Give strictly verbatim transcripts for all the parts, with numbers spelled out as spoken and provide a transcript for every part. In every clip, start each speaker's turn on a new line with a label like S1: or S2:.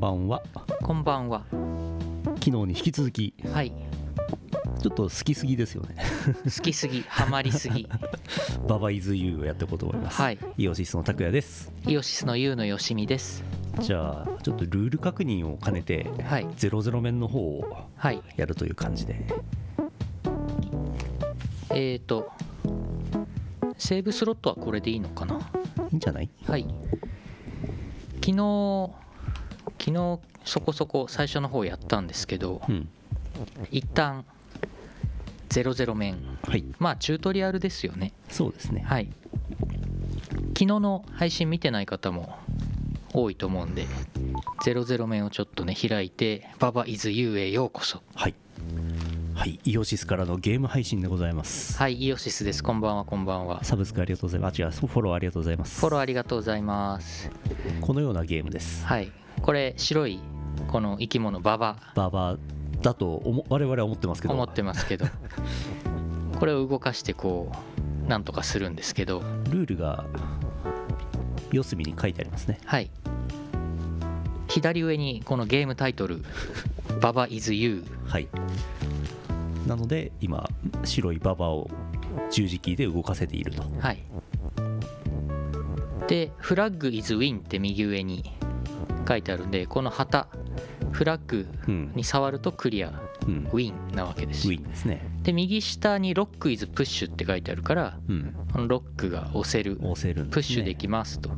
S1: ばんは。
S2: こんばんは。
S1: 昨日に引き続き、
S2: はい。
S1: ちょっと好きすぎですよね。
S2: 好きすぎ、ハマりすぎ。
S1: ババイズユーをやっていこうと思います。
S2: はい。
S1: イオシスの拓也です。
S2: イオシスのユーのよしみです。
S1: じゃあちょっとルール確認を兼ねて、
S2: はい。
S1: ゼロゼロ面の方を
S2: はい。
S1: やるという感じで。
S2: えーと、セーブスロットはこれでいいのかな。
S1: いいんじゃない？
S2: はい。昨日、昨日そこそこ最初の方やったんですけど、
S1: うん。
S2: 一旦ゼロゼロ面。
S1: はい。
S2: まあチュートリアルですよね。
S1: そうですね。
S2: はい。昨日の配信見てない方も多いと思うんで、ゼロゼロ面をちょっとね開いて、ババイズユーへようこそ。
S1: はい。はい、イオシスからのゲーム配信でございます。
S2: はい、イオシスです。こんばんは、こんばんは。
S1: サブスクありがとうございます。あ、違う、フォローありがとうございます。
S2: フォローありがとうございます。
S1: このようなゲームです。
S2: はい、これ白いこの生き物ババ
S1: ババだと思我々は思ってますけど。
S2: 思ってますけど、これを動かしてこうなんとかするんですけど、
S1: ルールが四隅に書いてありますね。
S2: はい。左上にこのゲームタイトルババイズユー。
S1: はい。なので今白いババを十字キーで動かせていると。
S2: はい。でフラッグイズウィンって右上に書いてあるんで、この旗フラッグに触るとクリア、うん、ウィンなわけです。
S1: ウィンですね。
S2: で右下にロックイズプッシュって書いてあるから、うん、このロックが押せる、
S1: 押せるんですね、
S2: プッシュできますと。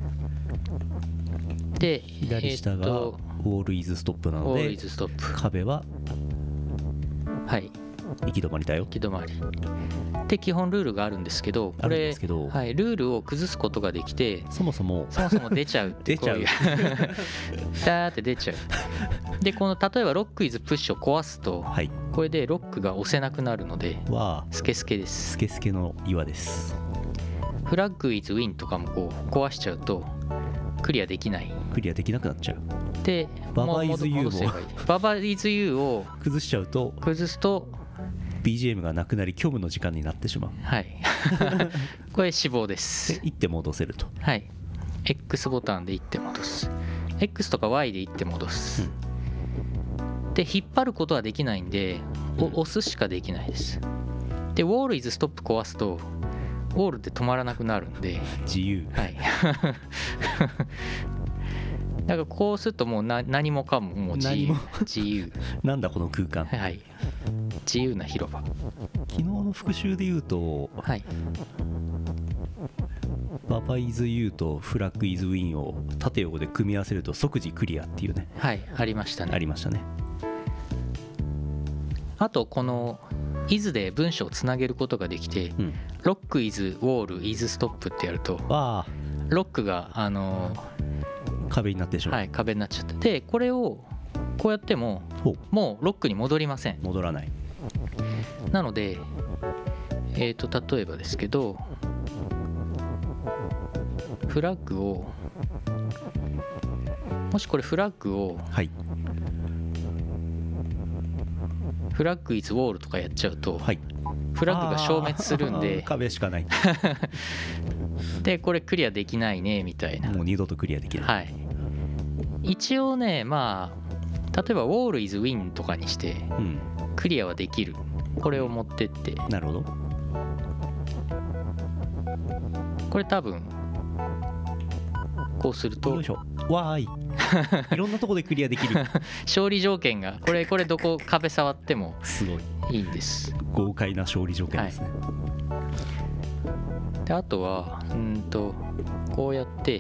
S2: で
S1: 左下がウォールイズストップなので、ウォールイズストップ、壁は
S2: はい
S1: 行き止まりだよ。
S2: 行き止まりで基本ルールがあるんですけど、これはい、ルールを崩すことができて、
S1: そもそも
S2: そもそも出ちゃうって
S1: 出ちゃう
S2: ダーって出ちゃう。でこの例えばロックイズプッシュを壊すと、はい、これでロックが押せなくなるので、わースケスケです。
S1: スケスケの岩です。
S2: フラッグイズウィンとかもこう壊しちゃうとクリアできない、
S1: クリアできなくなっちゃう。
S2: で
S1: ババイズユーも
S2: ババイズユーを
S1: 崩しちゃうと
S2: 崩すと
S1: ビージーエム がなくなり虚無の時間になってしまう。はい
S2: これ死亡です。
S1: で一手戻せると。
S2: はい X ボタンで一手戻す、 X とか Y で一手戻す、うん、で引っ張ることはできないんで、うん、押すしかできないです。でウォールイズストップ壊すとウォールって止まらなくなるんで
S1: 自由。はい
S2: だからこうするともうな何もかももう自由自由
S1: なんだこの空間。
S2: はい、自由な広場。
S1: 昨日の復習で言うと、はい、ババイズユーとフラッグイズウィンを縦横で組み合わせると即時クリアっていうね。
S2: はい、ありましたね。
S1: ありましたね。
S2: あとこのイズで文章をつなげることができて、うん、ロックイズウォールイズストップってやると、ロックがあのー
S1: 壁になってしまう。
S2: はい、壁になっちゃって、でこれをこうやってももうロックに戻りません。
S1: 戻らない。
S2: なのでえーと例えばですけど、フラッグをもしこれフラッグを、はい、フラッグイズウォールとかやっちゃうと、はい、フラッグが消滅するんで
S1: 壁しかない
S2: でこれクリアできないねみたいな。
S1: もう二度とクリアできない。はい、
S2: 一応ね、まあ例えばウォールイズウィンとかにしてクリアはできる、これを持ってって。
S1: なるほど。
S2: これ多分こうすると、
S1: よいしょ、わーいいろんなとこでクリアできる
S2: 勝利条件がこれこれどこ壁触っても
S1: すごい
S2: いいんです。
S1: 豪快な勝利条件ですね。はい、
S2: であとはうんとこうやって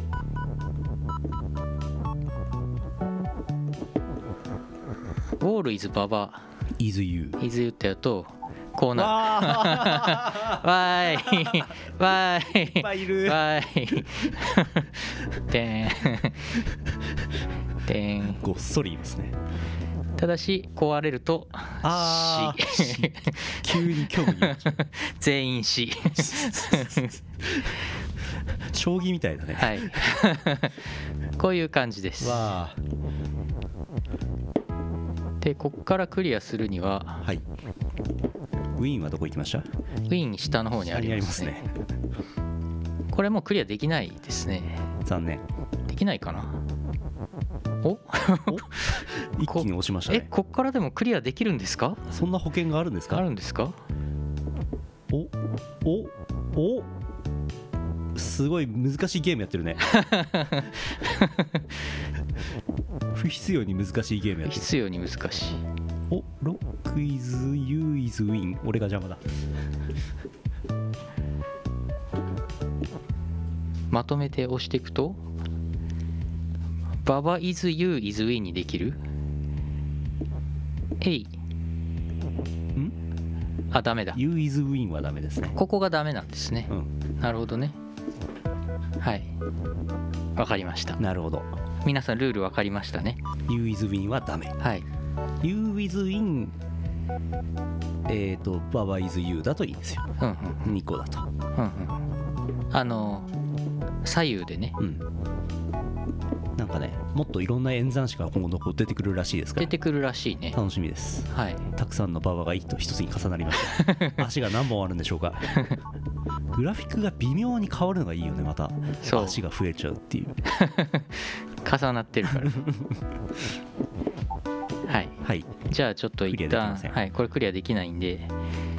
S2: ウォールイズババ
S1: イズユー
S2: イズユーってやるとこうなる。わーいわーい
S1: いっぱいいる
S2: わーいでんでん
S1: ごっそりいますね。
S2: ただし壊れると死
S1: 急に虚無に
S2: 全員死
S1: 将棋みたいだね。
S2: はいこういう感じです。
S1: わ
S2: でここからクリアするには、はい、
S1: ウィーンはどこ行きました？ウ
S2: ィーン下の方にありますね。これもうクリアできないですね。
S1: 残念。
S2: できないかな。 お
S1: お一気に押しました
S2: え
S1: ね。
S2: こっからでもクリアできるんですか？
S1: そんな保険があるんですか？
S2: あるんですか？
S1: おおおすごい難しいゲームやってるね。不必要に難しいゲームやってる。
S2: 必要に難しい。
S1: おロックイズユーイズウィン。俺が邪魔だ。
S2: まとめて押していくとババ is you is win にできる。えい
S1: ん
S2: あダメだ。
S1: ユーイズウィンはダメですね。
S2: ここがダメなんですね。
S1: うん
S2: なるほどね。はいわかりました。
S1: なるほど。
S2: 皆さんルールわかりましたね。
S1: You is win はダメ。
S2: はい
S1: You is win えっとババ is you だといいんですよ。
S2: うんうん
S1: にこだと。
S2: うんうんあの左右でね
S1: うんなんかねもっといろんな演算子が今後出てくるらしいですから
S2: 出てくるらしいね。
S1: 楽しみです。
S2: はい
S1: たくさんのババが一と一つに重なりました足が何本あるんでしょうか。グラフィックが微妙に変わるのがいいよね。また
S2: そう
S1: 足が増えちゃうっていう
S2: 重なってるからはい
S1: はい
S2: じゃあちょっと
S1: クリア
S2: 一旦
S1: できません
S2: はいこれクリアできないんで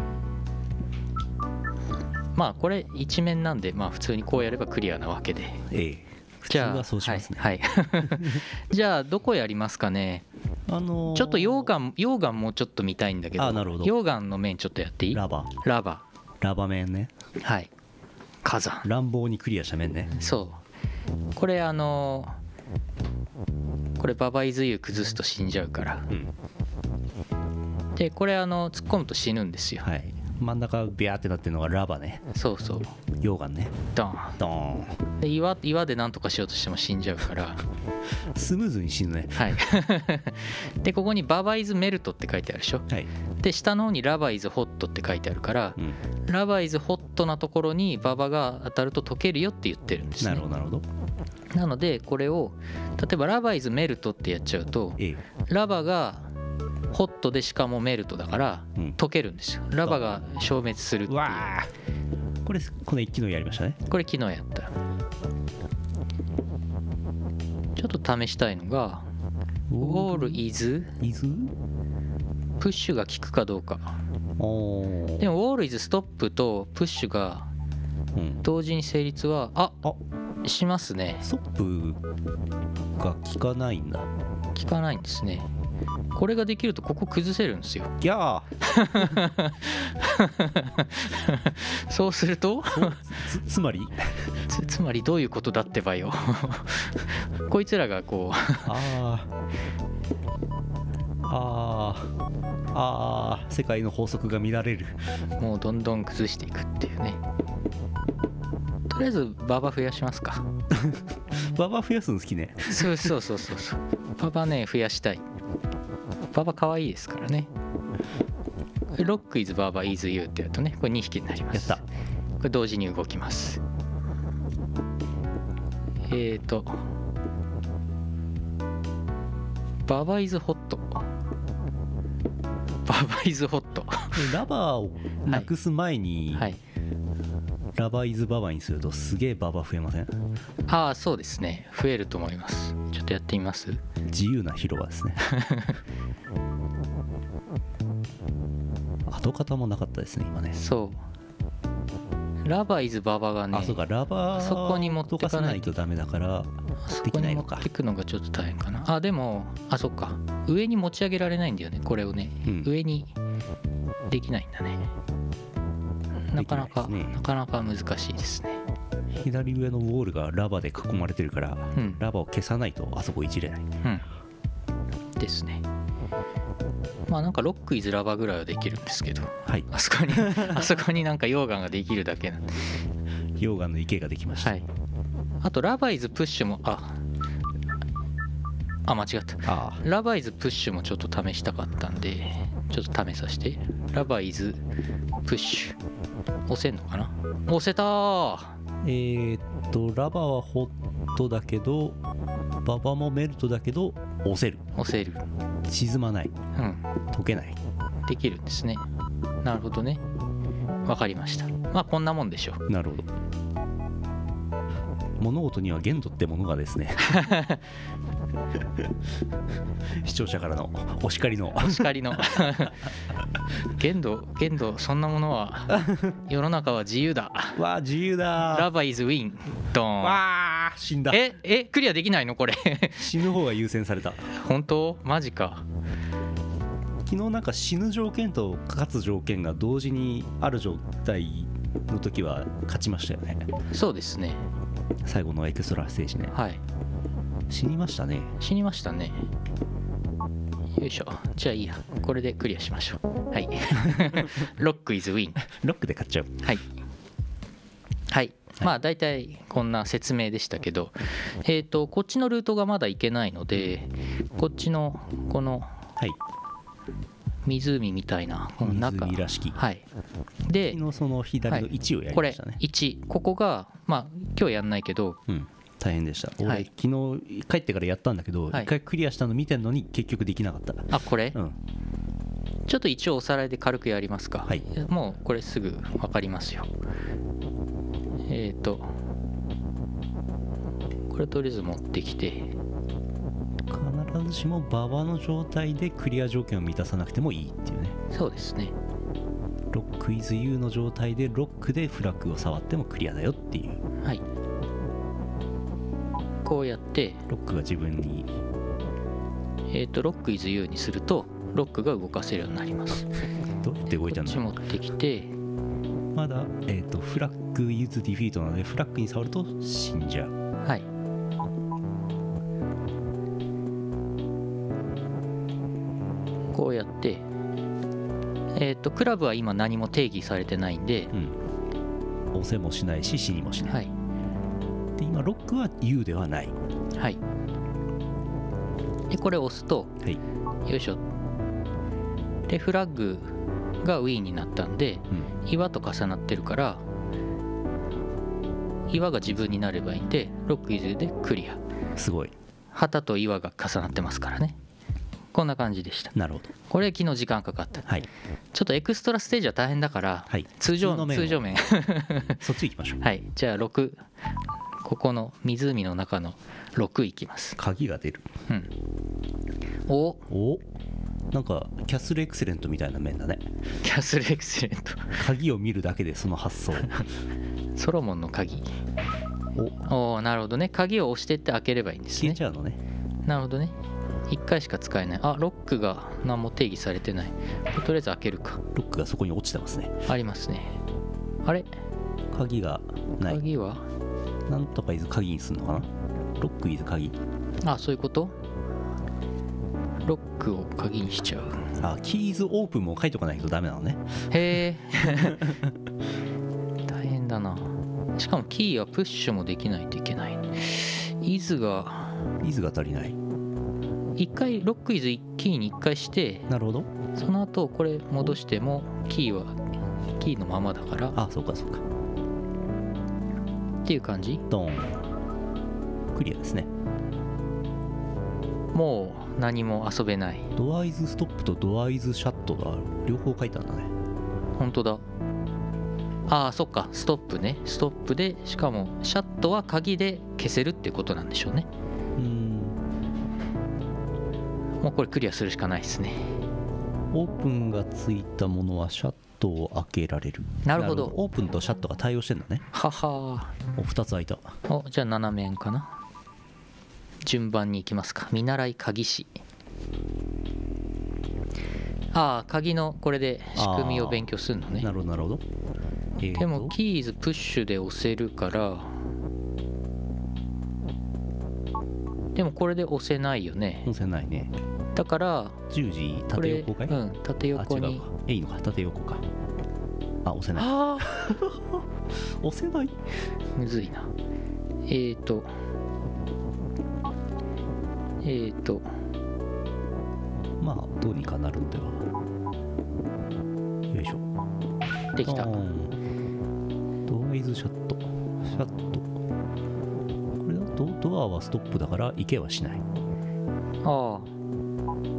S2: まあこれ一面なんでまあ普通にこうやればクリアなわけで
S1: ええ普通
S2: じゃあ
S1: はそうしますね。
S2: はい、はい、じゃあどこやりますかね。
S1: あのー
S2: ちょっと溶岩溶岩もうちょっと見たいんだけど
S1: あなるほど
S2: 溶岩の面ちょっとやっていい？
S1: ラバ
S2: ラバ
S1: ラバ面ね。
S2: はい火山
S1: 乱暴にクリアした面ね。
S2: そうこれあのこれババイズユー崩すと死んじゃうから
S1: うん
S2: でこれあの突っ込むと死ぬんですよ。
S1: はい真ん中ビャーってなってるのがラバね。
S2: そうそう
S1: 溶岩ね。
S2: ドン
S1: ドーン
S2: で 岩, 岩で何とかしようとしても死んじゃうから
S1: スムーズに死ぬね。
S2: はいでここにババイズメルトって書いてあるでしょ。
S1: はい、
S2: で下の方にラバイズホットって書いてあるから
S1: うん、
S2: ラバイズホットなところにババが当たると溶けるよって言ってるんですね。
S1: なるほどなるほど。
S2: なのでこれを例えばラバイズメルトってやっちゃうと
S1: ええ
S2: ラバがホットでしかもメルトだから
S1: うん
S2: 溶けるんですよ。ラバが消滅するっていう。
S1: わあこれこの一機能やりましたね。
S2: これ昨日やった。ちょっと試したいのが Wall is
S1: イズ
S2: プッシュが効くかどうか。
S1: おー
S2: でも Wall is ストップとプッシュが
S1: うん
S2: 同時に成立はあ
S1: あ
S2: しますね。
S1: ストップが効かないんだ。
S2: 効かないんですね。これができるとここ崩せるんですよ。
S1: ギャー
S2: そうすると
S1: つつまり
S2: つつまりどういうことだってばよこいつらがこう
S1: あーあーあー世界の法則が乱れる。
S2: もうどんどん崩していくっていうね。とりあえずババ増やしますか。
S1: ババ増やすの好きね。
S2: そうそうそうそうそうババね増やしたい。ババ可愛いですからね。ロックイズババイズユーってやるとねこれにひきになります。
S1: やった。
S2: これ同時に動きます。えーとババイズホットババイズホット
S1: ラバーをなくす前に、
S2: はい
S1: ラバイズババにするとすげえババ増えません？
S2: ああそうですね増えると思います。ちょっとやってみます。
S1: 自由な広場ですね。跡形もなかったですね今ね。
S2: そうラバイズババがね
S1: あそうかラバー
S2: そこに持ってかないと
S1: とかさないとダメだから
S2: そ
S1: できないのか
S2: こに持ってくのがちょっと大変かな。あでもあそっか上に持ち上げられないんだよねこれをね、
S1: うん
S2: 上にできないんだね。なかなか、
S1: できないですね
S2: なかなか難しいですね。
S1: 左上のウォールがラバで囲まれてるから、
S2: うん
S1: ラバを消さないとあそこいじれない。
S2: うんですね。まあなんかロックイズラバぐらいはできるんですけど
S1: はい
S2: あそこにあそこになんか溶岩ができるだけなんで
S1: 溶岩の池ができました。
S2: はいあとラバイズプッシュもああ間違った
S1: ああ
S2: ラバイズプッシュもちょっと試したかったんでちょっと試させて。ラバイズプッシュ押せんのかな。押せたー。
S1: えー、っとラバはホットだけどババもメルトだけど押せる。
S2: 押せる。
S1: 沈まない
S2: うん
S1: 溶けない。
S2: できるんですね。なるほどねわかりました。まあこんなもんでしょう。
S1: なるほど。 物事には限度ってものがですね視聴者からのお叱りの
S2: お叱りの限度限度そんなものは世の中は自由だ。
S1: わあ自由だ。
S2: ラバーイズウィンドーン。
S1: わあ死んだ。
S2: ええクリアできないのこれ
S1: 死ぬ方が優先された。
S2: 本当マジか。
S1: 昨日なんか死ぬ条件と勝つ条件が同時にある状態の時は勝ちましたよね。
S2: そうですね。
S1: 最後のエクストラステージね。
S2: はい。
S1: 死にましたね。
S2: 死にましたね。よいしょ。じゃあいいや。これでクリアしましょう。はい。ロックイズウィン。
S1: ロックで勝っちゃう。
S2: はい。はい。まあ大体こんな説明でしたけど、えっとこっちのルートがまだ行けないので、こっちのこの湖みたいなこの中、
S1: 湖らしき。
S2: はい。で、
S1: のその左のいちをやり
S2: これ
S1: ましたね。
S2: いち、ここがまあ今日やんないけど、
S1: うん。大変でした。俺、
S2: はい
S1: 昨日帰ってからやったんだけど、
S2: はい
S1: 一回クリアしたの見てんのに結局できなかった。
S2: あこれ、
S1: うん。
S2: ちょっと一応おさらいで軽くやりますか。
S1: はい。
S2: もうこれすぐ分かりますよ。えっ、ー、とこれとりあえず持ってきて、
S1: 必ずしも馬場の状態でクリア条件を満たさなくてもいいっていうね。
S2: そうですね。
S1: ロックイズユーの状態でロックでフラッグを触ってもクリアだよっていう。
S2: はい。こうやって
S1: ロックが自分に
S2: えっ、ー、とロックイズユーにするとロックが動かせるようになります。
S1: どうやって動いたんだろう。
S2: こっち持ってきて、
S1: まだ、えー、とフラッグユーズディフィートなのでフラッグに触ると死んじゃう。
S2: はい。こうやってえっ、ー、とクラブは今何も定義されてないんで、
S1: うん、押せもしないし死にもしない。
S2: はい。
S1: で今ロックは ユー ではない。
S2: はい。でこれを押すと、
S1: はい、
S2: よいしょ。でフラッグがウィーンになったんで、
S1: うん、
S2: 岩と重なってるから岩が自分になればいいんでロックイズでクリア。
S1: すごい。
S2: 旗と岩が重なってますからね。こんな感じでした。
S1: なるほど。
S2: これ昨日時間かかった。
S1: はい。
S2: ちょっとエクストラステージは大変だから、
S1: はい、
S2: 通常
S1: 通の面を
S2: 通常面
S1: そっち行きましょう。
S2: はい。じゃあろく、ここの湖の中のろくいきます。
S1: 鍵が出る。
S2: うん。お
S1: お、なんかキャッスルエクセレントみたいな面だね。
S2: キャッスルエクセレント。
S1: 鍵を見るだけでその発想。
S2: ソロモンの鍵。
S1: お
S2: おー、なるほどね。鍵を押してって開ければいいんですね。
S1: 消えちゃうのね。
S2: なるほどね。いっかいしか使えない。あ、ロックが何も定義されてない。とりあえず開けるか。
S1: ロックがそこに落ちてますね。
S2: ありますね。あれ
S1: 鍵がない。
S2: 鍵は
S1: なんとかイズ鍵にするのかな。ロックイズ鍵。
S2: あ、そういうこと。ロックを鍵にしちゃう。
S1: あ、キーズオープンも書いとかないとダメなのね。
S2: へえ。大変だな。しかもキーはプッシュもできないといけない。イズが
S1: イズが足りない。
S2: いっかいロックイズキーにいっかいして、
S1: なるほど。
S2: その後これ戻してもキーはキーのままだから。
S1: あ、そうかそうか。
S2: っていう感じ。
S1: ドーン。クリアですね。
S2: もう何も遊べない。
S1: ドアイズストップとドアイズシャットが両方書いてあるんだね。
S2: 本当だ。ああ、そっか。ストップね。ストップで、しかもシャットは鍵で消せるっていうことなんでしょうね。
S1: うーん。
S2: もうこれクリアするしかないですね。
S1: オープンがついたものはシャットを開けられる。
S2: なるほど。
S1: オープンとシャットが対応してんだね。
S2: はは。
S1: お、ふたつ開いた。
S2: お、じゃあ斜めかな。順番に行きますか。見習い鍵師。ああ、鍵のこれで仕組みを勉強するのね。
S1: なるほどなるほど。えー、
S2: でもキーズプッシュで押せるから、でもこれで押せないよね。
S1: 押せないね。
S2: だから
S1: 十字縦横かい。
S2: うん、縦横に。
S1: え、いいのか、縦横か。あ、押せない。
S2: あ
S1: 押せない。
S2: むずいな。えーとえーと
S1: まあどうにかなるんでは。よいしょ。
S2: できた。
S1: ドアイズシャット。シャット。これだとドアはストップだから行けはしない。
S2: ああ。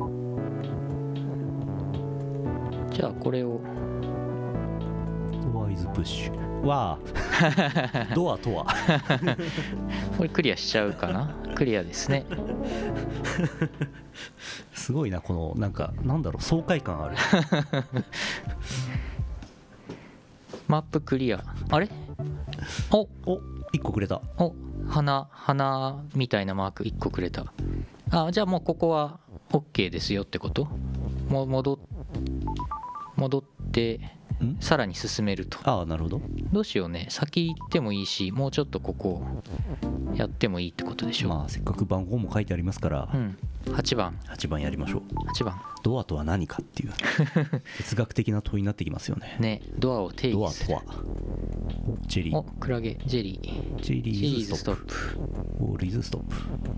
S2: じゃあこれを
S1: ドアイズプッシュわあドアとは
S2: これクリアしちゃうかな。クリアですね。
S1: すごいな、このなんかなんだろう、爽快感ある。
S2: マップクリア。あれお
S1: おいっこくれた。
S2: お花花みたいなマークいっこくれた。あ、じゃあもうここは OK ですよってこと。も戻戻って
S1: ん
S2: さらに進めると。
S1: ああなるほど。
S2: どうしようね、先行ってもいいし、もうちょっとここやってもいいってことでしょ。
S1: まあせっかく番号も書いてありますから、
S2: うん、はちばん
S1: はちばんやりましょう。
S2: はちばん
S1: ドアとは何かっていう哲学的な問いになってきますよね。
S2: ね、ドアを定
S1: ドア
S2: 義する。
S1: とはジェリ
S2: お、
S1: ー
S2: クラゲ、ジェリー
S1: ジェリ
S2: ジェリー
S1: ーズストップ
S2: ズストップ。
S1: ウォールイズストップ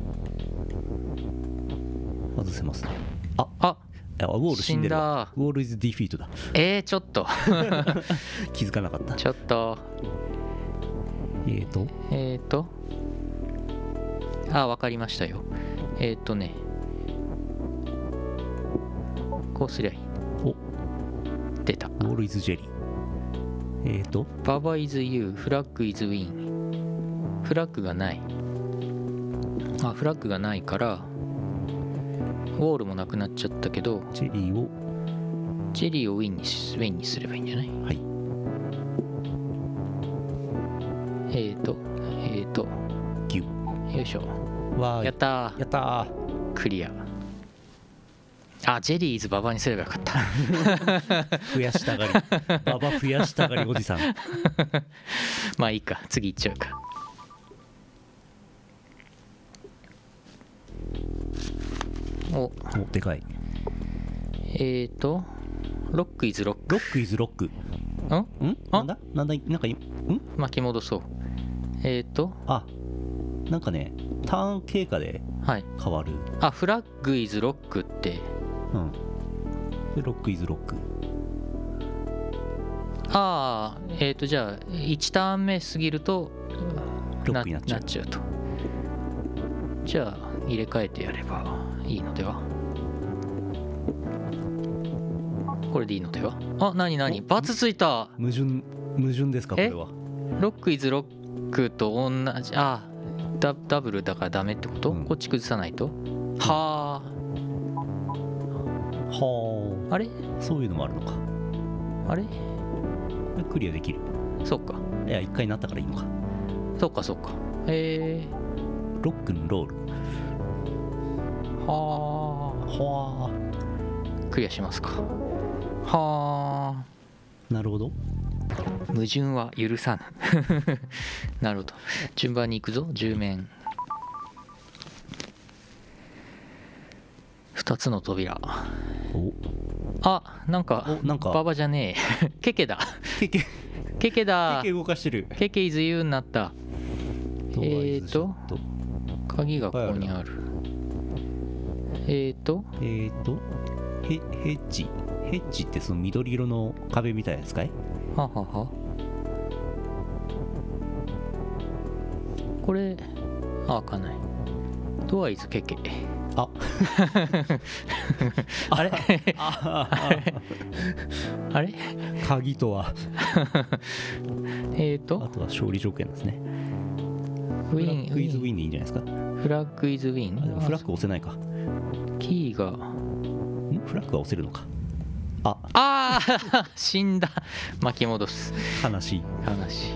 S1: 外せますね。あ
S2: あ、
S1: あウォール死んでるわ。
S2: 死んだ。
S1: ウォールイズディフィートだ。
S2: えー、ちょっと
S1: 気づかなかった。
S2: ちょっと
S1: えーと
S2: えーとあ、わかりましたよ。えーとねこうすりゃいい。
S1: お
S2: 出た。
S1: ウォールイズジェリー。えーと
S2: ババ is you フラッグ is win。 フラッグがない。あ、フラッグがないからウォールもなくなっちゃったけど、
S1: ジェリーを
S2: ジェリーをウィンにしウィンにすればいいんじゃない。
S1: はい
S2: えーとえーと
S1: ギュ
S2: よいしょ。
S1: わーい
S2: やったー。
S1: やったー。
S2: クリア。あ、ジェリーズババにすればよかった。
S1: 増やしたがりババ増やしたがりおじさん。
S2: まあいいか、次行っちゃうか。お、
S1: おでかい。
S2: えーとロックイズロック。
S1: ロックイズロック。
S2: ん
S1: んなんだなんだなんかいん
S2: 巻き戻そう。えーと
S1: あなんかねターン経過で
S2: はい。
S1: 変わる。
S2: あ、フラッグイズロックって。
S1: うんでロックイズロック。
S2: ああ、えーとじゃあいちターン目過ぎると
S1: ロックになっちゃう。
S2: なっちゃうと。じゃあ入れ替えてやればいいのでは。これでいいのでは。あ、なになに、バツついた。
S1: 矛盾矛盾ですかこれは。
S2: ロックイズロックと同じ。あ、ダダブルだからダメってこと、
S1: うん
S2: こっち崩さないと。は
S1: は
S2: あ、あれ
S1: あそういうのもあるのか。
S2: あれ
S1: これクリアできる。
S2: そっか
S1: いや一回なったからいいのか。
S2: そっかそっか。え
S1: ロックンロール。
S2: ー、は
S1: は
S2: あ、クリアしますか。はあ、
S1: あなるほど。
S2: 矛盾は許さぬ。なるほど。順番に行くぞ。じゅう面ふたつの扉。
S1: お
S2: あ、なんか
S1: おなんか
S2: ババじゃねえ。ケケだ。
S1: ケケ
S2: ケケだ。
S1: ケケ動かしてる。
S2: ケケイズユーになった。
S1: ドアイズショッ
S2: え
S1: ト
S2: 鍵がここにある。えーと
S1: えーとヘヘッジヘッジってその緑色の壁みたいなやつかい。
S2: ははは。これあ、開かない。ドアイズケケ。
S1: あ
S2: あれ
S1: あ
S2: あれあれ
S1: 鍵とは
S2: えーと
S1: あとは勝利条件ですね。
S2: ウ
S1: フラ
S2: ィン
S1: ッグイズウィンでいいんじゃないですか。
S2: フラッグイズウィ
S1: あでもフラッ
S2: ン。
S1: グ押せないか。
S2: キーが
S1: んフラッグは押せるのか。あ
S2: ああ死んだ。巻き戻す。
S1: 悲しい。
S2: 話。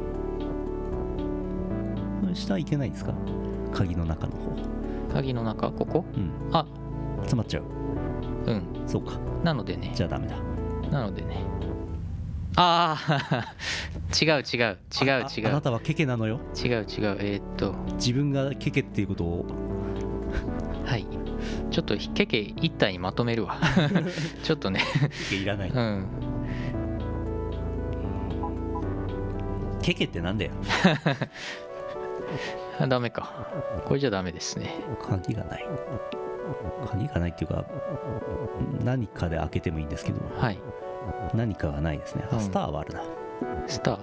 S1: これ下行けないんですか。鍵の中の方。
S2: 鍵の中、ここ。
S1: うん
S2: あ、
S1: 詰まっちゃう。
S2: うん。
S1: そうか
S2: なのでね
S1: じゃあダメだ。
S2: なのでねああ違う違う違う
S1: あ
S2: 違う
S1: あなたはケケなのよ。
S2: 違う違うえー、っと
S1: 自分がケケっていうことを。
S2: はいちょっとケケ一体にまとめるわちょっとね
S1: ケケいらない。
S2: うん
S1: ケケってなんだよ。
S2: あダメか。これじゃダメですね。
S1: 鍵がない。鍵がないっていうか何かで開けてもいいんですけど
S2: はい
S1: 何かがないですね。
S2: うん
S1: あスターはあるな。
S2: スター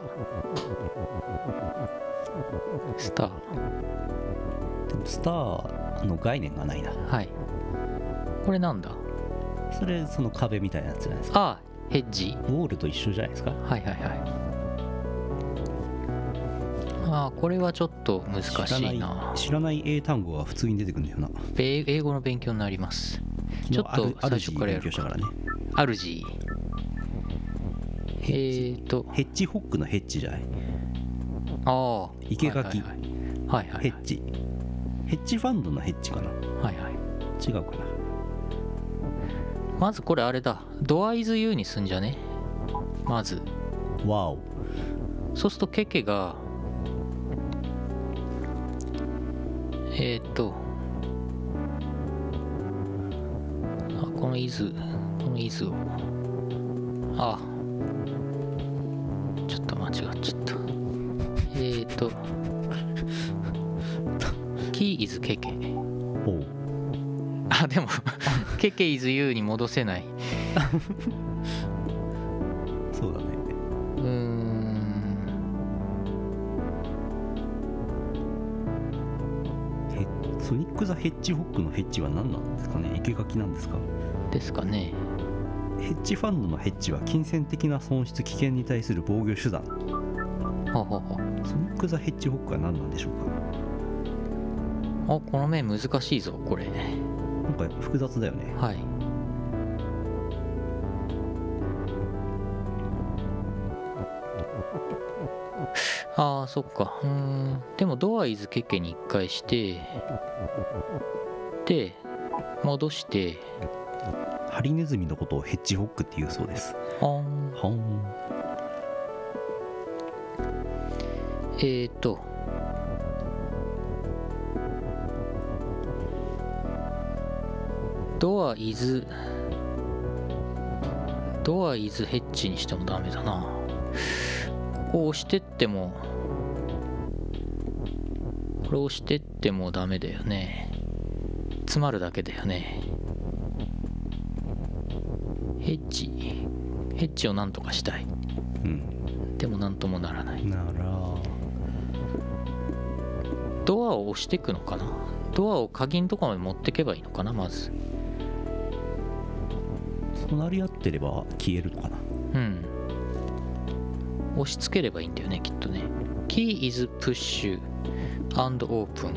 S2: スター
S1: でもスターの概念がないな。
S2: はいこれなんだ。
S1: それその壁みたいなやつじゃないですか。
S2: あヘッジ。
S1: ウォールと一緒じゃないですか。
S2: はいはいはいああこれはちょっと難し
S1: 知らない
S2: いな。
S1: 知らない英単語が普通に出てくるんだよな。
S2: 英英語の勉強になります。ちょっと最初からやるか。
S1: 勉強したからね。
S2: アルジー。えーと
S1: ヘッジホックのヘッジじゃない。
S2: ああ
S1: 生垣、
S2: はいはいはいはい
S1: ヘッジヘッジファンドのヘッジかな。
S2: はいはい。
S1: 違うかな。
S2: まずこれあれだ、ドアイズユーにすんじゃね。まず
S1: わお。
S2: そうするとケケがえーとあこのイズこのイズをあちょっと間違っちゃった。えーとキーイズケケ。
S1: おう。
S2: あでもケケイズユーに戻せない。
S1: そうだね。
S2: うーん
S1: ヘソニック・ザ・ヘッジホックのヘッジは何なんですかね。生垣なんですか。
S2: ですかね。
S1: ヘッジファンドのヘッジは金銭的な損失危険に対する防御手段。
S2: ほうほうほう。
S1: ソニック・ザ・ヘッジホックは何なんでしょうか。
S2: あこの面難しいぞこれ。
S1: なんか複雑だよね。
S2: はい。ああそっか。うーんでもドアイズケケに一回してで戻して
S1: ハリネズミのことをヘッジホックって言うそうです。
S2: あーん
S1: はん。
S2: えーとドアイズドアイズヘッジにしてもダメだな。こう押してってもこれ押してってもダメだよね。詰まるだけだよね。ヘッジヘッジをなんとかしたい。
S1: うん。
S2: でもなんともならない。
S1: なら
S2: ドアを押していくのかな。ドアを鍵のとこまで持ってけばいいのかな。まず
S1: 隣り合ってれば消えるのかな。
S2: うん押し付ければいいんだよねきっとね。Key is push and open。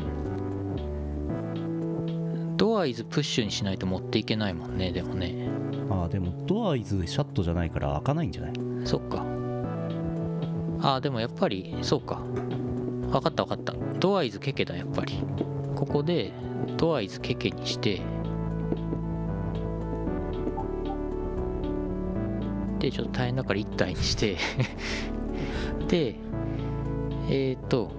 S2: ドア is push にしないと持っていけないもんね。でもね
S1: ああでもドアイズシャットじゃないから開かないんじゃない。
S2: そっか。ああでもやっぱりそうか。分かった分かった。ドアイズケケだやっぱり。ここでドアイズケケにしてでちょっと大変だから一体にしてでえっ、ー、と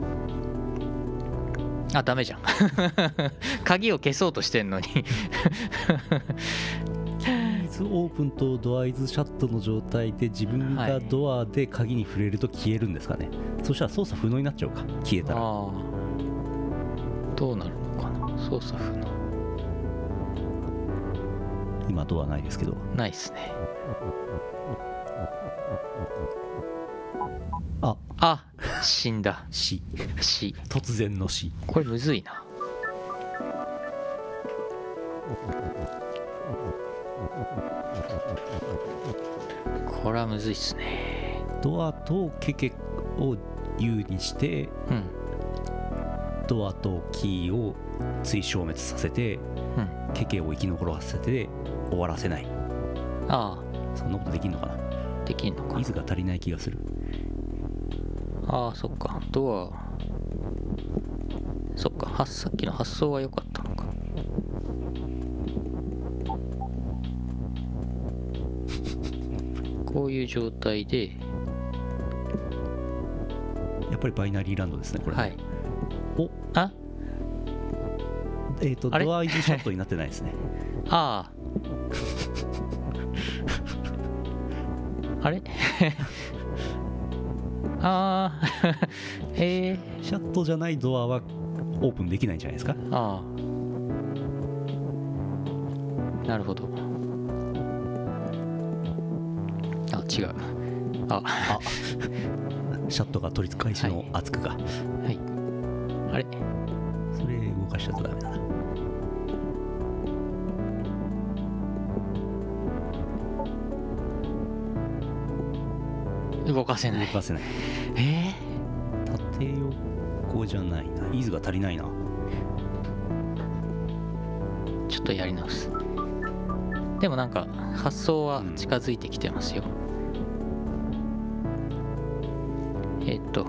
S2: あダメじゃん鍵を消そうとしてんのに
S1: キーズオープンとドアイズシャットの状態で自分がドアで鍵に触れると消えるんですかね。そしたら操作不能になっちゃうか消えたら。あ
S2: あどうなるのかな操作不能。
S1: 今ドアないですけど。
S2: ないっすね。
S1: あ
S2: あ死んだ。
S1: 死
S2: 死
S1: 突然の死。
S2: これむずいな。これはむずいっすね。
S1: ドアとケケを U にして
S2: うん
S1: ドアとキーを追消滅させて
S2: うん
S1: ケケを生き残らせて終わらせない。
S2: あ
S1: そんなことできんのかな。
S2: あできんのかな。
S1: 水が足りない気がする。
S2: ああそっか。ドアそっかはさっきの発想は良かったのか。こういう状態で
S1: やっぱりバイナリーランドですねこれね。
S2: はい。
S1: お
S2: あ
S1: えっ、ー、と
S2: あれ
S1: ドアイズシャットになってないですね。
S2: あああれああえー、
S1: シャットじゃないドアはオープンできないんじゃないですか。
S2: ああなるほど。あ違う。あ
S1: あシャットが取り返しの圧が、
S2: はいあれ
S1: それ動かしちゃうとダメだな。
S2: 動かせない。
S1: 動かせない。
S2: え
S1: 縦西洋語じゃないな。イズが足りないな。
S2: ちょっとやり直す。でもなんか発想は近づいてきてますよ、うん、えっと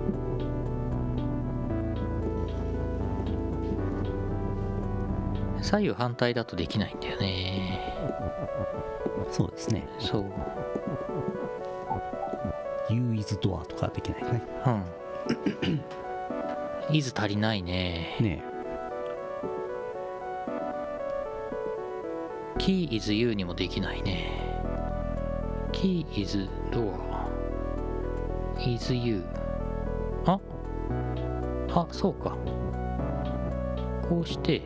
S2: 左右反対だとできないんだよね。
S1: そうですね。
S2: そう。
S1: You is door とかできないね。
S2: うんis 足りないね。
S1: ねえ。
S2: Key is you にもできないね。Key is door is you。 ああ、そうか。こうして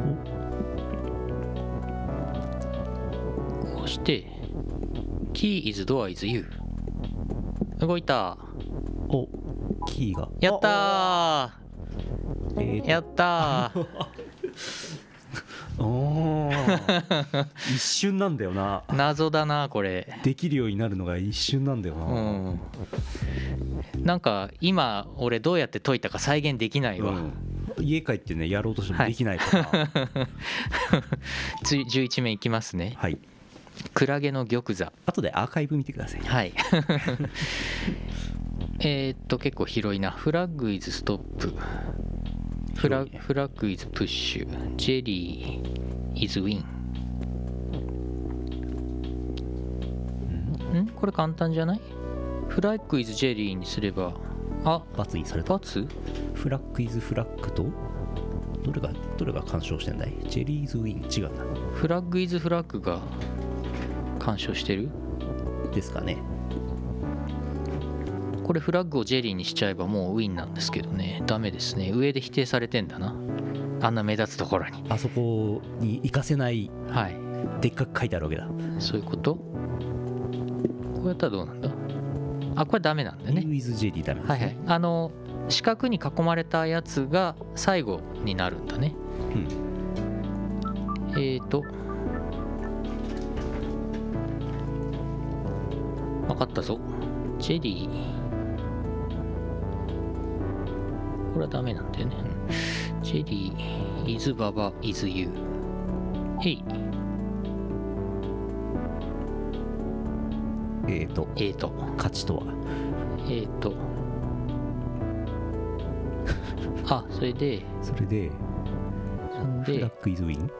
S2: こうして Key is door is you。 動いた。
S1: お、キーが
S2: やったー、
S1: えー、
S2: やったー
S1: おー一瞬なんだよな。
S2: 謎だなこれ。
S1: できるようになるのが一瞬なんだよな。
S2: うん、なんか今俺どうやって解いたか再現できないわ、うん、
S1: 家帰ってねやろうとしてもできないから、はい、
S2: じゅういちめいいきますね。
S1: はい。
S2: クラゲの玉座。
S1: 後でアーカイブ見てください。
S2: はいえっと結構広いな。フラッグイズストップ、フラフラッグイズプッシュ、ジェリーイズウィン。んこれ簡単じゃない？フラッグイズジェリーにすれば、あ、
S1: ×にされた。
S2: ×？
S1: フラッグイズフラッグとどれがどれが干渉してんだい？ジェリーズウィン違うな。
S2: フラッグイズフラッグが干渉してる
S1: ですかね。
S2: これフラッグをジェリーにしちゃえばもうウィンなんですけどね。ダメですね。上で否定されてんだな。あんな目立つところに。
S1: あそこに行かせない。
S2: はい。
S1: でっかく書いてあるわけだ。
S2: そういうこと？こうやったらどうなんだ？あ、これダメなんだね。
S1: ウィズジェリーダメですね。
S2: はいはい。あの四角に囲まれたやつが最後になるんだね。うん。えーと。分かったぞ。ジェリー。これはダメなんだよね。ジェリー、イズババ、イズユー。えい。
S1: えーと。
S2: えーと。
S1: 勝ちとは。
S2: えーと。あ、それで。
S1: それで。
S2: それで。
S1: フラッグイズウィン。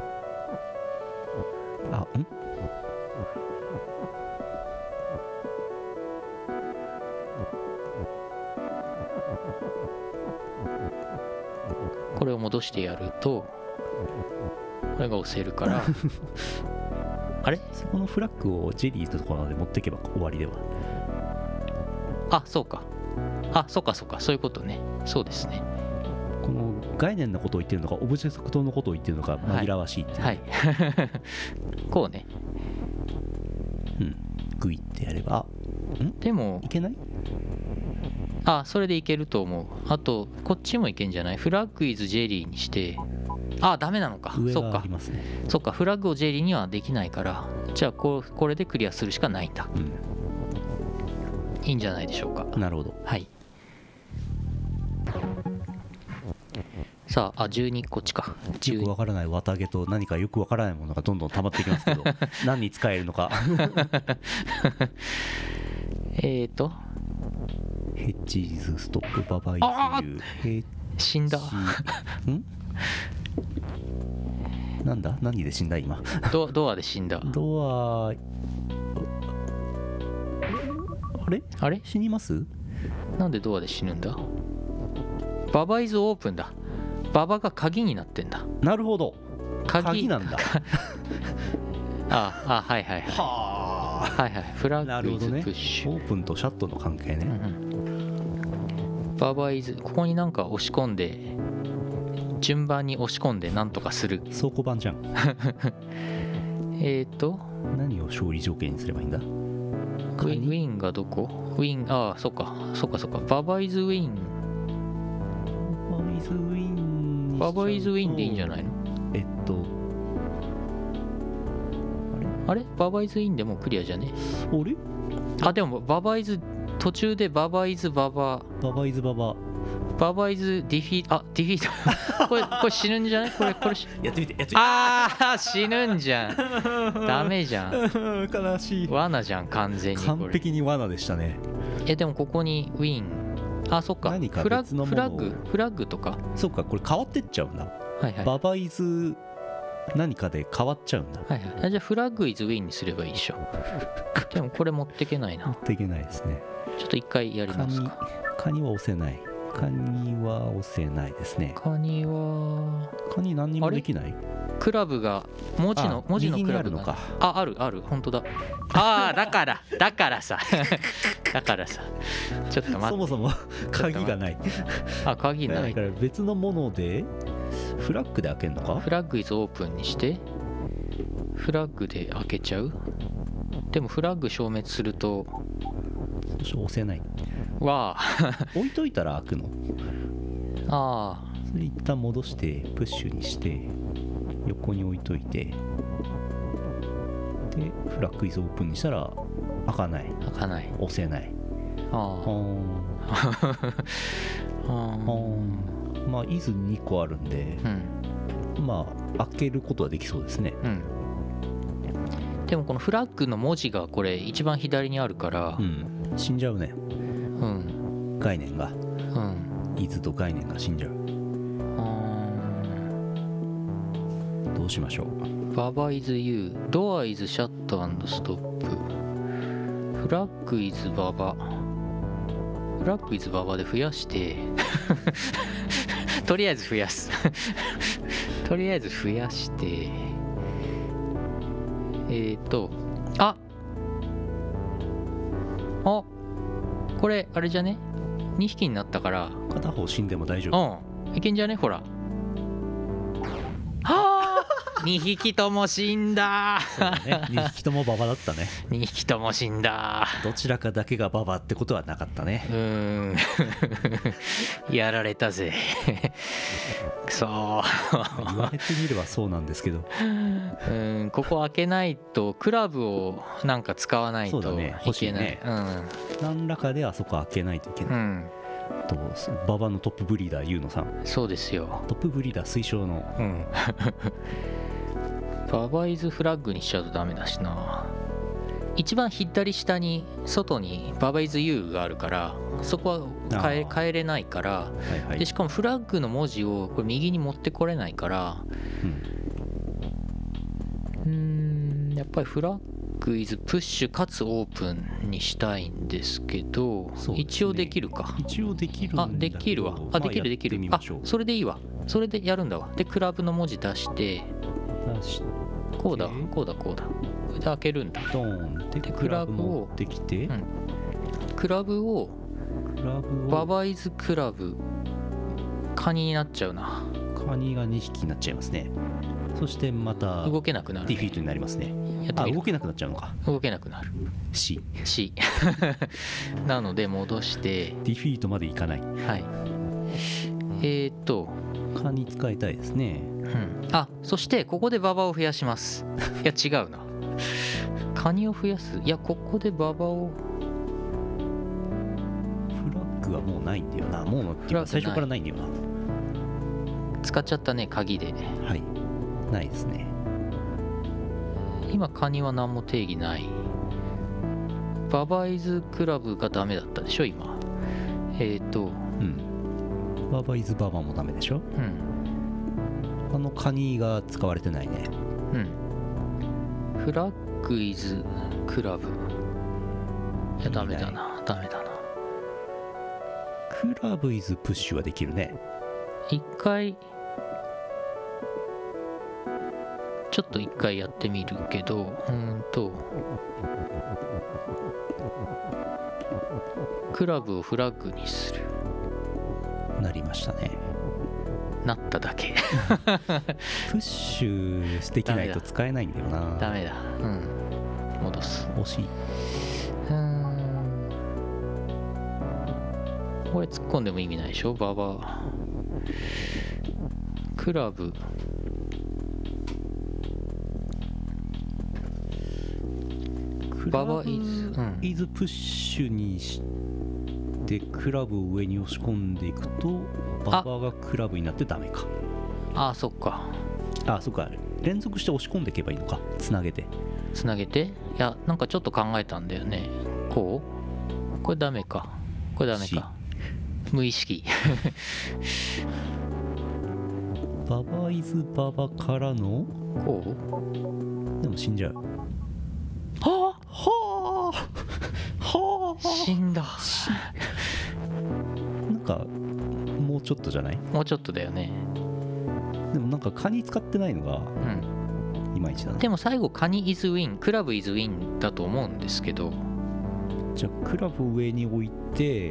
S1: あ、ん
S2: これを戻してやるとこれが押せるからあれ
S1: そこのフラッグをジェリーのところまで持っていけば終わりでは。
S2: あ、そうか。あ、そうかそうか、そういうことね。そうですね。
S1: この概念のことを言ってるのかオブジェクトのことを言ってるのか紛らわしいっていう、
S2: はい、はい、こうね。
S1: うんグイってやれば。ん
S2: でも
S1: いけない？
S2: あ、それでいけると思う。あとこっちもいけんじゃない？フラッグイズジェリーにして。あ、ダメなのか。
S1: 上がありますね。
S2: そっか、フラッグをジェリーにはできないから、じゃあこうこれでクリアするしかないんだ、うん、いいんじゃないでしょうか。
S1: なるほど。
S2: はい。さあ、あ、じゅうにこっちか。
S1: よくわからない綿毛と何かよくわからないものがどんどん溜まっていきますけど何に使えるのか
S2: えーと
S1: ヘッジーズストップババイズユー
S2: 死んだん
S1: なんだ何で死んだ今
S2: ドドアで死んだ。
S1: ドアあれ
S2: あれ
S1: 死にます？
S2: なんでドアで死ぬんだ？ババイズオープンだ。ババが鍵になってんだ。
S1: なるほど。鍵, 鍵なんだ
S2: ああ、はいはいはい
S1: はあ
S2: はいはい。フラッグイズプッシュ、
S1: ね、オープンとシャットの関係ね、うん
S2: うん、ババイズここになんか押し込んで順番に押し込んでなんとかする
S1: 倉庫版じゃん
S2: えっと
S1: 何を勝利条件にすればいいんだ？ウ
S2: ィン、ウィンがどこ？ウィン、ああ、そっかそっかそっか。ババイズウィン
S1: ババイズウィン
S2: ババイズウィンでいいんじゃないの？
S1: えっと
S2: あれあれババイズウィンでもクリアじゃね？
S1: あれ？
S2: あ、でもババイズ途中でババイズババ
S1: ババイズババ
S2: ババイズディフィートあディフィートこれこれ死ぬんじゃないこれこれ
S1: やってみてやってみて
S2: ああ死ぬんじゃんダメじゃん
S1: 悲しい
S2: 罠じゃん完全にこれ
S1: 完璧に罠でしたね。
S2: えでもここにウィンあそっか
S1: 何か
S2: フラ
S1: 別の
S2: フラッ
S1: ものを
S2: グフラッグとか
S1: そっかこれ変わってっちゃうんだ。
S2: はいはい
S1: ババイズ何かで変わっちゃうんだ。
S2: はいはいあじゃあフラッグイズウィンにすればいいでしょでもこれ持ってけないな
S1: 持っていけないですね。
S2: ちょっと一回やり
S1: カニ
S2: ますか
S1: カニは押せない。カニは押せないですね。
S2: カニは
S1: カニ何にもできない。
S2: クラブが文字の
S1: あ
S2: 文字の
S1: 右
S2: クラブが
S1: にあるのか。
S2: ああるある本当だああだからだからさだからさちょっと待って
S1: そもそも鍵がない。
S2: あ鍵ない
S1: だから別のものでフラッグで開けるのか。
S2: フラッグイズオープンにしてフラッグで開けちゃうでもフラッグ消滅すると
S1: 押せない。
S2: わあ
S1: 置いといたら開くの。
S2: あ
S1: それ一旦戻してプッシュにして横に置いといてでフラッグイズオープンにしたら開かない。
S2: あ開かない
S1: 押せない。
S2: あ
S1: ほ
S2: あ
S1: ーんほーんまあイズにこあるんで
S2: うん
S1: まあ開けることはできそうですね。
S2: うんでもこのフラッグの文字がこれ一番左にあるから
S1: うん死んじゃうね。
S2: うん
S1: 概念が
S2: うん
S1: イズと概念が死んじゃう。
S2: あ
S1: どうしましょう。
S2: ーババイズユードアイズシャットストップフラッグイズババフラッグイズババで増やしてとりあえず増やすとりあえず増やしてえっ、ー、とああこれあれじゃねにひきになったから
S1: 片方死んでも大丈夫。
S2: うんいけんじゃねほらはあにひきとも死んだ
S1: ね、にひきともババだったね。
S2: にひきとも死んだ
S1: どちらかだけがババってことはなかったね。
S2: うーんやられたぜくそー
S1: 言われてみればそうなんですけど。
S2: うーんここ開けないとクラブをなんか使わないと
S1: そうだね
S2: い
S1: 欲しい
S2: けない
S1: ね何らかであそこ開けないといけない。
S2: うん、うん、
S1: とババのトップブリーダーユーノさん。
S2: そうですよ
S1: トップブリーダー推奨の。
S2: うんババイズフラッグにしちゃうとダメだしな。一番左下に外にババイズ U があるからそこは変え
S1: あー
S2: 変えれないから
S1: はいはい
S2: でしかもフラッグの文字をこれ右に持ってこれないから
S1: うん
S2: うーんやっぱりフラッグイズプッシュかつオープンにしたいんですけど
S1: そうですね
S2: 一応できるか
S1: 一応できるんだ
S2: あ
S1: けど
S2: できるわあできるできるあ
S1: まあやってみましょう。
S2: それでいいわそれでやるんだわでクラブの文字出して
S1: 出して
S2: こうだこうだこうだこれで開けるんだ
S1: ドーンって
S2: で
S1: クラブ
S2: クラブを
S1: 持ってきて、
S2: うんクラブを
S1: クラブを
S2: ババイズクラブカニになっちゃうな
S1: カニがにひきになっちゃいますね。そしてまた
S2: 動けなくなる、ね、
S1: ディフィートになりますね。
S2: やってみる
S1: あ動けなくなっちゃうのか。
S2: 動けなくなる
S1: C
S2: C なので戻して
S1: ディフィートまでいかない。
S2: はいえー、っと
S1: カニ使いたいですね。
S2: うんあそしてここでババを増やしますいや違うなカニを増やすいやここでババを
S1: フラッグはもうないんだよな。もうっていうか最初からないんだよな。
S2: 使っちゃったね鍵で
S1: はいないですね。
S2: 今カニは何も定義ないババイズクラブがダメだったでしょ今えっ、ー、と
S1: うんババイズババもダメでしょ。
S2: うん
S1: あのカニが使われてないね。
S2: うんフラッグイズクラブいやダメだなダメだな
S1: クラブイズプッシュはできるね。
S2: 一回ちょっと一回やってみるけどうーんとクラブをフラッグにする
S1: なりましたね。
S2: なっただけ
S1: プッシュできないと使えないんだよな。
S2: ダメだうん戻す
S1: 惜しい。
S2: うーんこれ突っ込んでも意味ないでしょババアクラブババイズうん
S1: イズプッシュにしでクラブを上に押し込んでいくと馬場がクラブになってダメか。
S2: ああそっか。
S1: ああそっか、連続して押し込んでいけばいいのか、つなげて
S2: つなげて。いやなんかちょっと考えたんだよね。こうこれダメか、これダメか、無意識
S1: 馬場イズ馬場からの
S2: こう
S1: でも死んじゃう。
S2: はあ
S1: はあはあ
S2: 死んだ。
S1: なんかもうちょっとじゃない？
S2: もうちょっとだよね。
S1: でもなんかカニ使ってないのが
S2: うん
S1: いまいちだな。
S2: でも最後カニイズウィン、クラブイズウィンだと思うんですけど。
S1: じゃあクラブ上に置いて、
S2: うん、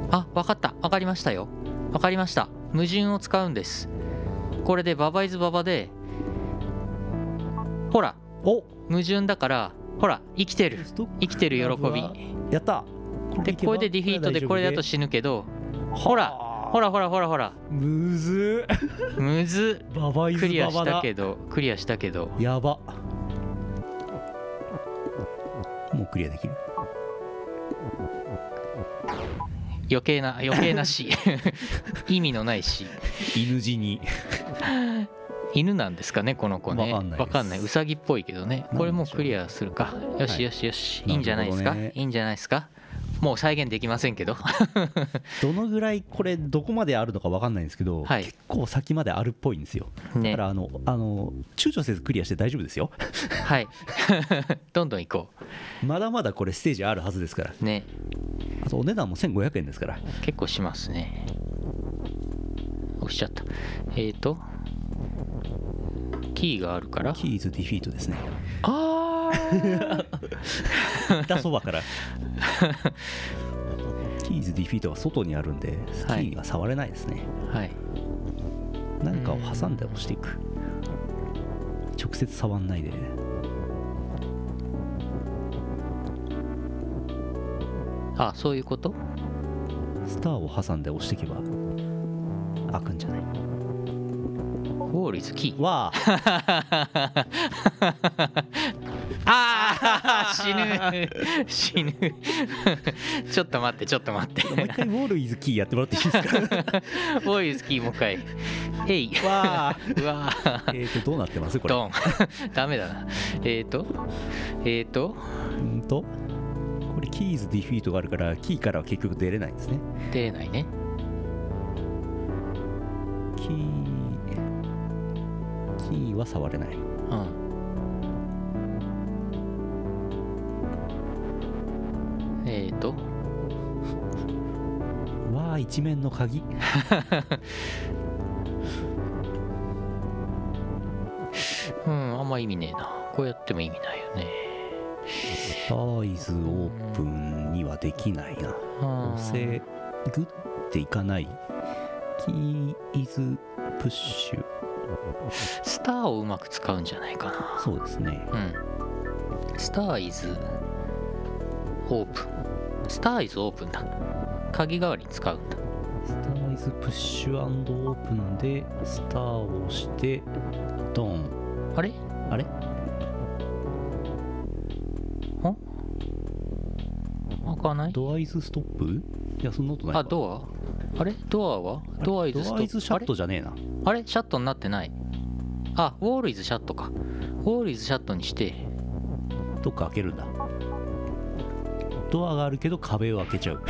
S2: あ分かった、分かりましたよ、分かりました。矛盾を使うんです。これでババイズババで、ほら
S1: お
S2: 矛盾だから、ほら生きてる、生きてる喜び。
S1: やった。
S2: でこれでディフィートでこれだと死ぬけど、ほらほらほらほらほら、
S1: むず
S2: っむず
S1: っババイズ
S2: クリア
S1: ババだ。
S2: したけどクリアしたけど
S1: やば。もうクリアできる。
S2: 余計な余計な死意味のない死。
S1: 犬死に
S2: 犬なんですかねこの子ね。
S1: わかんないです
S2: わかんない。ウサギっぽいけどね。これもうクリアするか。よしよしよし、いいんじゃないですか、いいんじゃないですか。もう再現できませんけど
S1: どのぐらいこれどこまであるのか分かんないんですけど、
S2: はい、
S1: 結構先まであるっぽいんですよ、ね、だからあのあの躊躇せずクリアして大丈夫ですよ
S2: はいどんどん行こ
S1: う。まだまだこれステージあるはずですから
S2: ね。
S1: あとお値段もせんごひゃくえんですから。
S2: 結構しますね。押しちゃった。えっ、ー、とキーがあるから
S1: キーズディフィートですね。
S2: ああ
S1: だそばからキーズディフィートは外にあるんでキーが触れないですね。
S2: はい、
S1: 何かを挟んで押していく。直接触んないで。
S2: あ、そういうこと。
S1: スターを挟んで押していけば開くんじゃない。
S2: ウォールイズキー。
S1: わあ
S2: あ死ぬ死ぬちょっと待ってちょっと待って
S1: もう一回ウォールイズキーやってもらっていいですか。
S2: ウォールイズキーもう一回。えい
S1: わあ
S2: うわ
S1: えっとどうなってますこれ。
S2: ドンダメだな。えっ、ー、とえっ、ー、と
S1: うんとこれキーズディフィートがあるからキーからは結局出れないんですね。
S2: 出れないね。
S1: キーキーは触れない。
S2: うんえっ、ー、と
S1: わあ一面の鍵
S2: うんあんま意味ねえな。こうやっても意味ないよね。
S1: サイズオープンにはできないな。押せグッていかない。キーイズプッシュ。
S2: スターをうまく使うんじゃないかな。
S1: そうですね。
S2: うんスターイズオープン。スターイズオープンだ。鍵代わりに使うんだ。
S1: スターイズプッシュ&オープンでスターを押してドン。
S2: あれ
S1: あれ
S2: ん開かない。
S1: ドアイズストップ。いやそんなことないか。
S2: あドアあれドアはドアイズストップ。
S1: ドアイズシャットじゃねえな。
S2: あれシャットになってない。あウォールイズシャットか。ウォールイズシャットにして
S1: どっか開けるんだ。ドアがあるけど壁を開けちゃう、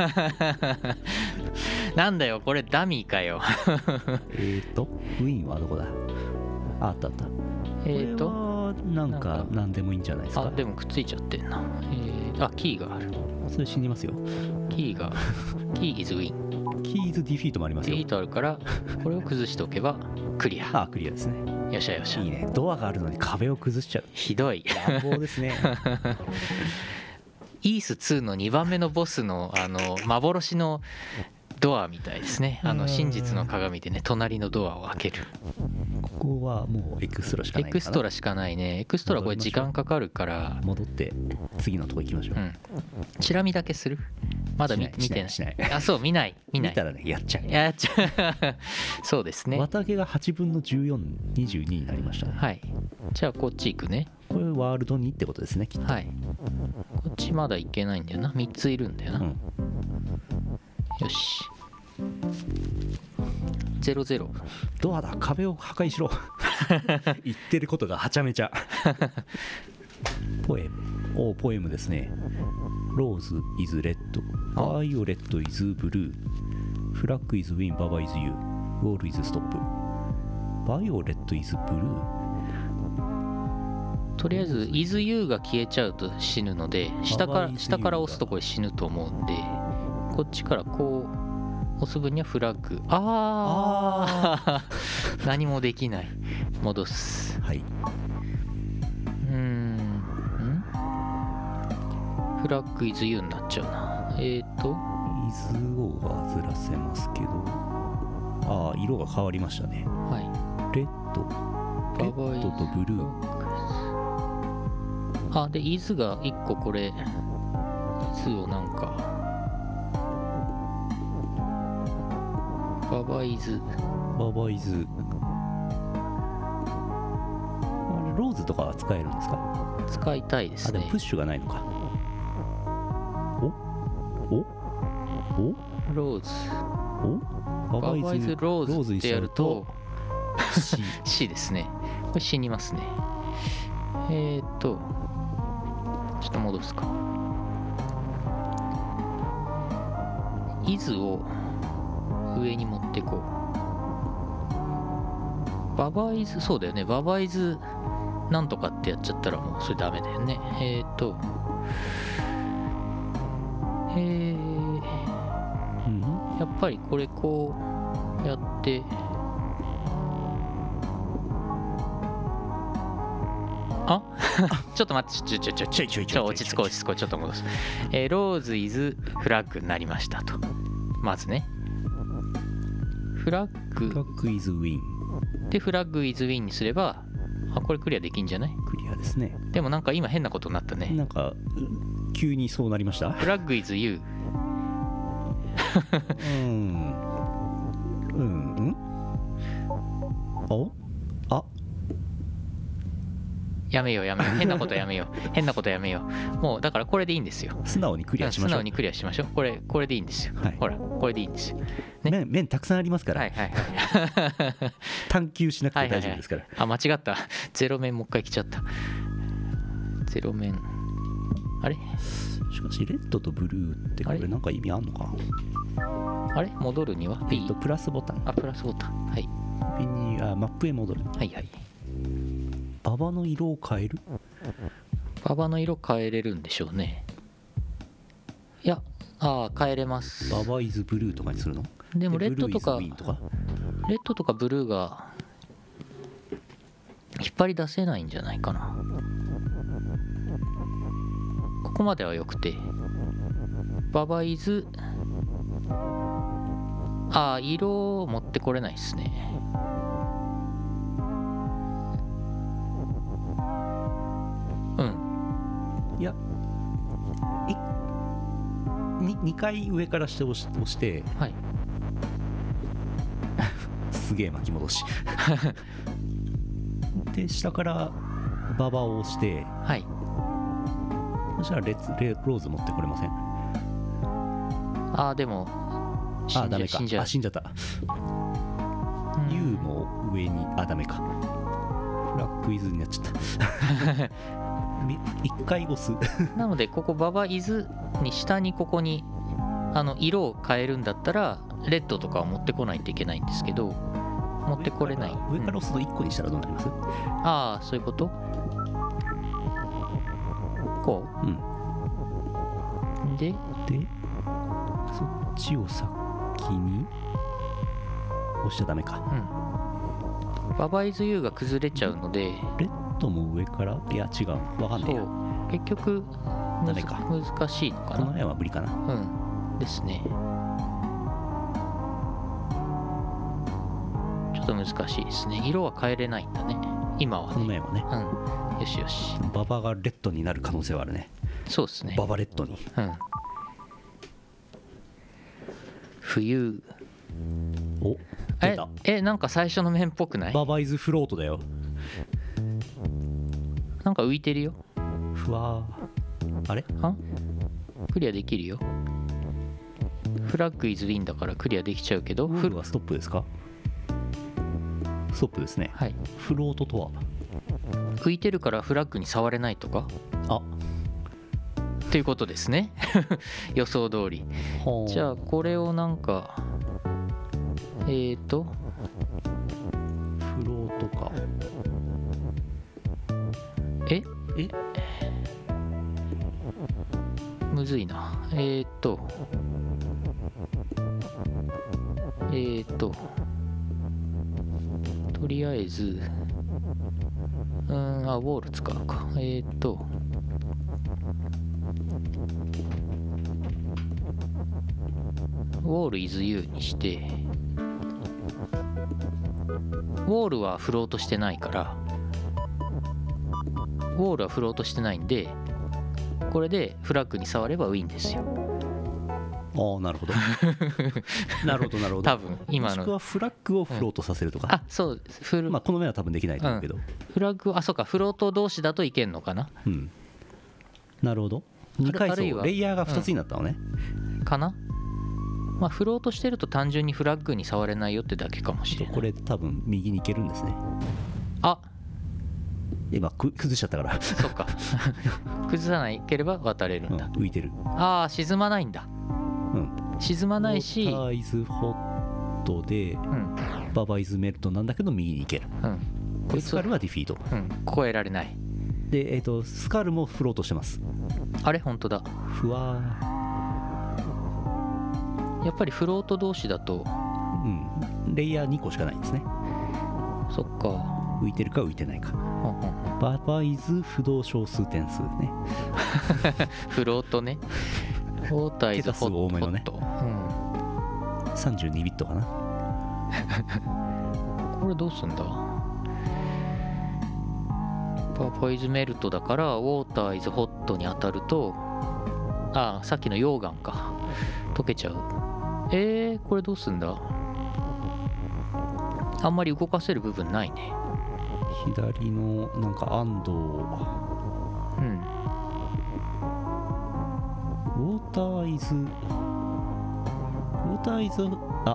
S2: うん、なんだよこれダミーかよ
S1: えっとウィンはどこだ。ああったあった。
S2: えっ、ー、と
S1: これはなんか何でもいいんじゃないですか。
S2: あでもくっついちゃってんな。えー、あキーがある。
S1: それ死にますよ。
S2: キーがキーイズウィン。
S1: キーズディフィートもありますよ。
S2: ディフィートあるからこれを崩しておけばクリア。
S1: あクリアですね。
S2: よっしゃよっしゃ。
S1: いいね。ドアがあるのに壁を崩しちゃう。
S2: ひどい
S1: 乱暴ですね
S2: イースツーのにばんめのボスのあの幻のドアみたいですね。あの真実の鏡でね隣のドアを開ける。
S1: ここはもうエクストラしかないかな。
S2: エクストラしかないね。エクストラこれ時間かかるから
S1: 戻って次のとこ行きましょう。うん、
S2: チラ見だけする。まだ 見, 見てない。
S1: しないしない。
S2: あそう見ない見ない。
S1: 見たらねやっちゃう。
S2: やっちゃうそうですね。
S1: 綿毛がはちぶんのじゅうよん、にじゅうにになりました、ね。
S2: はい。じゃあこっち行くね。
S1: これワールドにってことですねきっと。
S2: はい。こっちまだいけないんだよな。みっついるんだよな、
S1: うん、
S2: よしゼロゼロ。
S1: ドアだ、壁を破壊しろ言ってることがはちゃめちゃポエム、おポエムですね。ローズ is red バイオレット is blue フラッグ is win ババ is you ウォール is stop バイオレット is blue。
S2: とりあえず is you が消えちゃうと死ぬので、下か
S1: Baba
S2: ら
S1: is
S2: 下から
S1: you
S2: 押すとこれ死ぬと思うんで、こっちからこう押す分にはフラッグ、ああ何もできない。戻す。
S1: はい、
S2: うーんんフラッグ is you になっちゃうな。えっ、ー、と
S1: is をはずらせますけど、ああ色が変わりましたね。
S2: はい、
S1: レッドレッドとブルー。
S2: あで is がいっここれ is をなんかババ is
S1: ババ is ローズとかは使えるんですか？
S2: 使いたいですね。
S1: あでもプッシュがないのか。おおお
S2: ローズ
S1: お
S2: ババ is ローズってやると
S1: C,
S2: C ですね。これ死にますね。えーっとちょっと戻すか。is を上に持ってこう。ババ is そうだよね。ババ is なんとかってやっちゃったらもうそれダメだよね。えーっとえー、
S1: うん、
S2: やっぱりこれこうやってあちょっと待ってちょちょちょちょちょちょ落ち着こう落ち着こうちょっと戻す。えー、ローズ is フラッグになりましたと。まずねフラッグ
S1: フラッグ is win
S2: でフラッグ is win にすれば、あこれクリアできんじゃない？
S1: クリアですね。
S2: でもなんか今変なことになったね。
S1: なんか急にそうなりました。
S2: フラッグ is you
S1: うんうんうんおあ
S2: やめようやめよう変なことやめよう変なことやめよう。もうだからこれでいいんですよ。
S1: 素直にクリアしましょう。
S2: 素直にクリアしましょう。これこれでいいんですよ、
S1: はい、
S2: ほらこれでいいんですよ、ね、
S1: 面面たくさんありますから、
S2: はいはいはい
S1: 探求しなくて大丈夫ですから。
S2: はいはいはい、あ間違った。ゼロ面もう一回来ちゃった。ゼロ面あれ
S1: しかしレッドとブルーってこれなんか意味あんのか。
S2: あれ戻るには B、
S1: えっとプラスボタン。
S2: あプラスボタン。はい
S1: B にあマップへ戻る。
S2: はいはい。
S1: ババの色を変える。
S2: ババの色変えれるんでしょうね。いやああ変えれます。
S1: ババイズブルーとかにするの？
S2: でもレッドとか
S1: ブルーイズウィンとか
S2: レッドとかブルーが引っ張り出せないんじゃないかな。ここまではよくてババイズああ色を持ってこれないですね。うん
S1: いやににかい上からして押し押して
S2: はい
S1: すげえ巻き戻しで下からババを押して
S2: はい
S1: そしたらレッツレローズ持ってこれません？
S2: ああでも死んじゃ
S1: あダメか。
S2: 死んじゃう
S1: あ死んじゃった。
S2: うん
S1: U も上にあダメか。フラッグイズになっちゃった一回押す
S2: なのでここババイズに下にここにあの色を変えるんだったらレッドとかを持ってこないといけないんですけど持ってこれない。
S1: 上から押すといっこにしたらどうなります？
S2: うん、ああそういうこと。こ
S1: う
S2: うで
S1: でそっちを先に押しちゃダメか。
S2: うんババイズ U が崩れちゃうので
S1: レッドも上からいや違うわかんないや。
S2: そう結局
S1: ダメか
S2: 難しいのかな。
S1: この辺は無理かな。
S2: うんですね。ちょっと難しいですね。色は変えれないんだね今は
S1: この
S2: ね。
S1: 面はね。
S2: うんよしよし。
S1: ババがレッドになる可能性はあるね。
S2: そうですね。
S1: ババレッドに。
S2: うん冬
S1: お
S2: え
S1: 出た。
S2: えなんか最初の面っぽくない？
S1: ババイズフロートだよ。
S2: なんか浮いてるよ。
S1: ふわーあれ
S2: あクリアできるよ。フラッグイズウィンだからクリアできちゃうけど、
S1: フルはストップですか？ストップですね。
S2: はい、
S1: フロートとは
S2: 浮いてるからフラッグに触れないとか
S1: あ
S2: っていうことですね予想通り。
S1: はあ
S2: じゃあこれをなんかえーと
S1: フロートか。
S2: え
S1: え
S2: むずいな。えーとえーととりあえずうーんあウォール使うか。えーとウォール is you にして、ウォールはフロートしてないからウォールはフロートしてないんで、これでフラッグに触ればウィンですよ。
S1: ああなるほどなるほどなるほど。
S2: 多分今の
S1: もしくはフラッグをフロートさせるとか、
S2: あそうフル、
S1: まあこの目は多分できないと思うけど、
S2: フラッグあそうかフロート同士だといけんのかな。
S1: うんなるほど。にかい層
S2: あるいは
S1: レイヤーがふたつになったのね、
S2: かな。まあフロートしてると単純にフラッグに触れないよってだけかもしれない。
S1: これ多分右に行けるんですね。
S2: あ
S1: 今く崩しちゃったから
S2: そっか崩さないければ渡れるんだ、
S1: うん、浮いてる。
S2: ああ沈まないんだ。
S1: うん
S2: 沈まないし、
S1: ウォーターイズホットで、
S2: うん
S1: ババイズメルトなんだけど右に行ける。
S2: うんこいつは
S1: でスカルはディフィート
S2: うん超えられない。
S1: で、えー、とスカルもフロートしてます。
S2: あれ本当だ。
S1: ふわ
S2: やっぱりフロート同士だと
S1: ーうんレイヤーにこしかないんですね。
S2: そっか。
S1: 浮いてるか浮いてないか。
S2: ほんほんほん
S1: ババイズ不動小数点数ね。
S2: フロートね。ウォーターイズホット。
S1: 桁数多めのね
S2: ホット
S1: さんじゅうにビットかな。
S2: うん、これどうすんだ。ババイズメルトだからウォーターイズホットに当たると、ああさっきの溶岩か溶けちゃう。えー、これどうすんだ。あんまり動かせる部分ないね。
S1: 左のなんか安藤
S2: うん
S1: ウォーターイズウォーターイズあ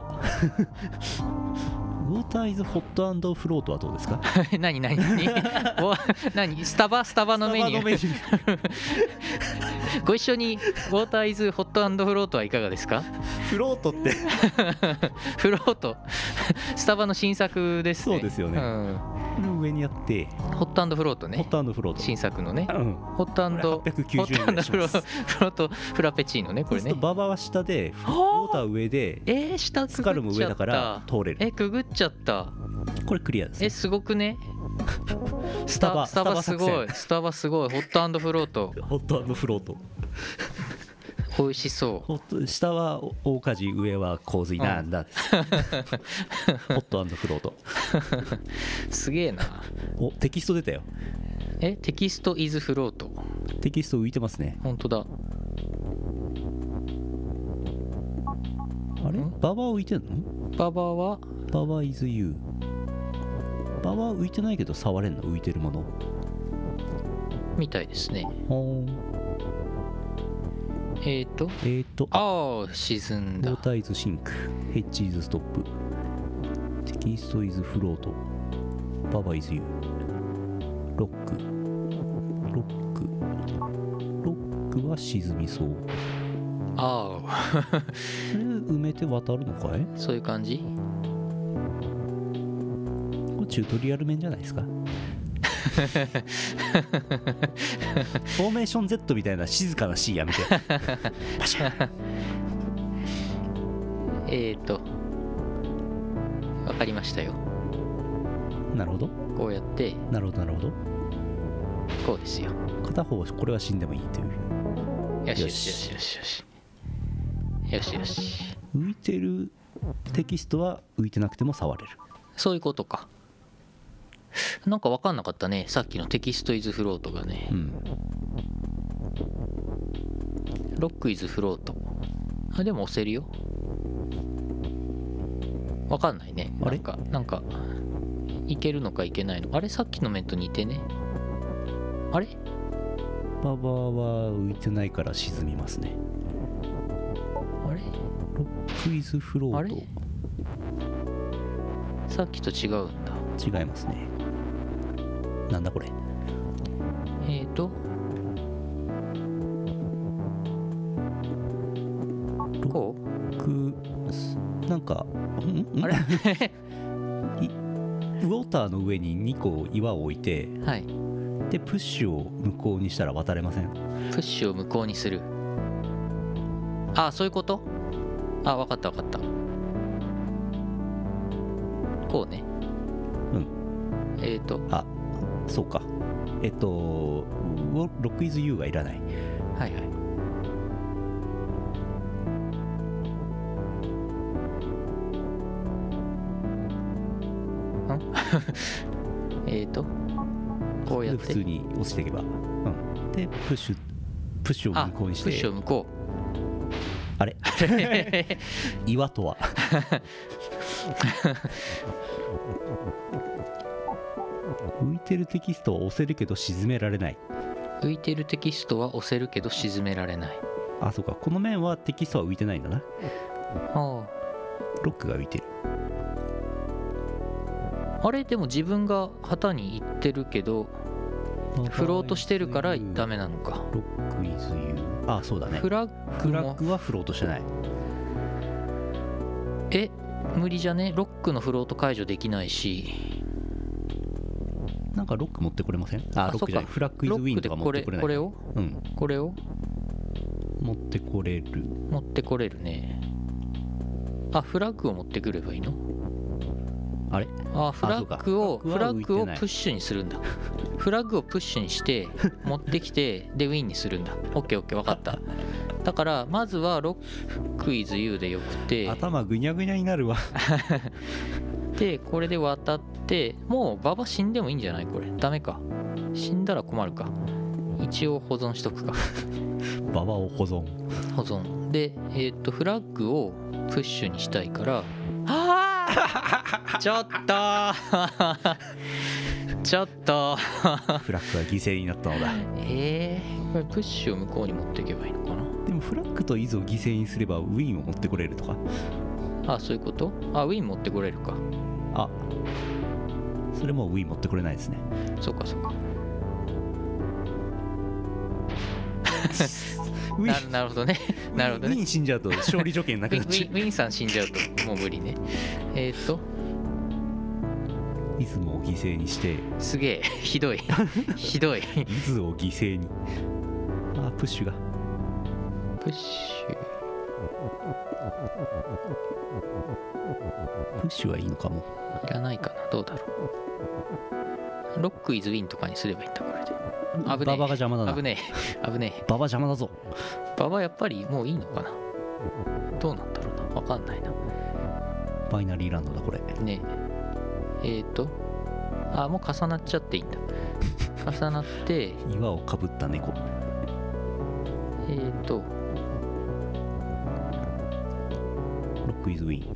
S1: ウォーターイズホット&フロートはどうですか？
S2: 何何何お何スタバスタバのメニュー
S1: スタバのメニュー
S2: ご一緒にウォーターイズホット&フロートはいかがですか？
S1: フロートって
S2: フロートスタバの新作ですね。
S1: そうですよね、
S2: うん
S1: これ上にあって
S2: ホット&フロートね。
S1: ホット&フロート
S2: 新作のね。
S1: うん
S2: ホット&
S1: これはっぴゃくきゅうじゅうえんぐらいします。
S2: ホット&フロートフラペチーノねこれね
S1: そうすると。ババは下でウォーター上で
S2: えー、下く
S1: スカルも上だ
S2: ぐっちゃっ
S1: から
S2: た。
S1: 通れる。
S2: えくぐっちゃった。
S1: これクリアです
S2: え
S1: ね。
S2: すごくね。ス
S1: スタバ
S2: タスタバすごい
S1: ス
S2: スタバすごいホット&フロート
S1: ホット&フロート。
S2: 美味しそう。
S1: ホット下は大火事上は洪水なんだです、ホット&フロート。
S2: すげえな。
S1: おテキスト出たよ。
S2: えテキストイズフロート。
S1: テキスト浮いてますね。
S2: 本当だ。
S1: あれ
S2: ん
S1: ババ浮いてんの？
S2: ババは
S1: ババ is you。 ババ浮いてないけど触れんの？浮いてるもの
S2: みたいですね。
S1: ほーん。
S2: えっ、ー、と
S1: えーと
S2: ああ沈んだ。
S1: ウォーターイズシンク、ヘッジイズストップ、テキストイズフロート、ババイズユー、ロック、ロック、ロックは沈みそう。
S2: ああ
S1: それ埋めて渡るのかい？
S2: そういう感じ。
S1: これチュートリアル面じゃないですか。フォーメーション Z みたいな静かな C やめて。パシャ
S2: えっとわかりましたよ。
S1: なるほど
S2: こうやって
S1: なるほどなるほど。
S2: こうですよ。
S1: 片方これは死んでもいいという。
S2: よしよしよしよしよしよしよし。
S1: 浮いてるテキストは浮いてなくても触れる。
S2: そういうことか。なんか分かんなかったね、さっきのテキストイズフロートがね。
S1: うん。
S2: ロックイズフロート。あでも押せるよ。分かんないね。
S1: あれ
S2: なんかなんかいけるのかいけないの。あれさっきの面と似てね。あれ
S1: ババは浮いてないから沈みますね。
S2: あれ
S1: ロックイズフロ
S2: あれ
S1: ート。
S2: さっきと違うんだ。
S1: 違いますね。なんだこれ。
S2: えーとこ
S1: くなんかん
S2: うあれ
S1: ウォーターの上ににこ岩を置いて、
S2: はい
S1: でプッシュを向こうにしたら渡れません？
S2: プッシュを無効にする。あ、そういうこと。あ、分かった分かった。こうね。
S1: うん
S2: えっ、ー、と
S1: あ、そうか。えっとロックイズ U がいらない。
S2: はいはい。んえっとこうやって
S1: 普通に落ちていけば、うん、でプッシュプッシュを
S2: あ
S1: 向こうにして、
S2: プッシュを向こ
S1: あれ岩とは浮いてるテキストは押せるけど沈められない。
S2: う浮いてるテキストは押せるけど沈められない。
S1: あ、そうか。この面はテキストは浮いてないんだな。
S2: あ
S1: ロックが浮いてる。
S2: ああれでも自分が旗に行ってるけどフロートしてるからダメなのか。
S1: ロックイズ U。あ、そうだね。
S2: フラッグ
S1: フラッ
S2: も
S1: グはフロートしてない。
S2: え無理じゃね。ロックのフロート解除できないし。
S1: なんかロック持ってこれません？あ、
S2: あ
S1: ロックじゃない。
S2: そっか
S1: フラッグイズウィンとか持
S2: こ
S1: ってこれない。
S2: れこれを
S1: うん。
S2: これを
S1: 持ってこれる。
S2: 持ってこれるね。あ、フラッグを持ってくればいいの？
S1: あれ？
S2: あ、フラッグを
S1: そうか
S2: フラッグを
S1: フラッグは浮いてない
S2: プッシュにするんだ。フラッグをプッシュにして持ってきてでウィンにするんだ。オッケーオッケー分かった。だからまずはロックイズ U でよくて、
S1: 頭ぐにゃぐにゃになるわ。
S2: でこれで渡ってもう馬場死んでもいいんじゃない？これダメか。死んだら困るか。一応保存しとくか。
S1: 馬場を保存。
S2: 保存でえっ、とフラッグをプッシュにしたいからあーちょっとちょっと
S1: フラッグが犠牲になったのだ。
S2: えー、これプッシュを向こうに持っていけばいいのかな。
S1: でもフラッグとイズを犠牲にすればウィンを持ってこれるとか。
S2: あ、そういうこと。あ、ウィン持ってこれるか。
S1: あ、それもウィン持ってこれないですね。
S2: そうかそうか。
S1: ウィン
S2: ななるほどね。なるほどね。
S1: ウィン死んじゃうと勝利条件な
S2: ウィンウ
S1: くなっちゃ
S2: ィンウィンさん死んじゃうともう無理ね。えっ、ー、と
S1: う。イズも犠牲にして、
S2: すげえひどいひどい。
S1: イズを犠牲に。あ、プッシュが。
S2: プッシュ
S1: プッシュはいいのかも。
S2: いらないかな。どうだろう。ロックイズウィンとかにすればいいんだこれで。危ねえ。
S1: 馬場が邪魔だな。
S2: 危ねえ危ねえ。
S1: 馬場邪魔だぞ。
S2: 馬場やっぱりもういいのかな。どうなんだろうな。わかんないな。
S1: バイナリーランドだこれ。
S2: ねえ。えっ、ー、とあ、もう重なっちゃっていいんだ。重なって
S1: 岩をかぶった猫。
S2: えっ、ー、と
S1: ロックイズウィン。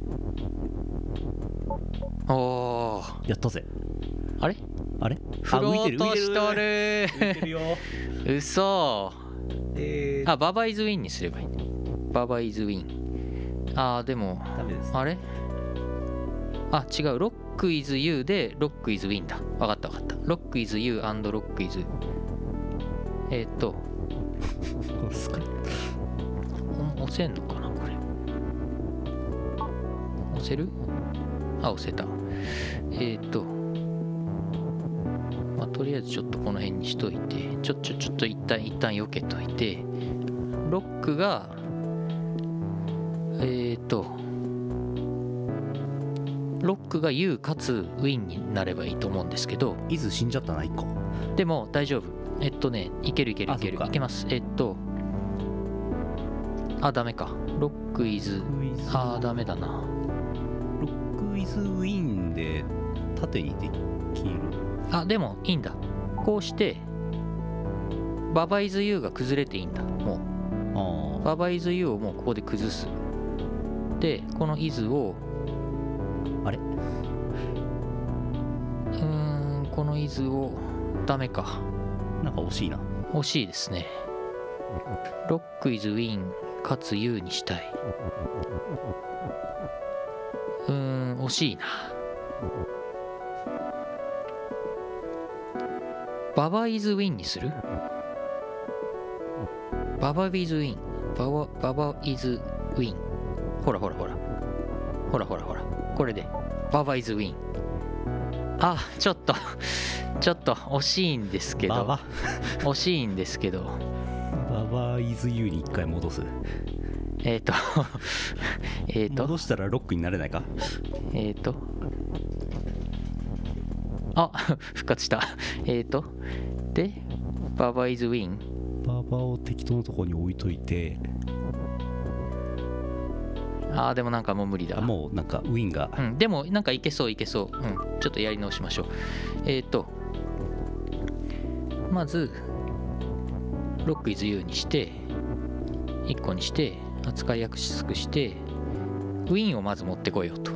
S2: おー
S1: やったぜ。
S2: あれ
S1: あれ？
S2: フロートしとる
S1: 浮いてるよ。
S2: うそ
S1: えー、
S2: あ、ババイズウィンにすればいいね。ババイズウィン。あーでも
S1: ダメです。
S2: あれあ、違う。ロックイズ U でロックイズウィンだ。わかったわかった。ロックイズ U& ロックイズ。えっ、ー、と、お押せんのかなこれ。押せる？あ、押せた。えっ、ー、と、まあ、とりあえずちょっとこの辺にしといて、ちょ、ちょ、ちょっと一旦、一旦避けといて、ロックが、えっ、ー、と、ロックが U かつウィンになればいいと思うんですけど、
S1: イズ死んじゃったな、いっこ。
S2: でも大丈夫。えっとね、いけるいけるいける。いけます。えっと、あ、ダメか。ロックイズ、あー、ダメだな。
S1: ロックイズウィンで縦にできる。
S2: あ、でもいいんだ。こうして、ババイズ U が崩れていいんだ。もう。
S1: あ
S2: ババイズ U をもうここで崩す。で、このイズを、
S1: あれ？
S2: うーん、このイズを、ダメか。
S1: なんか惜しいな。
S2: 惜しいですね。ロック is win かつ U にしたい。うーん惜しいな。ババ is win にする？ババ is win ババババ is win ほらほらほらほらほらほらこれでババ is win。 あちょっとちょっと惜しいんですけど
S1: ババ
S2: 惜しいんですけど
S1: ババ is you に一回戻す。
S2: えっとえっと
S1: 戻したらロックになれないか。
S2: えっとあ復活した。えっとでババ is win。
S1: ババを適当なところに置いといて、
S2: あーでもなんかもう無理だ。
S1: あもうなんかウィンが、
S2: うん、でもなんかいけそういけそう、うん、ちょっとやり直しましょう。えっとまずロック is you にしていっこにして扱いやすくしてウィンをまず持ってこようと。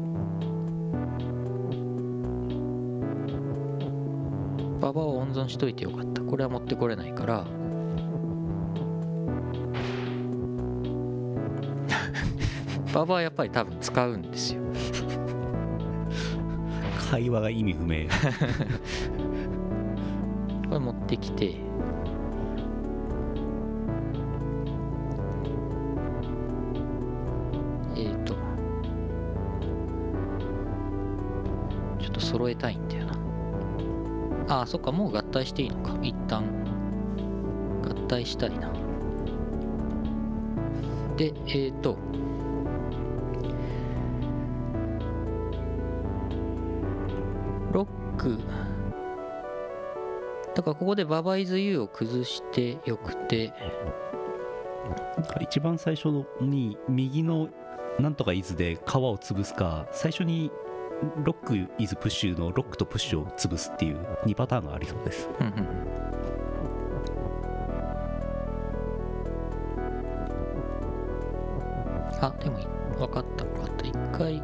S2: ババを温存しといてよかった。これは持ってこれないからババはやっぱり多分使うんですよ。
S1: 会話が意味不明。
S2: これ持ってきてえっとちょっと揃えたいんだよな。ああそっかもう合体していいのか。一旦合体したいな。でえっとロックだからここでババイズ U を崩してよくて、
S1: なんか一番最初に右のなんとかイズで皮を潰すか、最初にロックイズプッシュのロックとプッシュを潰すっていうにパターンがありそうです。
S2: うんうんうんあでも分かった分かった。一回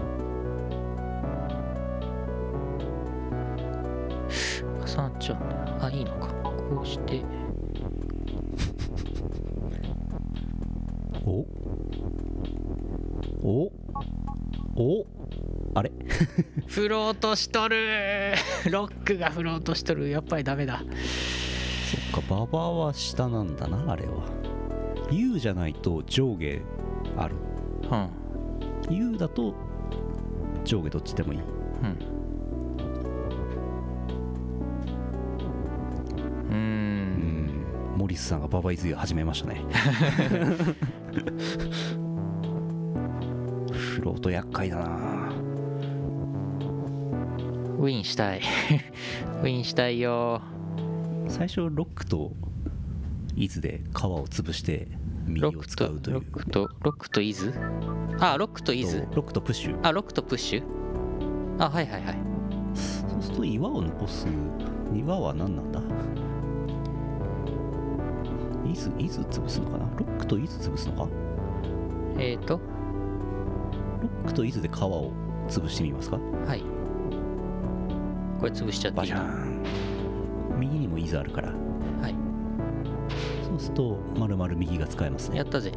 S2: 重なっちゃうんだよ。あいいのか。こうして
S1: おおおあれ
S2: フロートしとるロックがフロートしとる。やっぱりダメだ。
S1: そっかババは下なんだなあれは。 U じゃないと上下ある。
S2: うん
S1: U だと上下どっちでもいい。
S2: うんうーん
S1: モリスさんがババイズユ始めましたね。フロート厄介だな。
S2: ウィンしたいウィンしたいよ。
S1: 最初ロックとイズで皮を潰して右を
S2: ロックと
S1: 使うという。
S2: ロックとロックとイズあロックとイズ
S1: ロックとプッシュ。
S2: あロックとプッシュあはいはいはい。
S1: そうすると岩を残す。岩は何なんだ。イズイズ潰すのかな。ロックとイズ潰すのか。
S2: えっと
S1: ロックとイズで皮を潰してみますか。
S2: はいこれ潰しちゃっていいの。
S1: バジャーン。右にもイズあるから。
S2: はい
S1: そうすると丸々右が使えますね。
S2: やったぜ。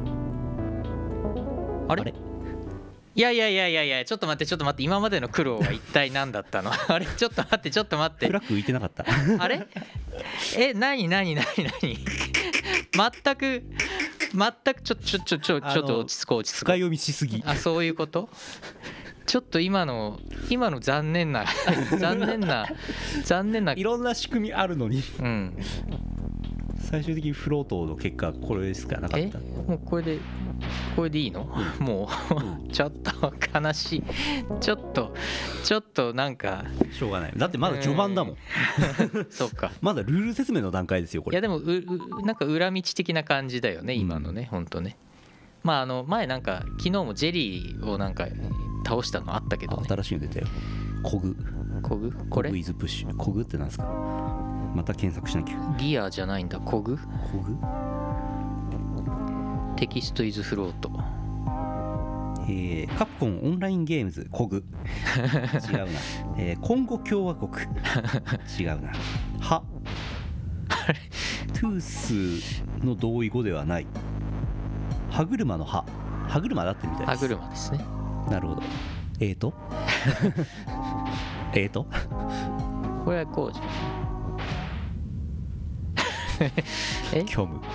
S2: あれ
S1: あれ
S2: いやいやいやいやいやちょっと待ってちょっと待って。今までの苦労は一体何だったのあれちょっと待ってちょっと待って
S1: フラッグ浮いてなかった。
S2: あれえ何何何何全く全くちょちょちょちょちょっと落ち着こう落ち着こ
S1: 使い読みしすぎ。
S2: う。あそういうこと。ちょっと今の今の残念な残念な残念ない
S1: ろんな仕組みあるのに
S2: うん
S1: 最終的にフロートの結果これしかなかっ
S2: え
S1: た。
S2: もうこれでこれでいいのもうちょっと悲しい。ちょっとちょっとなんか
S1: しょうがない。だってまだ序盤だもん。
S2: そっか。
S1: まだルール説明の段階ですよこれ。
S2: いやでもううなんか裏道的な感じだよね今のね、ほんとね。まああの前なんか昨日もジェリーをなんか倒したのあったけど、ね、
S1: 新しいの出たよ。コグ
S2: コグこれ
S1: コグイズプッシュ。コグってなんですか。また検索しなきゃ。
S2: ギアじゃないんだ。コグ
S1: コグ
S2: テキストイズフロート。
S1: えー、カプコンオンラインゲームズコグ違うな、えー、コンゴ共和国違うなはトゥースの同意語ではない。歯車の歯、歯車だってみたいです。
S2: 歯車ですね。
S1: なるほど。えーとえーと
S2: これはこうじゃんえ
S1: 虚無。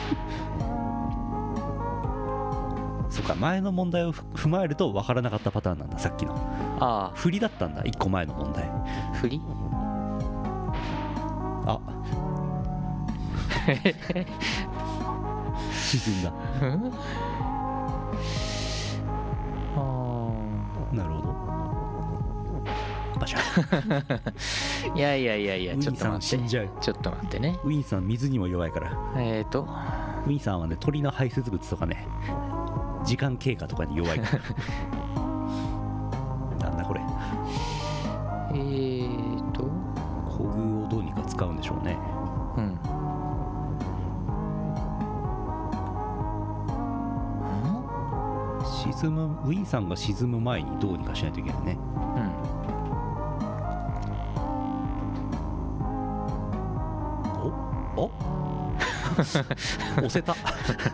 S1: そっか、前の問題を踏まえると分からなかったパターンなんだ。さっきの
S2: あ
S1: 振りだったんだ。いっこまえの問題。
S2: あ振り
S1: あ沈んだ。
S2: うんあ
S1: なるほど。バシャ
S2: いやいやいやいや、ちょっと
S1: ウィンさん
S2: 待って
S1: 死んじゃう。
S2: ちょっと待ってね。
S1: ウィンさん水にも弱いから。
S2: えーと
S1: ウィンさんはね、鳥の排泄物とかね、時間経過とかに弱いからなんだこれ。
S2: えーと
S1: コグをどうにか使うんでしょうね。
S2: うん
S1: 沈む、ウィンさんが沈む前にどうにかしないといけないね。
S2: うん
S1: おお押せた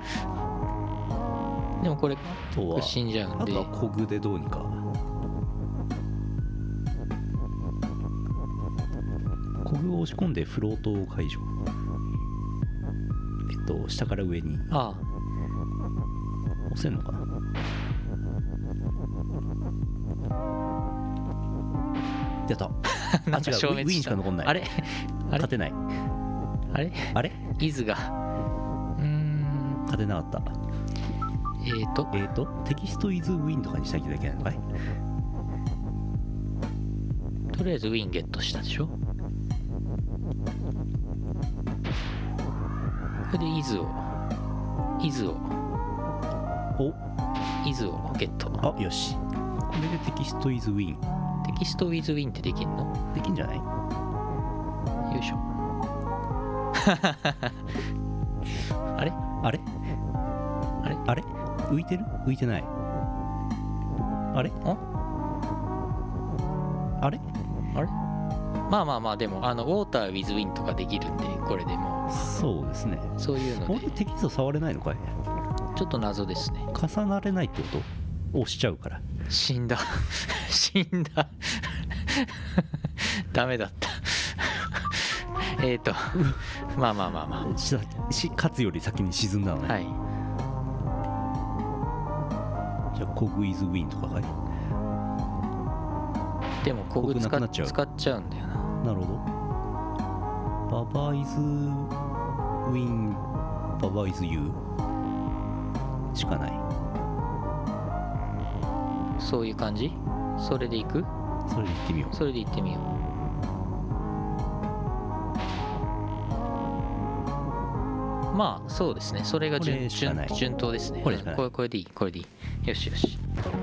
S2: でもこれ
S1: あとは
S2: 死んじゃうんで、
S1: あとはコグでどうにか。コグを押し込んでフロートを解除。えっと下から上に
S2: あ
S1: 押せんのかな。やった。
S2: あなんか消
S1: あ違う、ウィン
S2: 滅した。
S1: しか残んない。
S2: あれあれ
S1: 勝てない。
S2: あれ
S1: あれ
S2: イズがうーん
S1: 勝てなかった。
S2: えーと
S1: えーとテキストイズウィンとかにしなきゃいけないのかい。
S2: とりあえずウィンゲットしたでしょ。これでイズをイズを
S1: お
S2: イズをゲット。
S1: あよし。これでテキストイズウィン
S2: テキストウィズウィンってできんの？
S1: できんじゃない。
S2: よいしょあれ
S1: あれ
S2: あれ
S1: あれ浮いてる浮いてない。あれ
S2: あ
S1: あれ
S2: あれまあまあまあ、でもあのウォーターウィズウィンとかできるんで、これでも
S1: そうですね。
S2: うそういうの
S1: 俺
S2: で
S1: テキスト触れないのかい。
S2: ちょっと謎ですね。
S1: 重なれないってこと？押しちゃうから。
S2: 死んだ死んだダメだったえっとまあまあまあま
S1: しし勝つより先に沈んだのね。
S2: あはい。
S1: じゃあコグイズウィンとかかい。
S2: でもコグ使っ
S1: コグなくなっちゃう
S2: 使っちゃうんだよな。
S1: なるほど。ババイズウィンババイズユーしかない。
S2: そういう感じ。それでいく
S1: それで行ってみよう。
S2: それでいってみよう。まあそうですね、それが
S1: こ
S2: 順
S1: れしかない
S2: 順順当ですね。
S1: これしかない
S2: これこれでいい、これでいい。よしよし。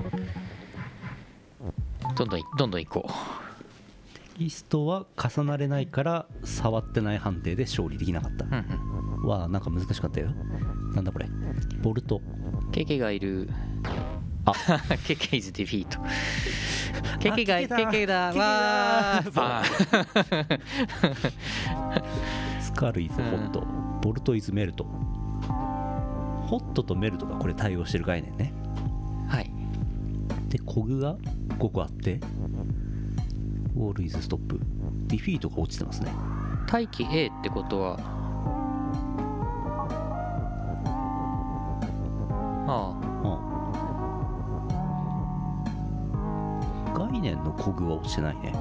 S2: どんどんいどんどんいこう。
S1: テキストは重なれないから触ってない判定で勝利できなかった。
S2: うんうん。
S1: わあなんか難しかったよ。なんだこれ。ボルト。
S2: ケケがいる。
S1: あ
S2: ケケ is defeat。ケケが
S1: ケケだ
S2: ケケだ
S1: ケケだ
S2: わーバーン
S1: スカルイズホット、ボルトイズメルト。ホットとメルトがこれ対応してる概念ね。
S2: はい。
S1: でコグがごこあって、ウォールイズストップ、ディフィートが落ちてますね。
S2: 待機 A ってことは、あ
S1: あ、概念のコグは落ちてないね。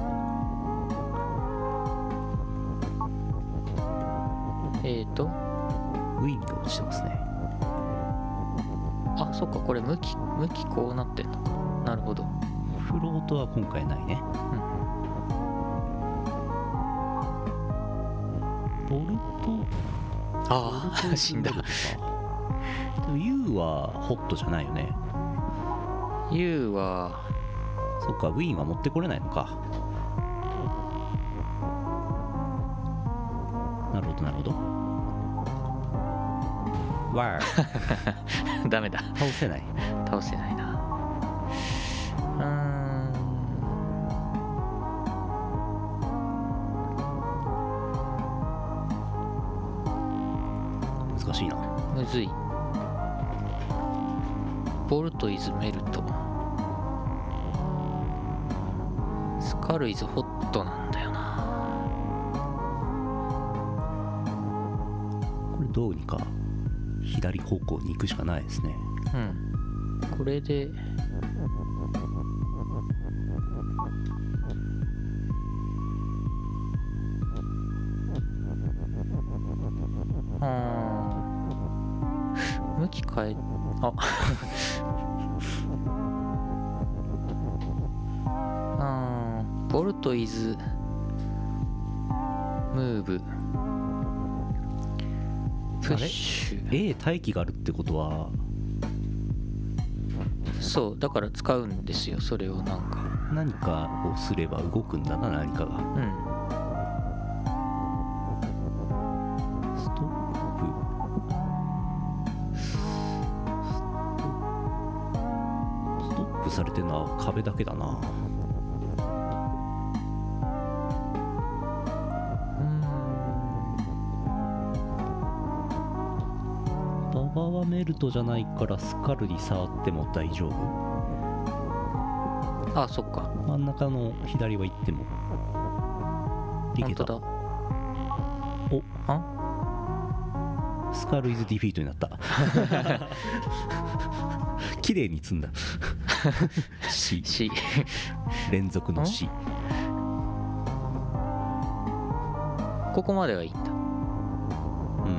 S2: あえっ、ー、と
S1: ウィンが落ちてますね。
S2: あ、そっか、これ向き向きこうなってんのか。なるほど。
S1: フロートは今回ないね。ボルト
S2: ああ死んだ。
S1: でも U はホットじゃないよね。
S2: U は
S1: そっか、ウィンは持ってこれないのか。なるほどなるほど。わー
S2: ダメだ、
S1: 倒せない。
S2: 倒せないな。うーんずい。ボルトイズメルト。スカルイズホットなんだよな。
S1: これどうにか左方向に行くしかないですね。
S2: うん。これであー向き変えああーボルトイズムーブプッシュ。
S1: A 待機があるってことは
S2: そうだから使うんですよそれを。なんか
S1: 何かをすれば動くんだな、何かが。
S2: うん
S1: ストップストップされてるのは壁だけだな。タワーはメルトじゃないからスカルに触っても大丈夫。
S2: あ、そっか。
S1: 真ん中の左は行ってもいけた。
S2: 本当だ。
S1: お
S2: あ
S1: スカルイズディフィートになった綺麗に積んだC,
S2: C
S1: 連続の C。
S2: ここまではいいんだ。
S1: うん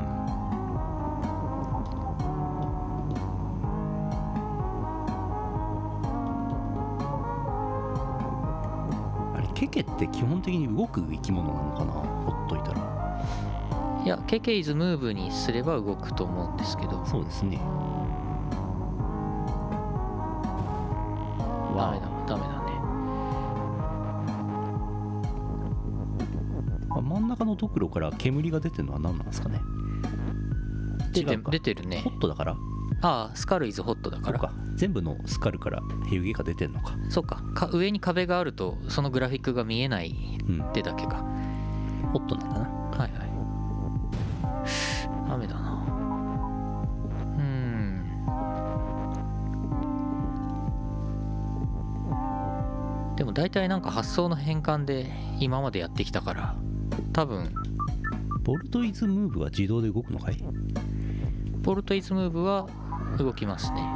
S1: あれケケって基本的に動く生き物なのかな、ほっといたら。
S2: いや、ケケイズムーブにすれば動くと思うんですけど。
S1: そうですね。
S2: ダメだ、ダメだね。
S1: あ、真ん中のドクロから煙が出てるのは何なんですかね。
S2: 出て
S1: 違うか
S2: 出てるね
S1: ホ。ットだから。
S2: ああ、スカルイズホットだから。
S1: そうか、全部のスカルからヘウゲが出てるのか。
S2: そうかか。上に壁があるとそのグラフィックが見えない
S1: うん
S2: ってだけか。
S1: ホットなんだな。
S2: はいはい。ダメだな。うーん。でも大体なんか発想の変換で今までやってきたから多分。
S1: ボルトイズムーブは自動で動くのかい。
S2: ボルトイズムーブは動きますね。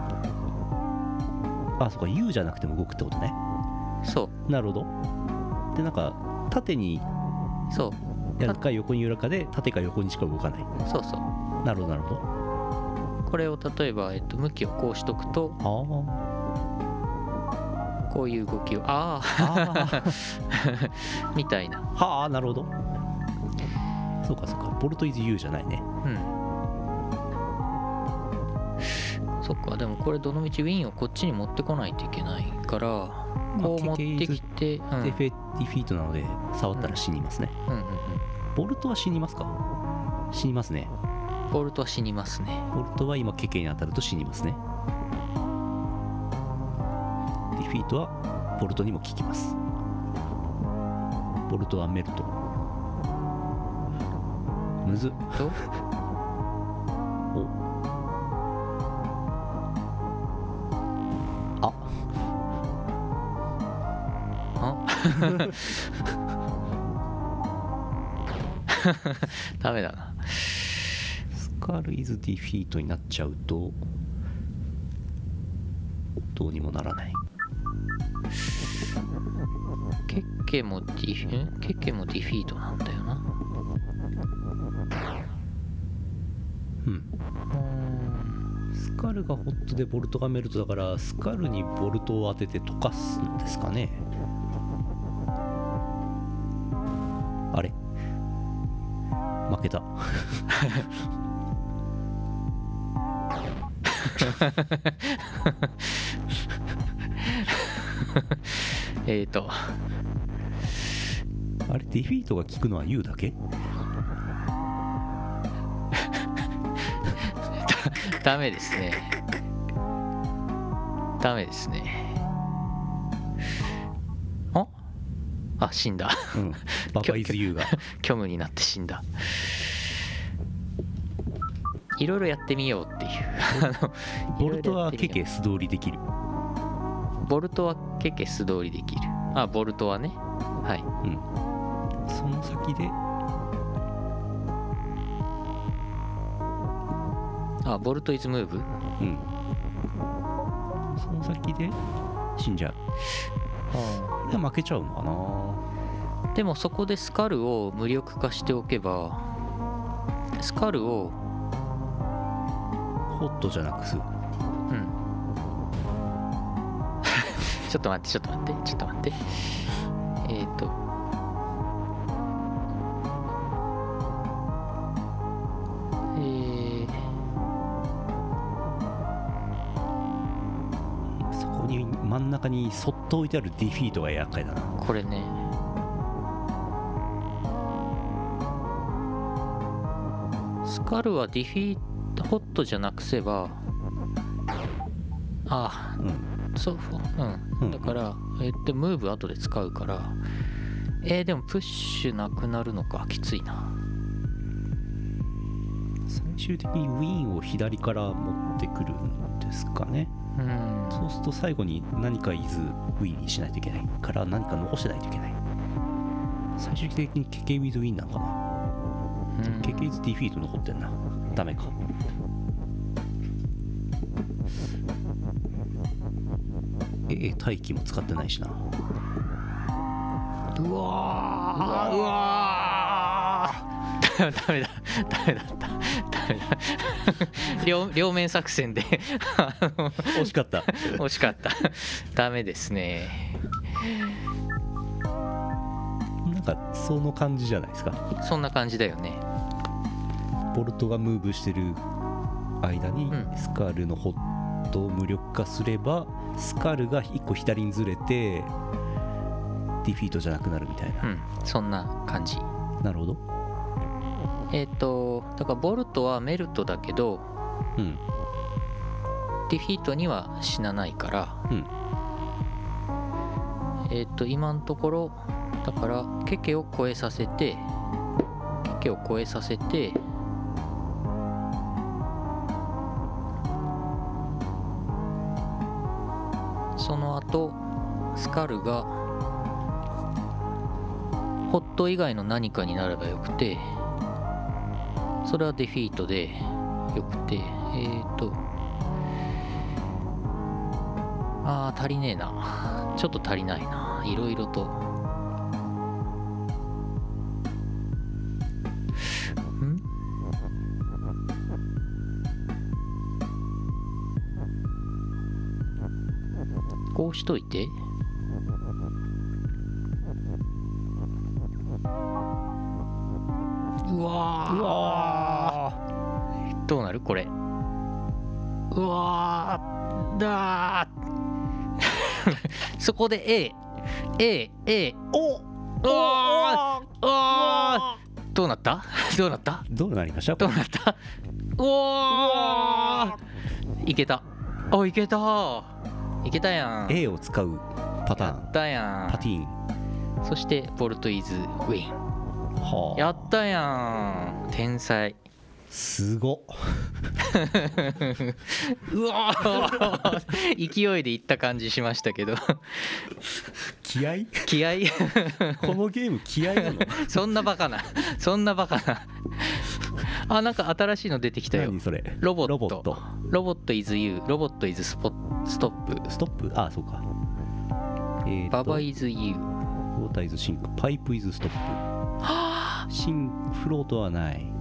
S1: あ、そうか、U じゃなくても動くってことね。
S2: そ
S1: なるほど。で、なんか縦に
S2: うそう
S1: やるか横に揺らるかで縦か横にしか動かない。
S2: そうそう。
S1: なるほどなるほど。
S2: これを例えば、えっと、向きをこうしとくと
S1: あ
S2: こういう動きをあ
S1: あ
S2: あみたいな。
S1: はあ、なるほど。そうかそうか、ボルトイズ U じゃないね。
S2: うん。そっか。でもこれどのみちウィンをこっちに持ってこないといけないからこう持ってきて、うん、
S1: デフェディフィートなので触ったら死にますね。
S2: うんうんうん。
S1: ボルトは死にますか。死にますね。
S2: ボルトは死にますね。
S1: ボルトは今ケケに当たると死にますね。ディフィートはボルトにも効きます。ボルトはメルト。むずっ。
S2: と
S1: おあ
S2: あダメだな。
S1: スカルイズディフィートになっちゃうとどうにもならない。
S2: ケッケもディフィケッケもディフィートなんだよな。
S1: うん。
S2: うーん。
S1: スカルがホットでボルトがメルトだからスカルにボルトを当てて溶かすんですかね。あれ負けた
S2: えーと
S1: あれディフィートが効くのは U だけ。
S2: ダメですね。ダメですね。ああ、死んだ。
S1: うん。ババイズ U が。
S2: 虚無になって死んだ。 いろいろやってみようっていうあの
S1: ボルトはケ
S2: いろいろやってみよ
S1: ケ素通りできる。
S2: うボルトはケケ素通りできる。あ、ボルトはね。はい。
S1: うん。その先で、
S2: あ、ボルトイズムーブ。
S1: うん。その先で死んじゃう。
S2: あ
S1: で負けちゃうのかな。
S2: あ。でもそこでスカルを無力化しておけば、スカルを
S1: ホットじゃなくす。
S2: うんちょっと待ってちょっと待ってちょっと待ってえっ、ー、とえー、
S1: そこに真ん中にそっと置いてあるディフィートが厄介だな。
S2: これね、スカルはディフィートホットじゃなくせば、ああ、
S1: うん
S2: そう、うん、だから、えっと、ムーブ後で使うから、えー、でもプッシュなくなるのか、きついな。
S1: 最終的にウィーンを左から持ってくるんですかね。
S2: うん、
S1: そうすると最後に何かイズウィーンにしないといけないから何か残してないといけない。最終的にケケウィズウィーンなのかな。
S2: うん、
S1: ケケイズディフィート残ってんな。ダメか。A 待機も使ってないしな。
S2: うわーうわーダメだダメだったダメだ両, 両面作戦で
S1: 惜しかった
S2: 惜しかったダメですね。
S1: なんかその感じじゃないですか。
S2: そんな感じだよね。
S1: ボルトがムーブしてる間にスカルのホットを無力化すれば、スカルがいっこ左にずれてディフィートじゃなくなるみたいな、
S2: うん、そんな感じ。
S1: なるほど。
S2: えっ、ー、とだからボルトはメルトだけど、
S1: うん、
S2: ディフィートには死なないから、
S1: うん、
S2: えっ、ー、と今のところだからケケを超えさせてケケを超えさせてその後スカルがホット以外の何かになればよくて、それはディフィートでよくて、えーとあー足りねえな、ちょっと足りないな、いろいろと。んこうしといて、うわー
S1: うわ
S2: ーどうなるこれ。うわーだーそこで A A A
S1: お
S2: うわーうわーどうなったどうなった
S1: どうなりました。
S2: どうなったうわーいけた。あ、いけたいけたやん。
S1: A を使うパターン。
S2: やったやん。
S1: パティーン。
S2: そしてボルトイズウィン。
S1: はあ、
S2: やったやん。天才。
S1: すごっ
S2: うわー勢いでいった感じしましたけど
S1: 気合
S2: 気合
S1: このゲーム気合なの
S2: そんなバカなそんなバカなあ、なんか新しいの出てきたよ。
S1: 何それ。
S2: ロボット
S1: ロボット
S2: ロボット is you ロボット is スポストップ
S1: ストップ。あ、そうか。えーと
S2: ババ is you
S1: ウォーター is シンク、パイプ is ストップ。シンフロートはない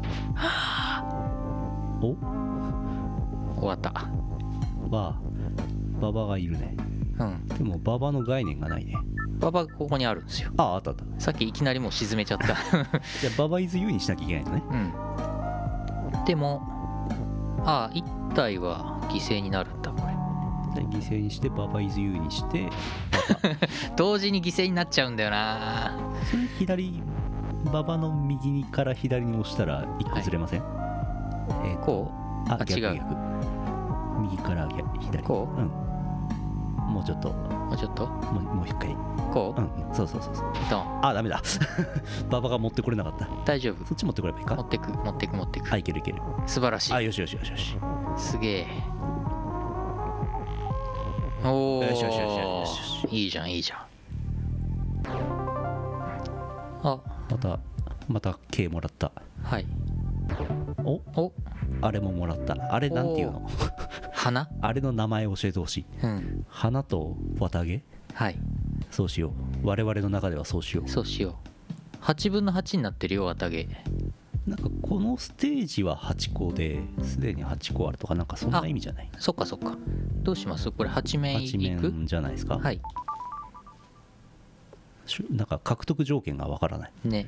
S1: お
S2: 終わった。
S1: はババがいるね。
S2: うん
S1: でもババの概念がないね。
S2: ババここにあるんですよ。
S1: あ、あったあった。
S2: さっきいきなりもう沈めちゃった
S1: じゃあババ is you にしなきゃいけないのね。
S2: うんでもああいち体は犠牲になるんだこれ。
S1: 犠牲にしてババ is you にして
S2: 同時に犠牲になっちゃうんだよな。
S1: それ左ババの右にから左に押したらいっこずれません、はいえー、
S2: こう
S1: あ
S2: あ違う
S1: 逆逆右から逆左
S2: こう、
S1: うんもうちょっと
S2: もうちょっと
S1: もうもう一回。
S2: こう、
S1: うんそうそうそうそう。
S2: ドン。
S1: あダメだ馬場が持ってこれなかった。
S2: 大丈夫。
S1: そっち持ってこればいいか。
S2: 持ってく持ってく持ってく。
S1: あいけるいける。
S2: 素晴らしい。
S1: あよしよしよしよし。
S2: すげえ。おお。
S1: よしよしよしよしよ
S2: いいじゃんいいじゃん。あ
S1: またまた K もらった。
S2: はい。
S1: お
S2: お
S1: あれももらった。あれなんていうの
S2: 花。
S1: あれの名前教えてほしい。
S2: うん
S1: 花と綿毛。
S2: はい。
S1: そうしよう。我々の中ではそうしよう。
S2: そうしよう。はちぶんのはちになってるよ綿毛。
S1: なんかこのステージははちこですでにはちこあるとかなんかそんな意味じゃない。
S2: そっかそっか。どうしますこれはち面い
S1: はち
S2: く。
S1: 面じゃないですか。
S2: はい
S1: しゅなんか獲得条件がわからない。
S2: ね。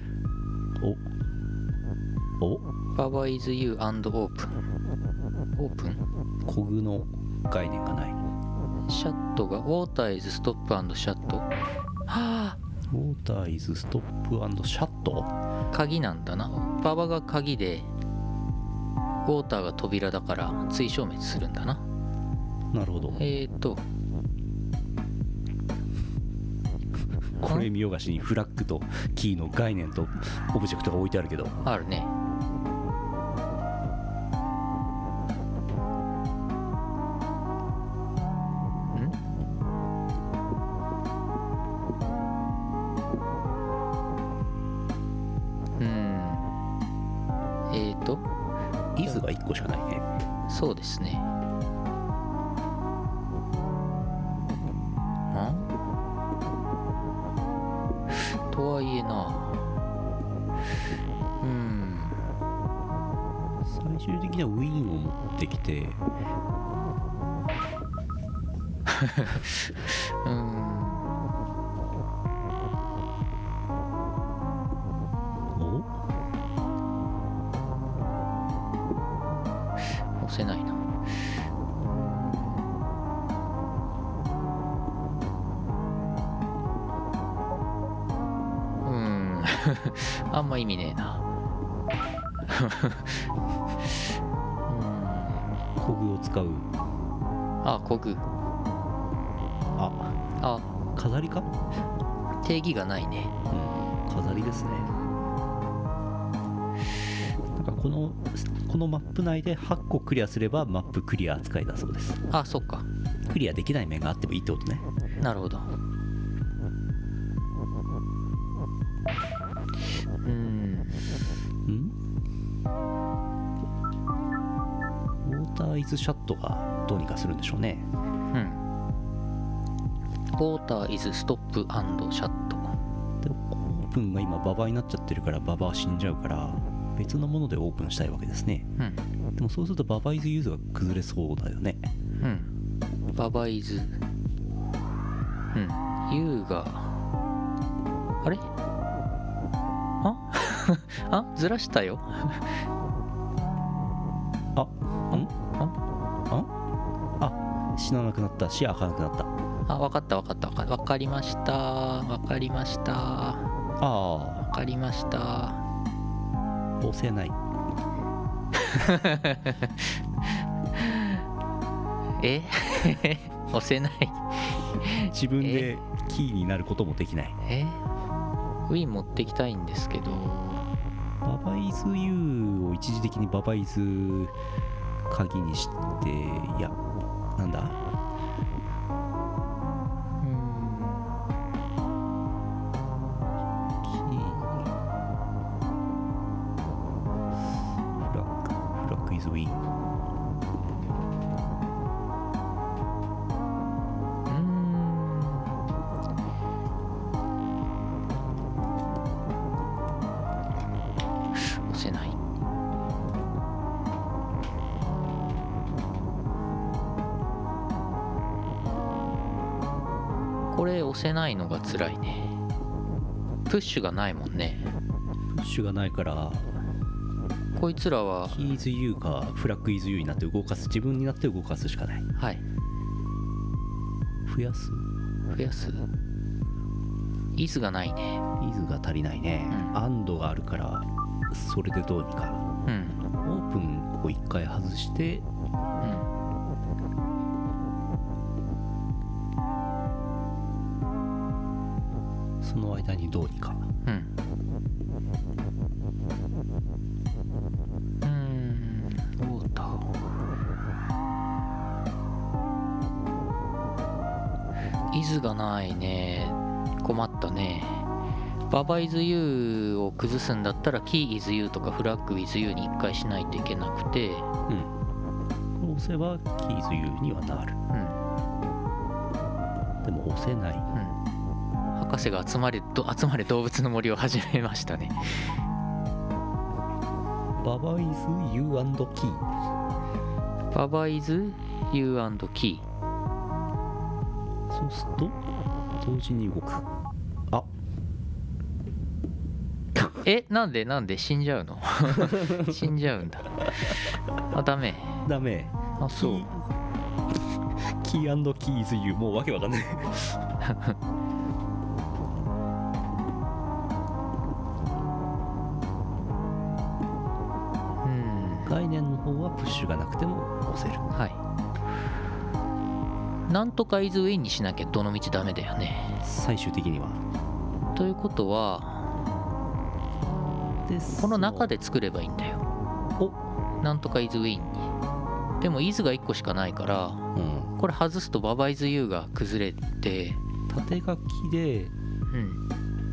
S1: おお
S2: ババイズユーアンドオープン。オープン
S1: コグの概念がない。
S2: シャットがウォーターイズストップアンドシャット。はあ
S1: ウォーターイズストップアンドシャット。
S2: 鍵なんだな。ババが鍵でウォーターが扉だから追消滅するんだな。
S1: なるほど。
S2: えーと
S1: これ見よがしにフラッグとキーの概念とオブジェクトが置いてあるけど。
S2: あるね。
S1: イズがいっこしかないね。
S2: そうですね。あとはいえな。うん
S1: 最終的にはウィンを持ってきて
S2: うん押せないな。うんあんま意味ねえな
S1: コグを使う。
S2: あ、コグ。
S1: あ
S2: あ、
S1: 飾りか。
S2: 定義がないね。
S1: うん飾りですね。なんかこのこのマップ内ではっこクリアすればマップクリア扱いだそうです。
S2: あ、そっか。
S1: クリアできない面があってもいいってことね。
S2: なるほど。うん
S1: んウォーターイズシャットがどうにかするんでしょうね。
S2: うんウォーターイズストップアンドシャット。
S1: でオープンが今ババになっちゃってるからババは死んじゃうから別のものでオープンしたいわけですね。
S2: うん
S1: でもそうするとババイズユーズが崩れそうだよね。
S2: うんババイズうんユーがあれああずらしたよ
S1: あんああ死ななくなった。視野開かなくなった。
S2: あ、わかったわかったわかわかりましたわかりました
S1: ああ
S2: わかりました。
S1: 押せない
S2: え押せない
S1: 自分でキーになることもできない。
S2: えウィン持ってきたいんですけど
S1: ババイズ U を一時的にババイズ鍵にしていやなんだ
S2: これ押せないのが辛いね。プッシュがないもんね。
S1: プッシュがないから
S2: こいつらは
S1: キーズ U かフラッグイズ U になって動かす。自分になって動かすしかない。
S2: はい
S1: 増やす
S2: 増やすイズがないね。
S1: イズが足りないね、
S2: うん、
S1: アンドがあるからそれでどうにか、
S2: うん、
S1: オープンを一回外して、
S2: うん、
S1: その間にどうにか。
S2: うん。うーん、ウォーター。イズがないね。困ったね。ババイズユーを崩すんだったらキーイズユーとかフラッグイズユーにいっかいしないといけなくて、
S1: うん。これ押せばキーズユーにはなる。
S2: うん。
S1: でも押せない。
S2: うん。博士が集まれど集まれ動物の森を始めましたね。
S1: ババイズユー&キー。
S2: ババイズユー&キー。
S1: そうすると同時に動く。あ、
S2: え、なんでなんで死んじゃうの死んじゃうんだ。あ、ダメ。
S1: ダメ。
S2: あ、そう。
S1: キーキーズユー、もうわけわかんない
S2: うん。
S1: 概念の方はプッシュがなくても押せる。
S2: はい。なんとかイズウィンにしなきゃどの道ダメだよね。
S1: 最終的には。
S2: ということは
S1: で
S2: この中で作ればいいんだよ。
S1: お、
S2: なんとかイズウィンに。でもイズがいっこしかないから、
S1: うん、
S2: これ外すとババイズユーが崩れて、
S1: 縦書きで、
S2: うん、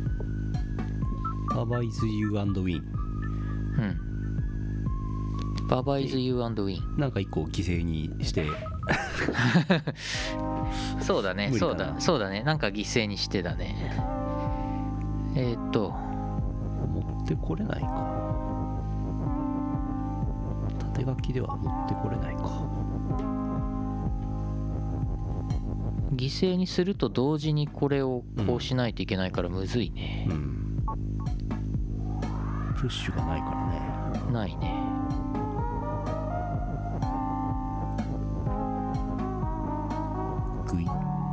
S1: ババイズユー&ウィン。
S2: うん。ババイズユー&ウィン。
S1: なんか一個犠牲にして
S2: そうだね、
S1: 無理かな。
S2: そうだ、そうだね。なんか犠牲にしてだね。えーっと、
S1: 持ってこれないか。縦書きでは持ってこれないか。
S2: 犠牲にすると同時にこれをこうしないといけないからむずいね。
S1: うん。プッシュがないからね。
S2: ないね。
S1: グイ。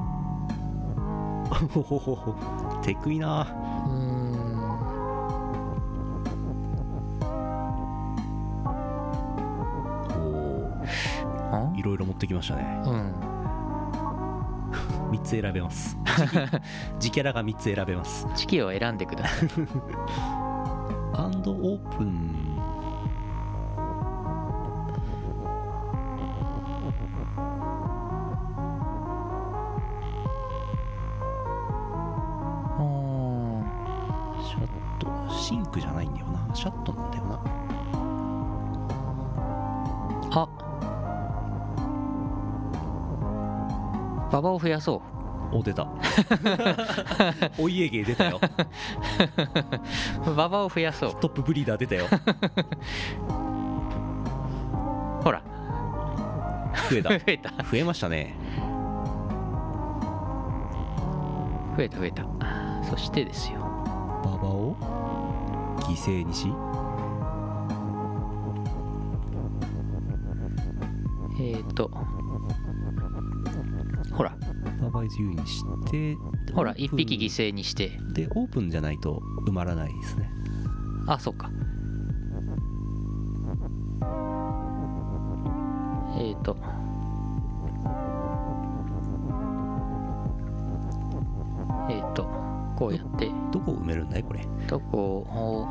S1: ほほほほ。テクいな。
S2: うーん。
S1: おお。いろいろ持ってきましたね。
S2: うん。
S1: みっつ選べます。自キャラがみっつ選べます。
S2: チキを選んでください。
S1: アンドオープン。シャット、シンクじゃないんだよな。シャットなんだよな。
S2: あ、ババを増やそう。
S1: お、出た。お家芸出たよ。
S2: ババを増やそう。
S1: トップブリーダー出たよ。
S2: ほら、
S1: 増えた。
S2: 増えた。
S1: 増えましたね。
S2: 増えた増えた。そしてですよ。
S1: ババを犠牲にし、
S2: えーと、ほら、
S1: ババイズユーにして、
S2: ほら、一匹犠牲にして。
S1: で、オープンじゃないと埋まらないですね。
S2: あ、そっか。えーと、えーと、こうやって。
S1: どこを埋めるんだいこれ。
S2: どこを、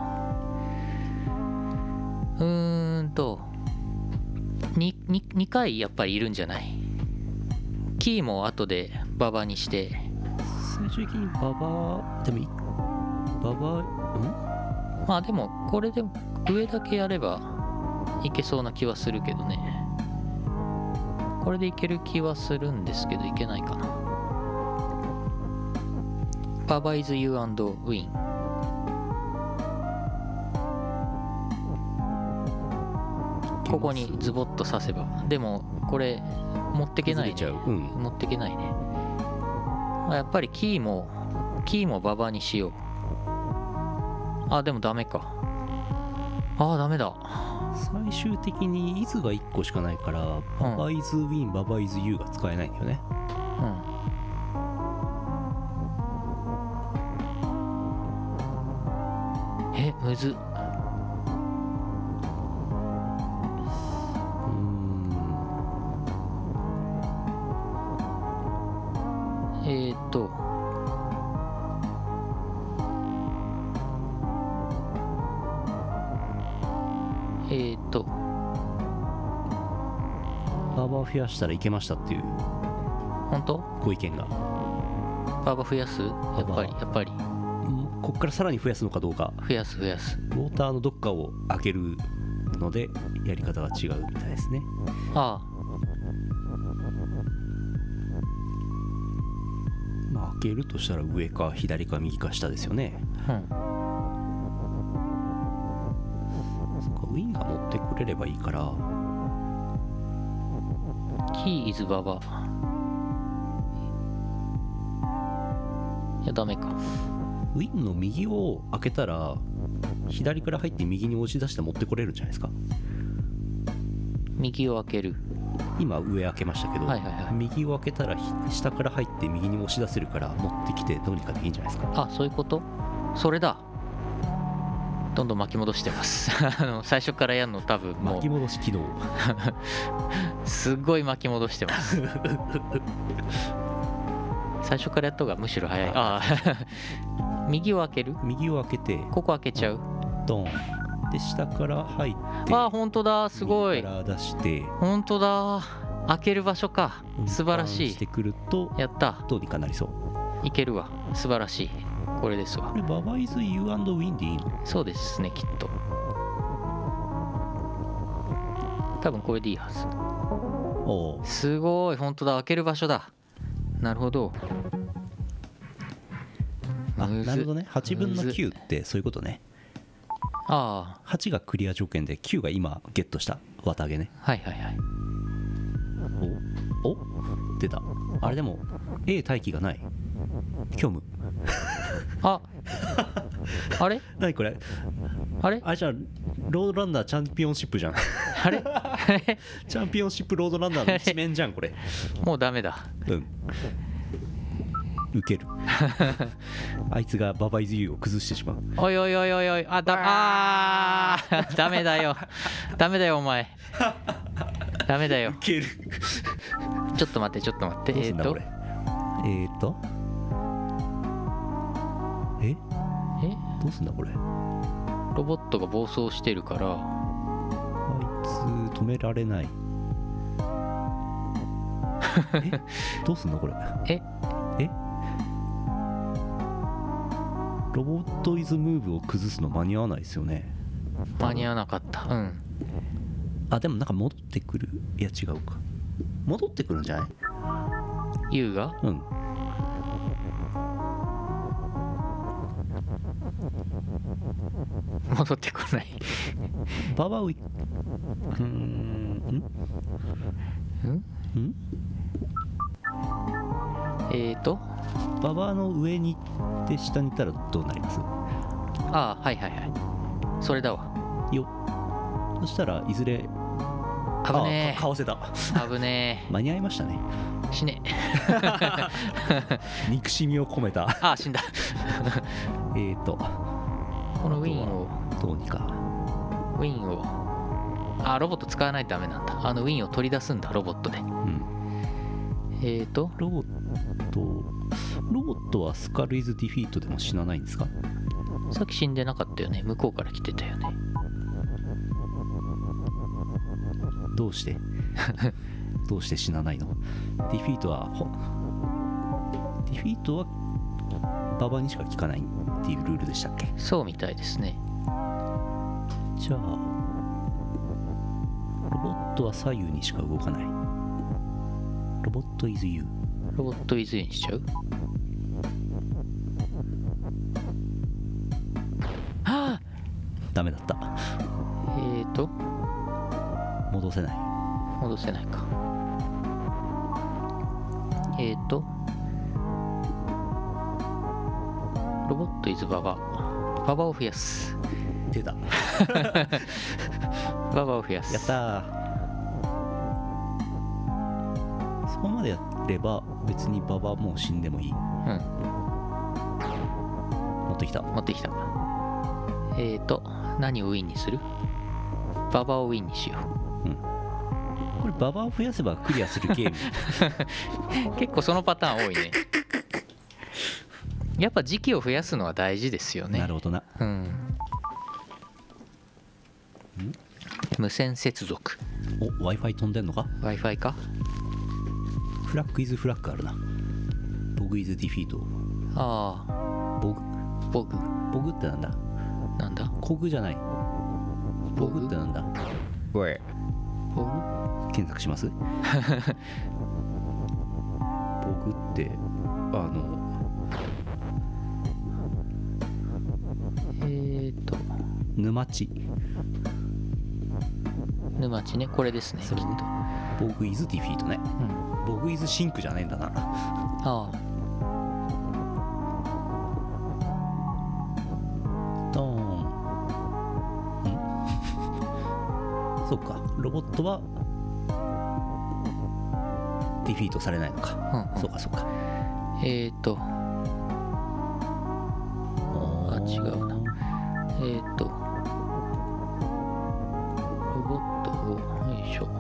S2: うーんと、に、に、にかいやっぱりいるんじゃない？キーも後でババにして。
S1: 最終的にババでもいい。ババ、ん？
S2: まあでも、これで上だけやればいけそうな気はするけどね。これでいける気はするんですけど、いけないかな。ババイズユー&ウィン。ここにズボッと刺せば。でもこれ持ってけないね。
S1: 崩れちゃう。うん。
S2: 持ってけないね。やっぱりキーもキーもババにしよう。あ、でもダメか。あ、ダメだ。
S1: 最終的にイズがいっこしかないから、ババイズウィン、ババイズユーが使えないんだよね。
S2: うん。え、むずっ。えーっとえーと
S1: バーバー増やしたらいけましたっていう
S2: 本当
S1: ご意見が。
S2: バーバー増やすやっぱりやっぱり
S1: うんこっからさらに増やすのかどうか。
S2: 増やす増やす。
S1: ウォーターのどっかを開けるのでやり方が違うみたいですね。
S2: あ
S1: まあ開けるとしたら上か左か右か下ですよね。
S2: あうん
S1: そっか、ウィンが持ってくれればいいから。
S2: キーイズババいやダメか。
S1: ウィンの右を開けたら左から入って右に押し出して持ってこれるんじゃないですか。
S2: 右を開ける。
S1: 今上開けましたけど、
S2: はいはいはい。
S1: 右を開けたらひ下から入って右に押し出せるから持ってきてどうにかできるんじゃないですか。
S2: あ、そういうこと。それだ。どんどん巻き戻してますあの最初からやるの多分も
S1: 巻き戻し機能
S2: うすっごい巻き戻してます最初からやった方がむしろ早い。ああ右を開ける。
S1: 右を開けて
S2: ここ開けちゃう。
S1: ドンで下から入って
S2: ああ本当だ、すごい。
S1: 右から出して
S2: 本当だ、開ける場所か。素晴らしい。
S1: してくると
S2: やった。
S1: どうにかなりそう。
S2: いけるわ。素晴らしい。これですわ。
S1: これババイズ You and Win でいいの？
S2: そうですね、きっと。多分これでいいはず。
S1: おお、
S2: すごい、本当だ、開ける場所だ。なるほど。
S1: あ、
S2: むず
S1: なるほどね。はちぶんの
S2: むず
S1: きゅうってそういうことね。
S2: あ
S1: はちがクリア条件できゅうが今ゲットした綿毛ね。
S2: あ、はいはいはい。
S1: おお出た。あれでも A 待機がない。虚無。
S2: ああれ
S1: 何これ。
S2: あれ
S1: あれじゃあロードランナーチャンピオンシップじゃん。
S2: あれ
S1: チャンピオンシップロードランナーの一面じゃんこれ。
S2: もうダメだ。
S1: うんウケるあいつがババイズ ユー を崩してしまう。
S2: おいおいおいおいおい、あだあーダメだよダメだよお前ダメだよ。
S1: ウケる
S2: ちょっと待ってちょっと待って。
S1: どう
S2: えっと
S1: すんだこれ。えーとえ
S2: え
S1: どうすんだこれ。
S2: ロボットが暴走してるから
S1: あいつ止められないえどうすんのこれ。
S2: え
S1: えロボットイズムーブを崩すの間に合わないですよね。
S2: 間に合わなかった。うん。
S1: あでもなんか戻ってくる。いや違うか。戻ってくるんじゃない。
S2: ユウが
S1: うん
S2: 戻ってこない
S1: ババウイうーんん
S2: ん
S1: ん
S2: えーと
S1: ババの上に行って下に行ったらどうなります？
S2: ああはいはいはい、それだわ。
S1: よそしたらいずれ
S2: 危ね
S1: あかかわせた
S2: え危ね
S1: 間に合いましたね。
S2: え死ね
S1: 憎しみを込めた
S2: ああ死んだ
S1: えーと
S2: このウィンを
S1: どうにか
S2: ウィンをあロボット使わないとダメなんだ。あのウィンを取り出すんだロボットで。
S1: うん
S2: えーと
S1: ロボットロボットはスカルイズディフィートでも死なないんですか？
S2: さっき死んでなかったよね。向こうから来てたよね。
S1: どうしてどうして死なないの？ディフィートはほディフィートはババにしか効かないっていうルールでしたっけ？
S2: そうみたいですね。
S1: じゃあロボットは左右にしか動かない。ロボット is you。
S2: ロボットイズにしちゃう。はあ
S1: ダメだった。
S2: えーと
S1: 戻せない。
S2: 戻せないか。えーとロボットイズババババを増やす。
S1: 出た
S2: ババを増やす。
S1: やったー。そこまでやれば別にババもう死んでもいい。
S2: うん
S1: 持ってきた。
S2: 持ってきた。えーと何をウィンにする？ババをウィンにしよ
S1: これババを増やせばクリアするゲーム
S2: う結構そのパターン多いね。やっぱ時期を増やすのは大事ですよね。
S1: なるほどな。
S2: うん無線接続。
S1: お Wi-Fi 飛んでんのか。
S2: Wi-Fi か。
S1: フラッグイズフラッグあるな。ボグイズディフィート。
S2: ああ、
S1: ボグ
S2: ボグ
S1: ボグってなんだ。
S2: なんだ。
S1: コグじゃない。ボグってなんだ。おい
S2: ボグ
S1: 検索します。ボグってあの
S2: えーと
S1: 沼地。
S2: 沼地ね、これですね、きっと。
S1: ボグイズディフィートね。
S2: うん、
S1: ボグイズシンクじゃねえんだな。
S2: ああ、
S1: ドーン。んそっか、ロボットはディフィートされないのか。
S2: うんうん、
S1: そうかそうか。
S2: えーとあ違うな。えーとロボットをよいしょ。
S1: ロボ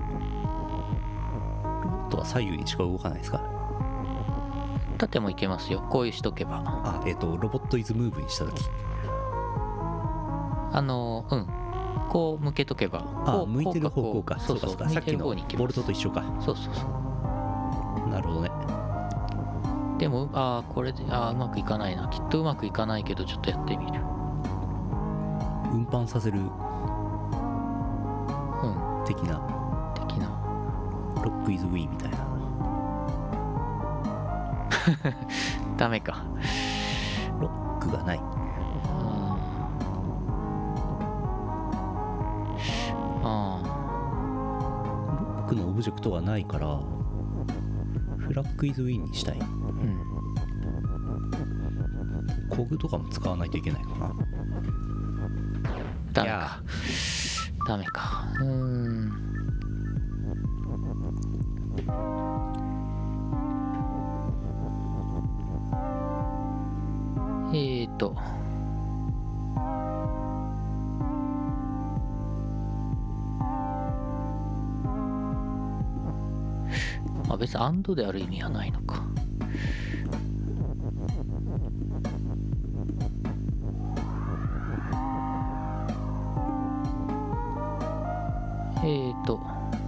S1: ットは左右にしか動かないですか。
S2: 縦もいけますよ、こういうしとけば。
S1: あ、えっ、とロボットイズムーブにしたとき。
S2: あのうんこう向けとけば。
S1: あ
S2: こう
S1: 向いてる方向か。
S2: そうそう、
S1: そうかそうか。さっきのボルトと一緒か。
S2: そうそうそう。
S1: なるほどね。
S2: でもああこれでああうまくいかないな。きっとうまくいかないけどちょっとやってみる。
S1: 運搬させる
S2: うん
S1: 的な
S2: 的な。
S1: ロックイズウィーみたいな。
S2: ダメか。
S1: ロックがない。
S2: ああ
S1: ロックのオブジェクトがないからフラッグイズウィンにしたい。
S2: うん。
S1: コグとかも使わないといけないかな。
S2: ダメか。ダメか。うーん。えーと。まあ別にアンドである意味はないのか。えーと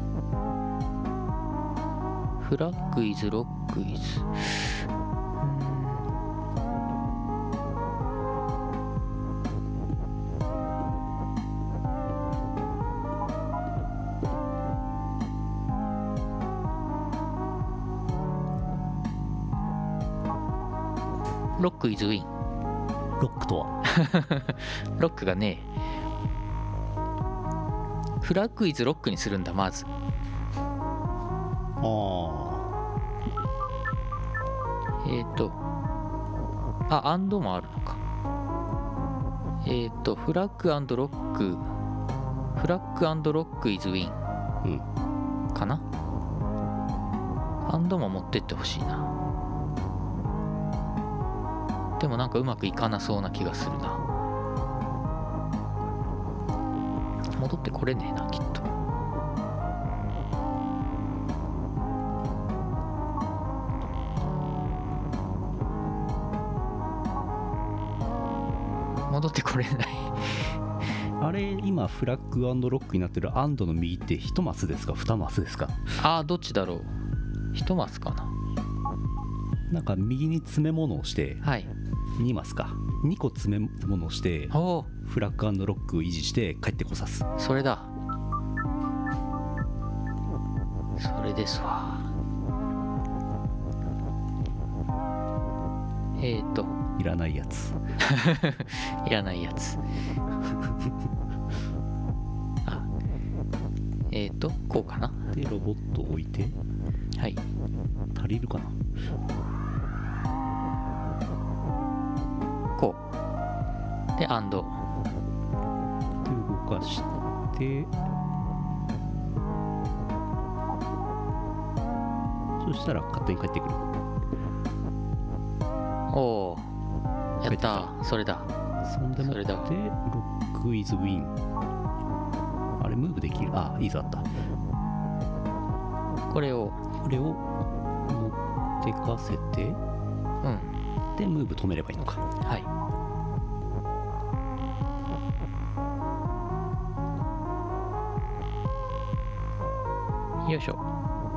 S2: フラッグイズロックイズロックイズウィン。
S1: ロックとは
S2: ロックがねえ。フラッグイズロックにするんだまず。
S1: あ
S2: えっ、ー、とあアンドもあるのか。えっ、ー、とフラッグアンドロックフラッグアンドロックイズウィン、
S1: うん、
S2: かな。アンドも持ってってほしいな。でもなんかうまくいかなそうな気がするな。戻ってこれねえなきっと。戻ってこれない。
S1: あれ今フラッグ&ロックになってるアンドの右っていちマスですかにマスですか。
S2: ああどっちだろう。いちマスかな。
S1: なんか右に詰め物をして
S2: はい
S1: にマスかにこ詰め物をして
S2: おお
S1: フラッグ&ロックを維持して帰ってこさす。
S2: それだそれですわ。えーと
S1: いらないやつ
S2: いらないやつあえーとこうかな。
S1: でロボットを置いて
S2: はい
S1: 足りるかな。
S2: こうでアンド
S1: で動かしてそしたら勝手に帰ってくる。
S2: おおやったー。それだ
S1: そんでもってロックイズウィン。あれムーブできる。あいいぞあった。
S2: これを
S1: これを持ってかせて
S2: うん
S1: でムーブ止めればいいのか。
S2: はい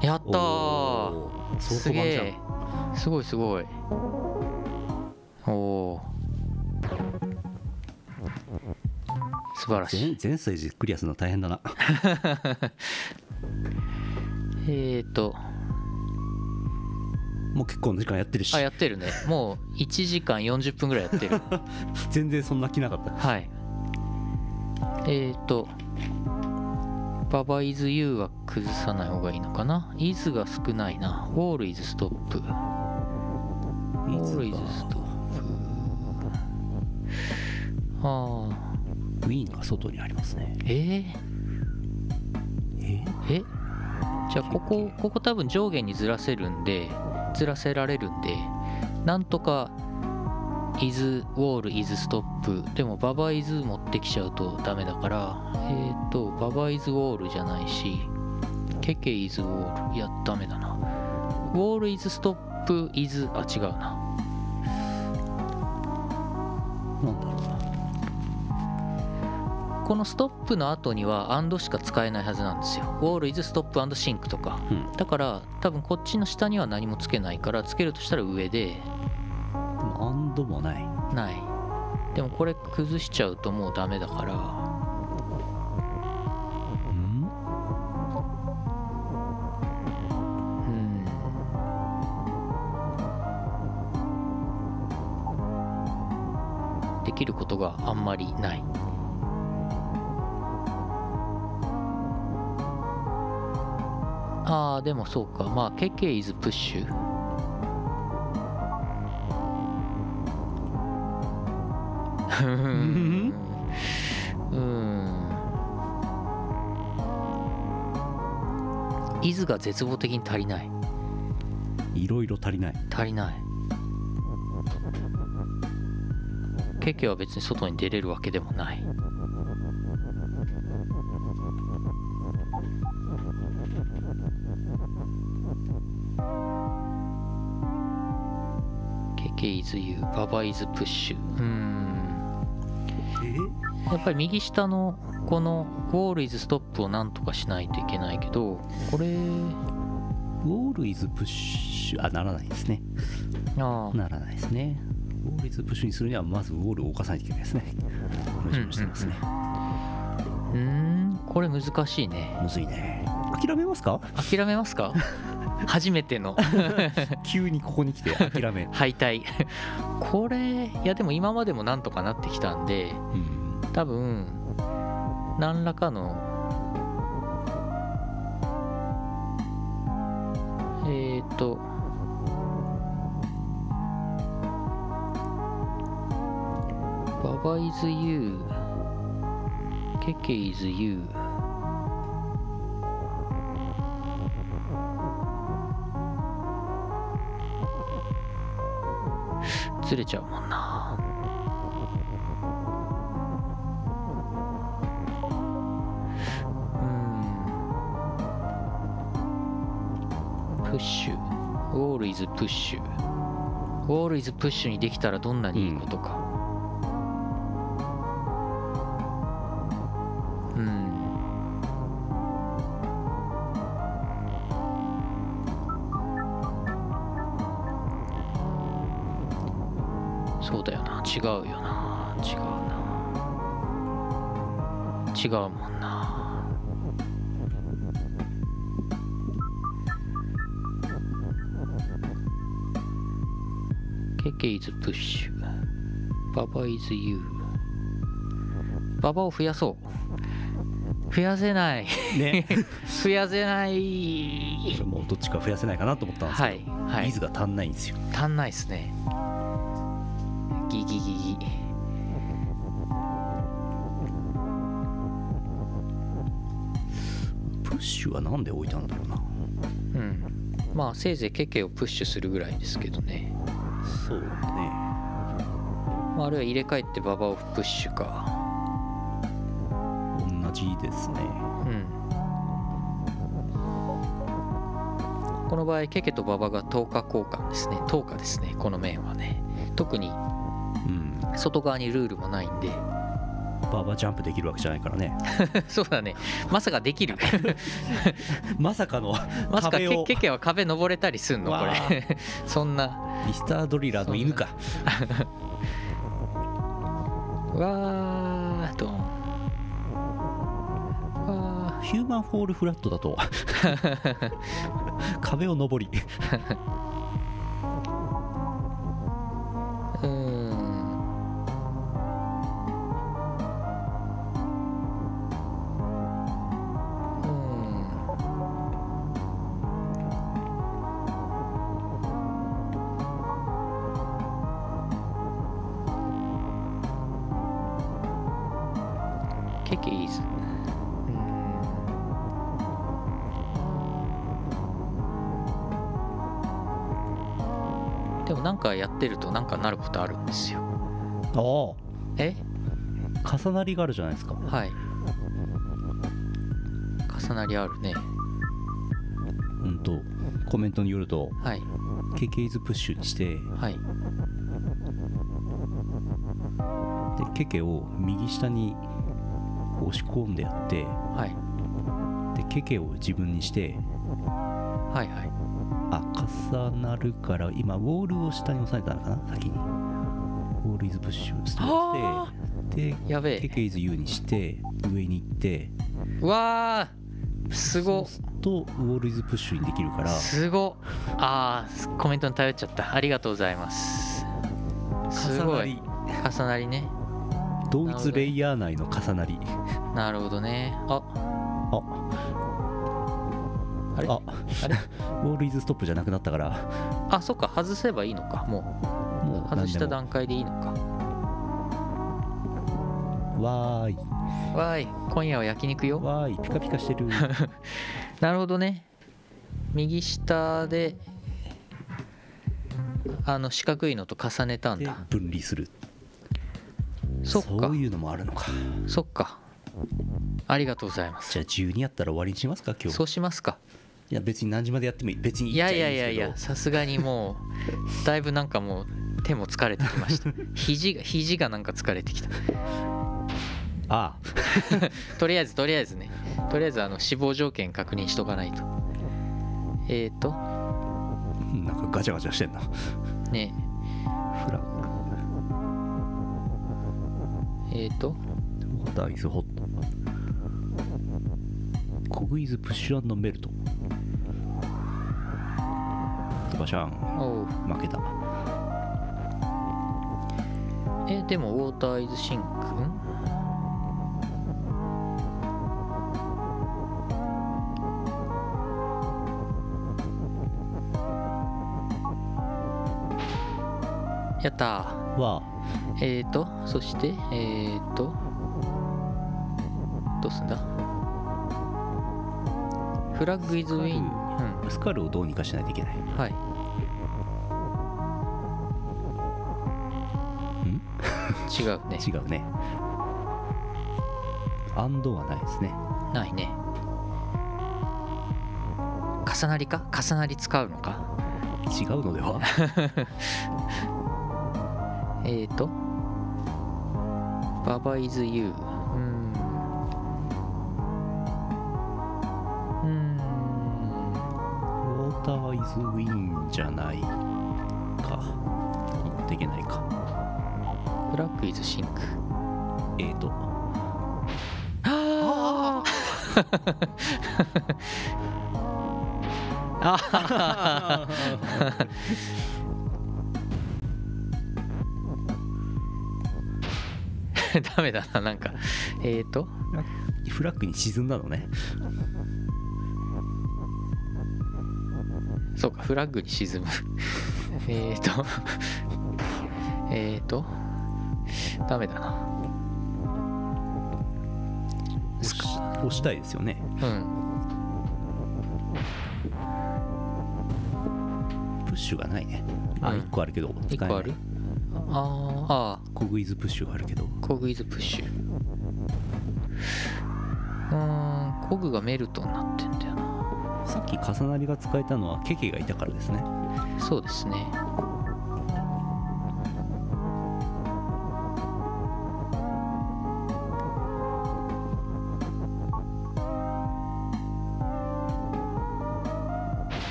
S2: やったー、
S1: おーソフ
S2: す
S1: ト版じゃん。
S2: げえ、すごいすごい。おお、素晴らしい。
S1: 全全ステージクリアするの大変だな。
S2: えーと
S1: もう結構の時間やってるし。
S2: あ、やってるね。もういちじかんよんじゅっぷんぐらいやってる。
S1: 全然そんな気なかった。
S2: はい。えーとババイズ U は崩さない方がいいのかな。イズが少ないな。ウォールイズストップ。ウォールイズストップ。ああ。
S1: ウィーンが外にありますね。
S2: えー、
S1: え
S2: えじゃあここここ多分上下にずらせるんでずらせられるんで、なんとかイズウォールイズストップでもババイズ持ってきちゃうとダメだから、えっとババイズウォールじゃないし、ケケイズウォール、いやダメだな。ウォールイズストップイズ、あ違うな。
S1: なんだろうな。
S2: このストップの後には アンド しか使えないはずなんですよ。ウォールイズストップ &シンクとか、
S1: うん、
S2: だから多分こっちの下には何もつけないから、つけるとしたら上で、
S1: でもアンドもない。
S2: ない。でもこれ崩しちゃうともうダメだから、
S1: うん
S2: うんできることがあんまりない。ああでもそうか、まあケケイズプッシュ、うんうんイズが絶望的に足りない。
S1: いろいろ足りない。
S2: 足りない。ケケは別に外に出れるわけでもない。ケケイズ U、ババイズプッシュ。うーん。
S1: え
S2: やっぱり右下のこのウォールイズストップをなんとかしないといけないけど、これ、
S1: ウォールイズプッシュ、あ、ならないですね。
S2: ああ、
S1: ならないですね。ウォールイズプッシュにするにはまずウォールを動かさないといけないですね。矛盾してますね。
S2: うーん、これ難しいね。
S1: むずいね。諦めますか？
S2: 諦めますか？初めての
S1: 急にここに来て諦め。
S2: 敗退。これ、いやでも今までもなんとかなってきたんで、
S1: うん、
S2: 多分何らかのえっとババイズ U、 ケケイズ U、 ずれちゃうもんな。うん、プッシュ、ウォールイズプッシュ、ウォールイズプッシュにできたらどんなにいいことか。うん、うん、そうだよな、違うよな、違うな、違うもんな。ケケイズプッシュ、ババイズ U、 ババを増やそう。増やせない
S1: ね。
S2: 増やせない
S1: これもうどっちか増やせないかなと思ったんですけど、
S2: はいはい、
S1: リズが足んないんですよ。
S2: 足んないっすね。ギギギギ。
S1: プッシュはなんで置いたんだろうな。
S2: うん、まあせいぜいケケをプッシュするぐらいですけどね。
S1: そうね。
S2: まあ、あるいは入れ替えてババをプッシュか。
S1: 同じですね。
S2: うん、この場合ケケとババが等価交換ですね。等価ですね、この面はね。特に
S1: うん。
S2: 外側にルールもないんで。
S1: バーバージャンプできるわけじゃないからね。
S2: そうだね、まさかできる
S1: まさかの
S2: まさか
S1: 壁を
S2: ケケケは壁登れたりすんのこ
S1: わ
S2: れそんな
S1: ミスタードリラーの犬か。
S2: わーとわ
S1: ヒューマンフォールフラットだと壁を登り
S2: ーうーんうーんケケイーズでもなんかやってるとなんかなることあるんですよ。
S1: あ
S2: え
S1: あ重なりがあるじゃないですか。
S2: はい重なりあるね。
S1: うんとコメントによると
S2: はい
S1: ケケイズプッシュにして
S2: はい
S1: でケケを右下に押し込んでやって
S2: はい
S1: でケケを自分にして
S2: はいはい
S1: あ重なるから今ウォールを下に押さえたのかな先にウォールイズプッシュスト
S2: は
S1: ップしてで
S2: やべえ
S1: ケケイズ U にして上に行って
S2: うわーすご
S1: そうするとウォールイズプッシュにできるから
S2: すごあーコメントに頼っちゃった。ありがとうございます。すご
S1: 重ないり
S2: 重なりね。
S1: 同一レイヤー内の重なり
S2: なるほどね。あ
S1: あ
S2: あれ
S1: あ
S2: あれ
S1: ウォールイズストップじゃなくなったから
S2: あそっか外せばいいのか。も
S1: もう
S2: う外した
S1: 何でも
S2: 段階でいいのか。
S1: わーい
S2: わーい今夜は焼肉よ。
S1: わーいピカピカしてる
S2: なるほどね。右下であの四角いのと重ねたん
S1: で
S2: だ。
S1: 分離する
S2: そっか
S1: そういうのもあるのか。
S2: そっかありがとうございます。
S1: じゃあじゅうにやったら終わりにしますか今日。
S2: そうしますか。
S1: いや別に何時までやってもいい別にい
S2: い
S1: いっちゃいい
S2: やいや
S1: んですけど
S2: いやいやさすがにもうだいぶなんかもう手も疲れてきました肘が肘がなんか疲れてきた
S1: あ
S2: とりあえずとりあえずねとりあえずあの死亡条件確認しとかないと。えーと
S1: あなんかガチャガチャしてんな。
S2: ね
S1: フラッ
S2: えーと
S1: グダイズホットコグイズプッシュ&メルトバシャン
S2: おう
S1: 負けた。
S2: えでもウォーターイズシンクんやったー。
S1: は
S2: えーとそしてえーとどうすんだフラッグイズウィンうん
S1: スカルをどうにかしないといけない。
S2: はい
S1: ん
S2: 違うね
S1: 違うね。アンドはないですね。
S2: ないね重なりか重なり使うのか
S1: 違うのでは
S2: えーとババイズユーうーんうーん
S1: ウォーターイズウィンじゃないか。できないか。
S2: フラッグイズシンク
S1: えーと
S2: あああダメだななんかえーと
S1: フラッグに沈んだのね。
S2: そうかフラッグに沈むえーとえーとダメだな
S1: 押し押したいですよね。
S2: うん
S1: プッシュがないね。あ、
S2: うん
S1: いっこあるけど
S2: いっこあるあーあ
S1: コグイズプッシュがあるけど
S2: ーコグイズプッシュうーんコグがメルトになってんだよな。
S1: さっき重なりが使えたのはケケがいたからですね。
S2: そうですね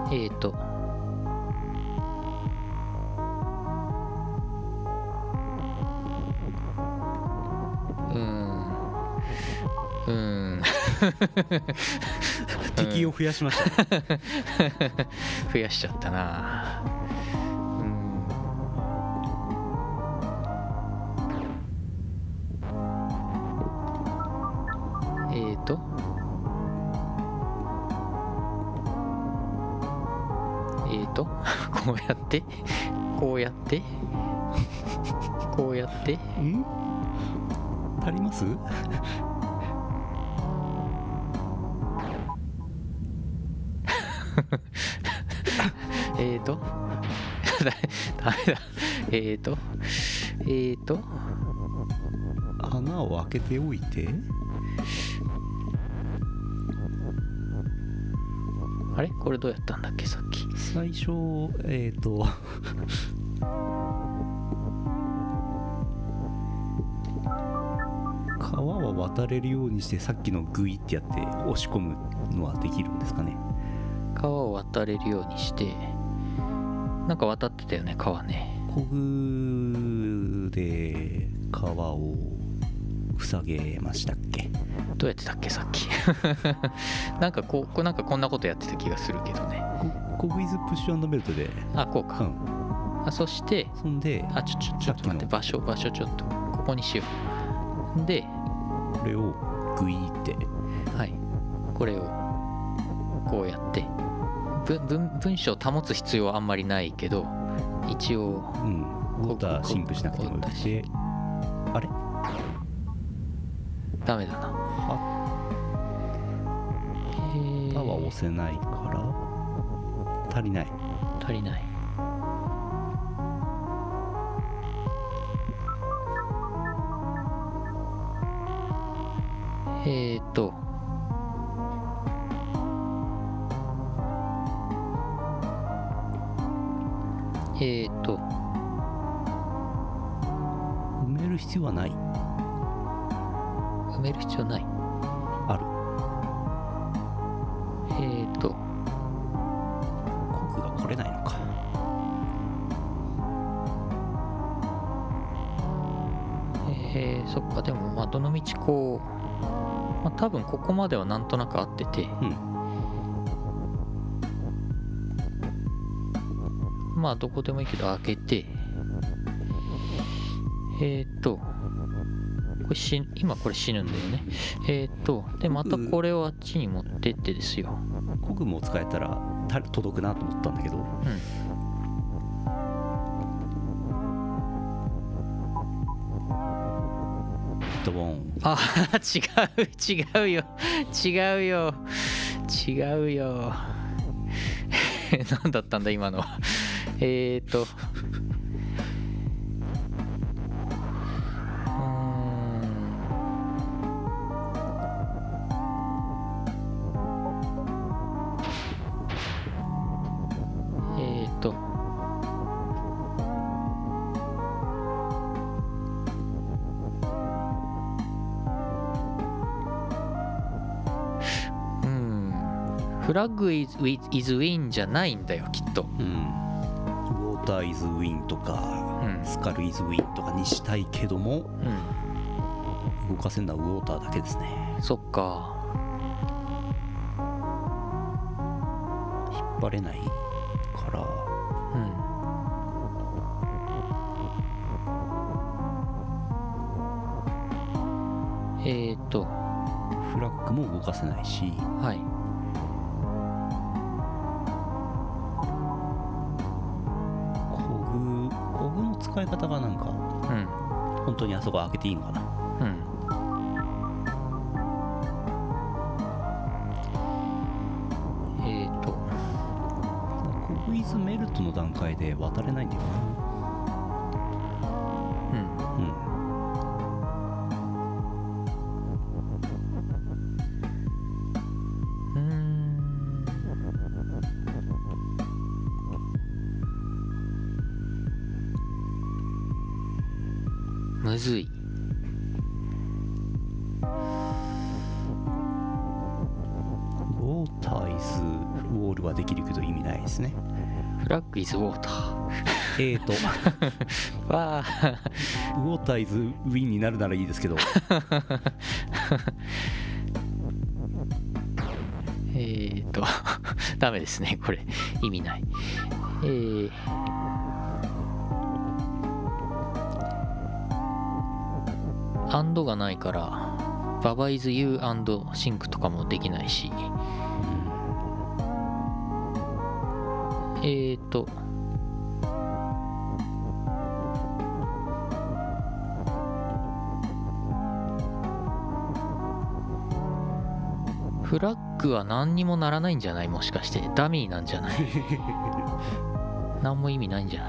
S2: えーとうーんうーん
S1: 敵を増やしました、ね、
S2: 増やしちゃったな。うーんえーとえーとこうやってこうやってこうやって
S1: ん足ります
S2: えーとダメだえーとえーと
S1: 穴を開けておいて、
S2: あれこれどうやったんだっけさっき。
S1: 最初えっ、ー、と川は渡れるようにしてさっきのグイってやって押し込むのはできるんですかね。
S2: 川を渡れるようにしてなんか渡ってたよね川ね。
S1: コグで川を塞げましたっけ。
S2: どうやってたっけさっきなんかこうこうなんかこんなことやってた気がするけどね。
S1: コグイズプッシュ&ベルトで、
S2: あこうか、
S1: うん、
S2: あそして
S1: そんで
S2: あちょちょちょっと待って場所場所ちょっとここにしよう。で
S1: これをグイって
S2: はいこれをこうやって文文文章を保つ必要はあんまりないけど一応
S1: うんウォーターシンクしなくてもよくて、あれ
S2: ダメだな。えー、
S1: パは押せないから足りない。
S2: 足りない。えーとえーと
S1: 埋める必要はない。
S2: 埋める必要ない。
S1: ある。
S2: えーと
S1: コグが来れないのか。
S2: えー、そっか。でもまあどのみちこう、まあ、多分ここまではなんとなく合ってて、
S1: うん、
S2: まあどこでもいいけど開けてえーとこれ死今これ死ぬんだよね。えーとでまたこれをあっちに持ってってですよ。
S1: コグも使えたら届くなと思ったんだけど、
S2: うん
S1: ドボン。
S2: あ違う違うよ違うよ違うよ何だったんだ今のはえーとうーんえーとフラッグ is, is win じゃないんだよきっと。
S1: うん。ウォーター is win とか、
S2: うん、
S1: スカル is win とかにしたいけども、うん、動かせるのはウォーターだけですね。
S2: そっか。
S1: 引っ張れないから。
S2: うん。えっと。
S1: フラッグも動かせないし。
S2: はい。
S1: 使い方がなんか、うん、本当にあそこ開けていいのかな。
S2: うん。えっ、ー、と
S1: コグイズメルトの段階で渡れないんだよな。
S2: うん
S1: うん
S2: むずい。
S1: ウォーターイズウォールはできるけど意味ないですね。
S2: フラッグイズウォーター。
S1: えーと
S2: わあ
S1: ウォーターイズウィンになるならいいですけど
S2: えーとダメですねこれ、意味ない。えーアンドがないからババイズユーアンドシンクとかもできないし、えーとフラッグは何にもならないんじゃない？もしかしてダミーなんじゃない？何も意味ないんじゃない？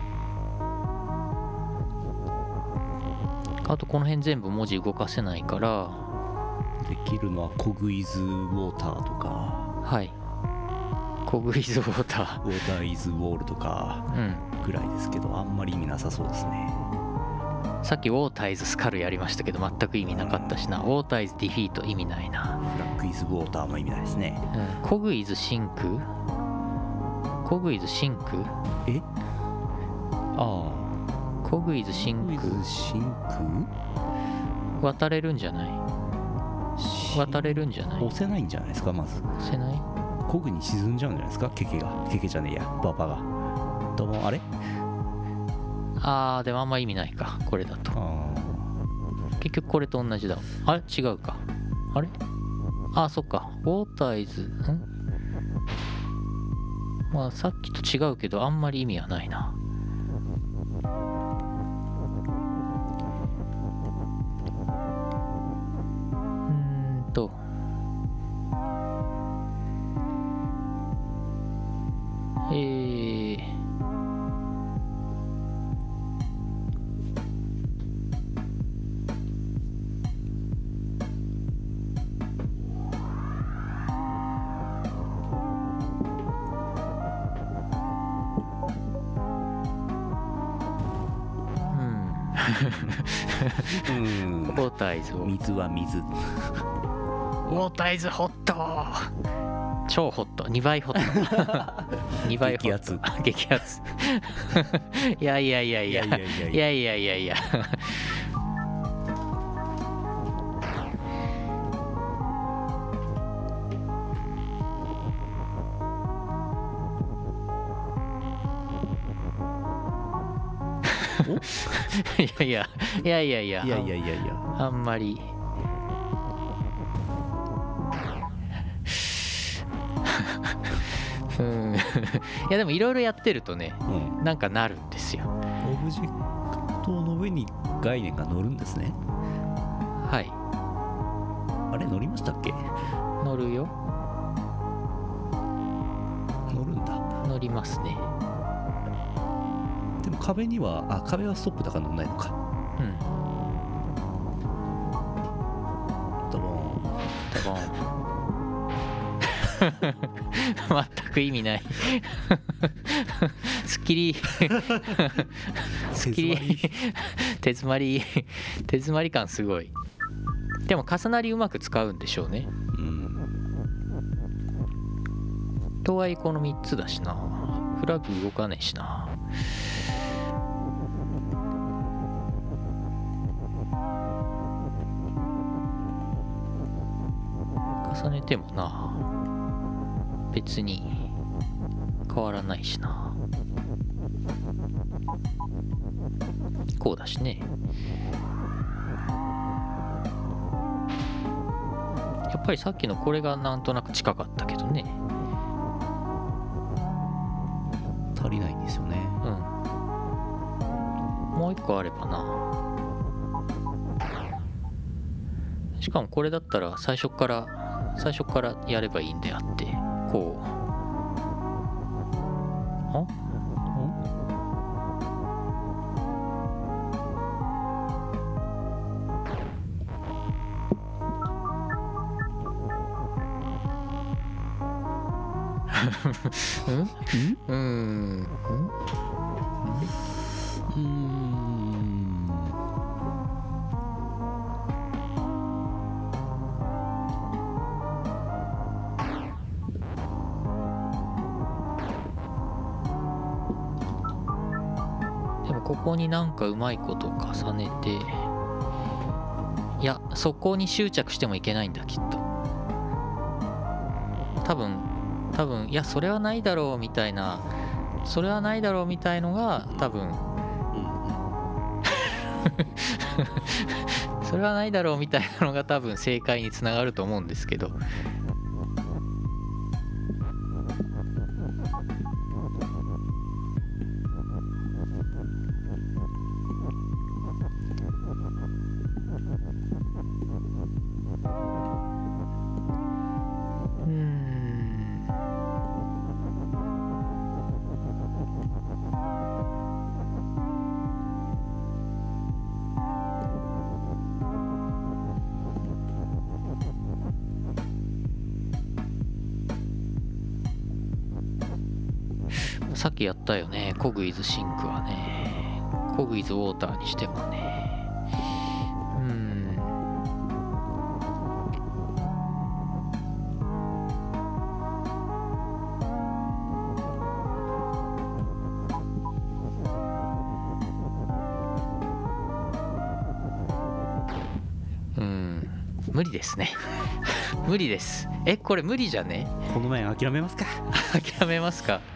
S2: あとこの辺全部文字動かせないから
S1: できるのはコグイズウォーターとか、
S2: はい、コグイズウォーター、
S1: ウォーターイズウォールとかぐらいですけど、あんまり意味なさそうですね。
S2: さっきウォーターイズスカルやりましたけど全く意味なかったしな。ウォーターイズディフィート意味ないな。
S1: フラッグイズウォーターも意味ないですね。
S2: うん、コグイズシンク、コグイズシンク、
S1: えああ
S2: コグイズシンク、
S1: コグイズシンク
S2: 渡れるんじゃない？渡れるんじゃない？
S1: 押せないんじゃないですか。まず
S2: 押せない？
S1: コグに沈んじゃうんじゃないですか。ケケがケケじゃねえやババがどうもあれ
S2: あーでもあんま意味ないかこれだと。結局これと同じだ。あれ違うか。あれあーそっか。ウォーターイズんまあさっきと違うけどあんまり意味はないな。うーんとえー
S1: うん
S2: ウォーターイズ
S1: 水は水
S2: ウォーターイズホット超ホットにばいホットにばいホット激アツいやいやいやいやいやいやいやいやいやいやいやいやいやいや
S1: いやいやいやいや
S2: あんまりうんいやでもいろいろやってるとね、うん、なんかなるんですよ。
S1: オブジェクトの上に概念が乗るんですね。
S2: はい
S1: あれ乗りましたっけ？
S2: 乗るよ。
S1: 乗るんだ。
S2: 乗りますね。
S1: でも壁にはあ壁はストップだから乗んないのか。
S2: うん
S1: ドボン
S2: ドボン全く意味ないスッキリスッキリ手詰まり手詰まり感すごい。でも重なりうまく使うんでしょうね。うんとはいえこのみっつだしな。フラッグ動かねえしな。重ねてもな別に変わらないしな。こうだしね。やっぱりさっきのこれがなんとなく近かったけどね。
S1: 足りないんですよね。
S2: うんもう一個あればな。しかもこれだったら最初から最初からやればいいんであってこうあうんうんうんここになんかうまいこと重ねて、いやそこに執着してもいけないんだきっと。多分多分いやそれはないだろうみたいな、それはないだろうみたいのが多分それはないだろうみたいなのが多分正解につながると思うんですけど、うーんさっきやったよね、コグイズシンクはね。コグイズウォーターにしてもね、うーんうん無理ですね無理です。えこれ無理じゃね？
S1: この面諦めますか。
S2: 諦めますか。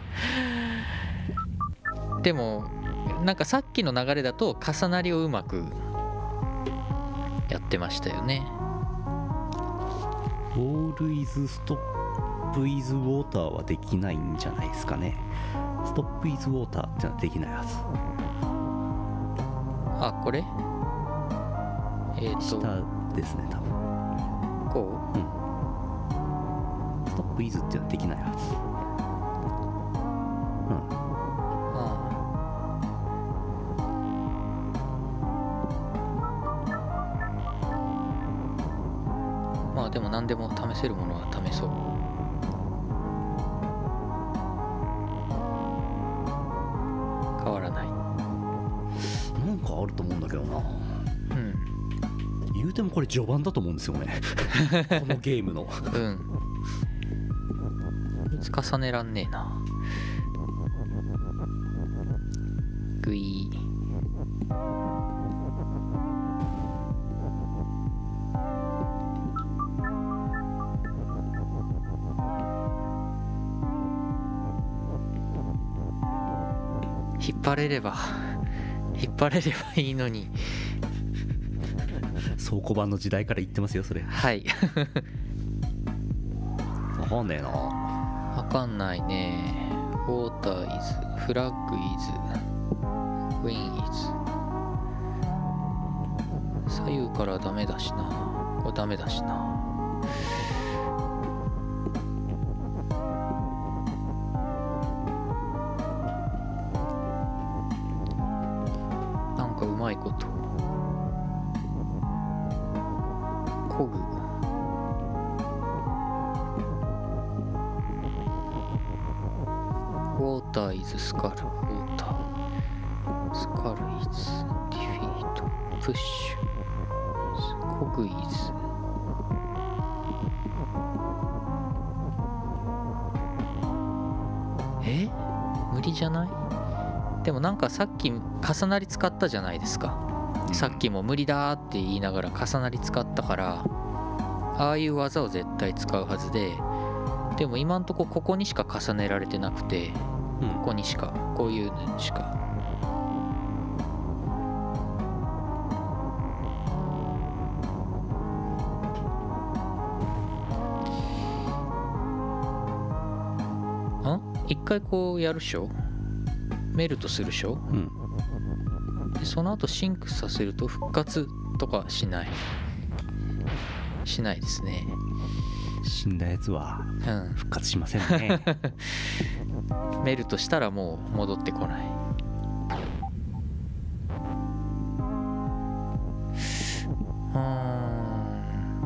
S2: でもなんかさっきの流れだと重なりをうまくやってましたよね。
S1: ウォールイズストップイズウォーターはできないんじゃないですかね。ストップイズウォーターってのはできないはず。
S2: あこれえっ、ー、と
S1: 下ですね多分。
S2: こう、
S1: うん、ストップイズっていうのはできないはず。
S2: うんまあでも何でも試せるものは試そう。変わらない。
S1: なんかあると思うんだけどな。
S2: うん
S1: 言うてもこれ序盤だと思うんですよねこのゲームの
S2: うん重ねらんねえな。グイー引っ張れれば引っ張れればいいのに。
S1: 倉庫版の時代から言ってますよそれ。
S2: はい
S1: わかんねえな。
S2: わかんないね。ウォーターイズフラッグイズウィンイズ左右からダメだしな。これダメだしな。なんかうまいことこぐウォーターイズスカルウォータースカルイズディフィートプッシュコグイズえ無理じゃない？でもなんかさっき重なり使ったじゃないですか。さっきも無理だって言いながら重なり使ったから、ああいう技を絶対使うはずで、でも今んとこここにしか重ねられてなくて、
S1: うん、
S2: ここにしかこういうのしか。ん一回こうやるでしょ、メルトするでしょ、
S1: うん、
S2: でその後シンクさせると復活とかしないしないですね。
S1: 死んだやつは
S2: うん
S1: 復活しませんね
S2: メルトしたらもう戻ってこない。うーん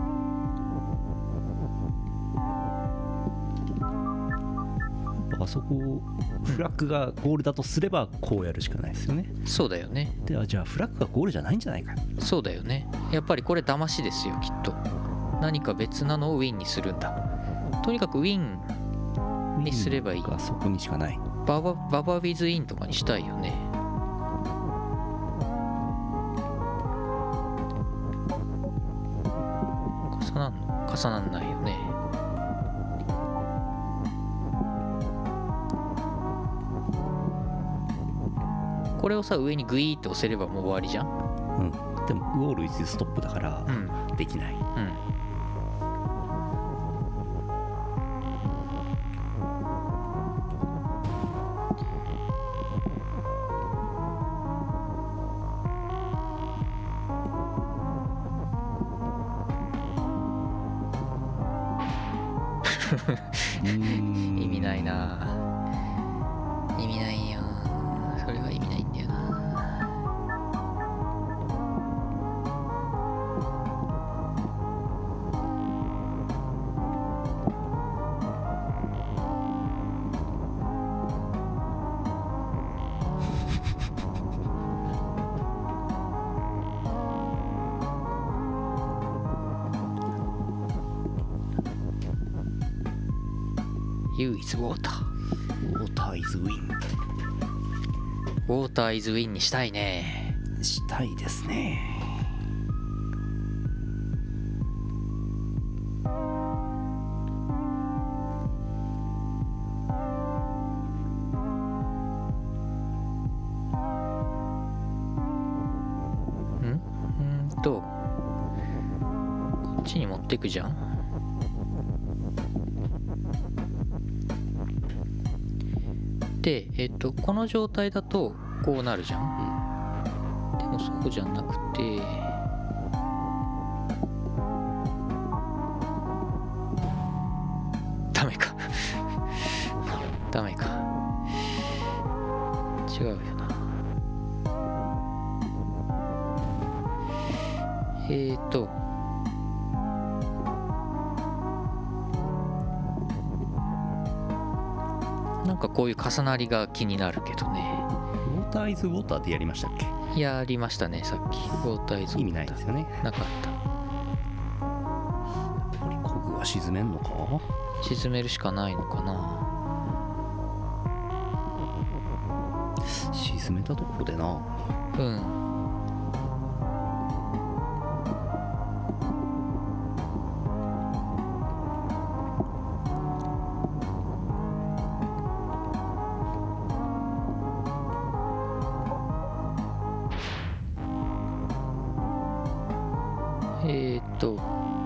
S1: あそこフラッグがゴールだとすればこうやるしかないですよね。
S2: そうだよね。
S1: ではじゃあフラッグがゴールじゃないんじゃないか。
S2: そうだよね。やっぱりこれ騙しですよきっと。何か別なのをウィンにするんだ。とにかくウィンにすればいい。
S1: がそこにしかない。
S2: ババババウィズインとかにしたいよね。 重なんないよね。これをさ上にグイーって押せればもう終わりじゃん。
S1: うん、でもウォールイズストップだから
S2: うん
S1: できない。
S2: うん
S1: うーん
S2: 意味ないな。意味ないよ。それは意味ないんだよな。You is water。
S1: ウォーターイズウィン
S2: Water is win にしたいね。
S1: したいですね。
S2: んんーとこっちに持ってくじゃん。でえっとこの状態だとこうなるじゃん、うん、でもそうじゃなくてダメかダメか違うよな。えーとなんかこういう重なりが気になるけどね。
S1: ウォーターイズウォーターってやりましたっけ？
S2: やりましたねさっき。ウォーターイズ
S1: 意味ないですよね。
S2: なかった。
S1: やっぱりコグは沈めんのか？
S2: 沈めるしかないのかな。
S1: 沈めたところでな。
S2: うんえーっと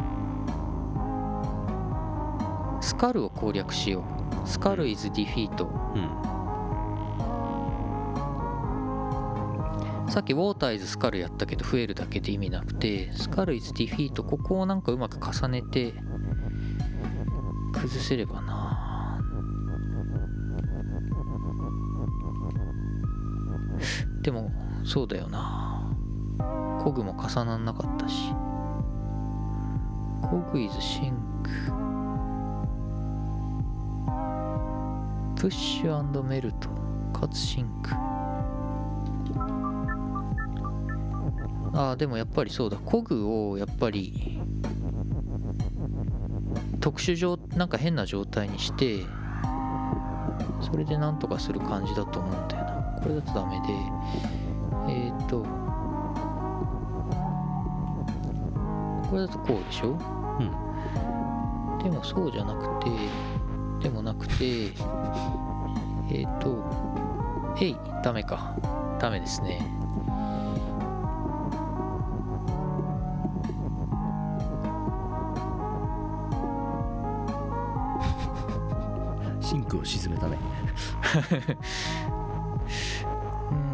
S2: スカルを攻略しよう。スカル is defeat。
S1: うん
S2: さっきウォーター is スカルやったけど増えるだけで意味なくて、スカル is defeat ここをなんかうまく重ねて崩せればな。でもそうだよな、コグも重なんなかったし。コグ is sink。 プッシュ&メルトかつシンク。ああでもやっぱりそうだ、コグをやっぱり特殊状なんか変な状態にしてそれでなんとかする感じだと思うんだよな。これだとダメでえっ、ー、とこれだとこうでしょ。
S1: うん
S2: でもそうじゃなくてでもなくてえっ、ー、とえいダメかダメですね。
S1: シンクを沈めたね。
S2: うーん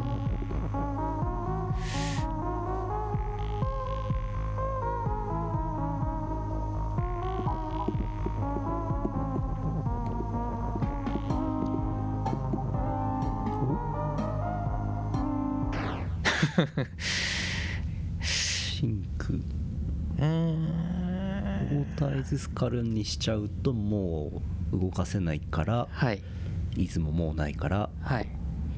S1: シンク
S2: うーん
S1: ウォーターイズスカルにしちゃうともう動かせないから、
S2: はい
S1: イズももうないから
S2: はい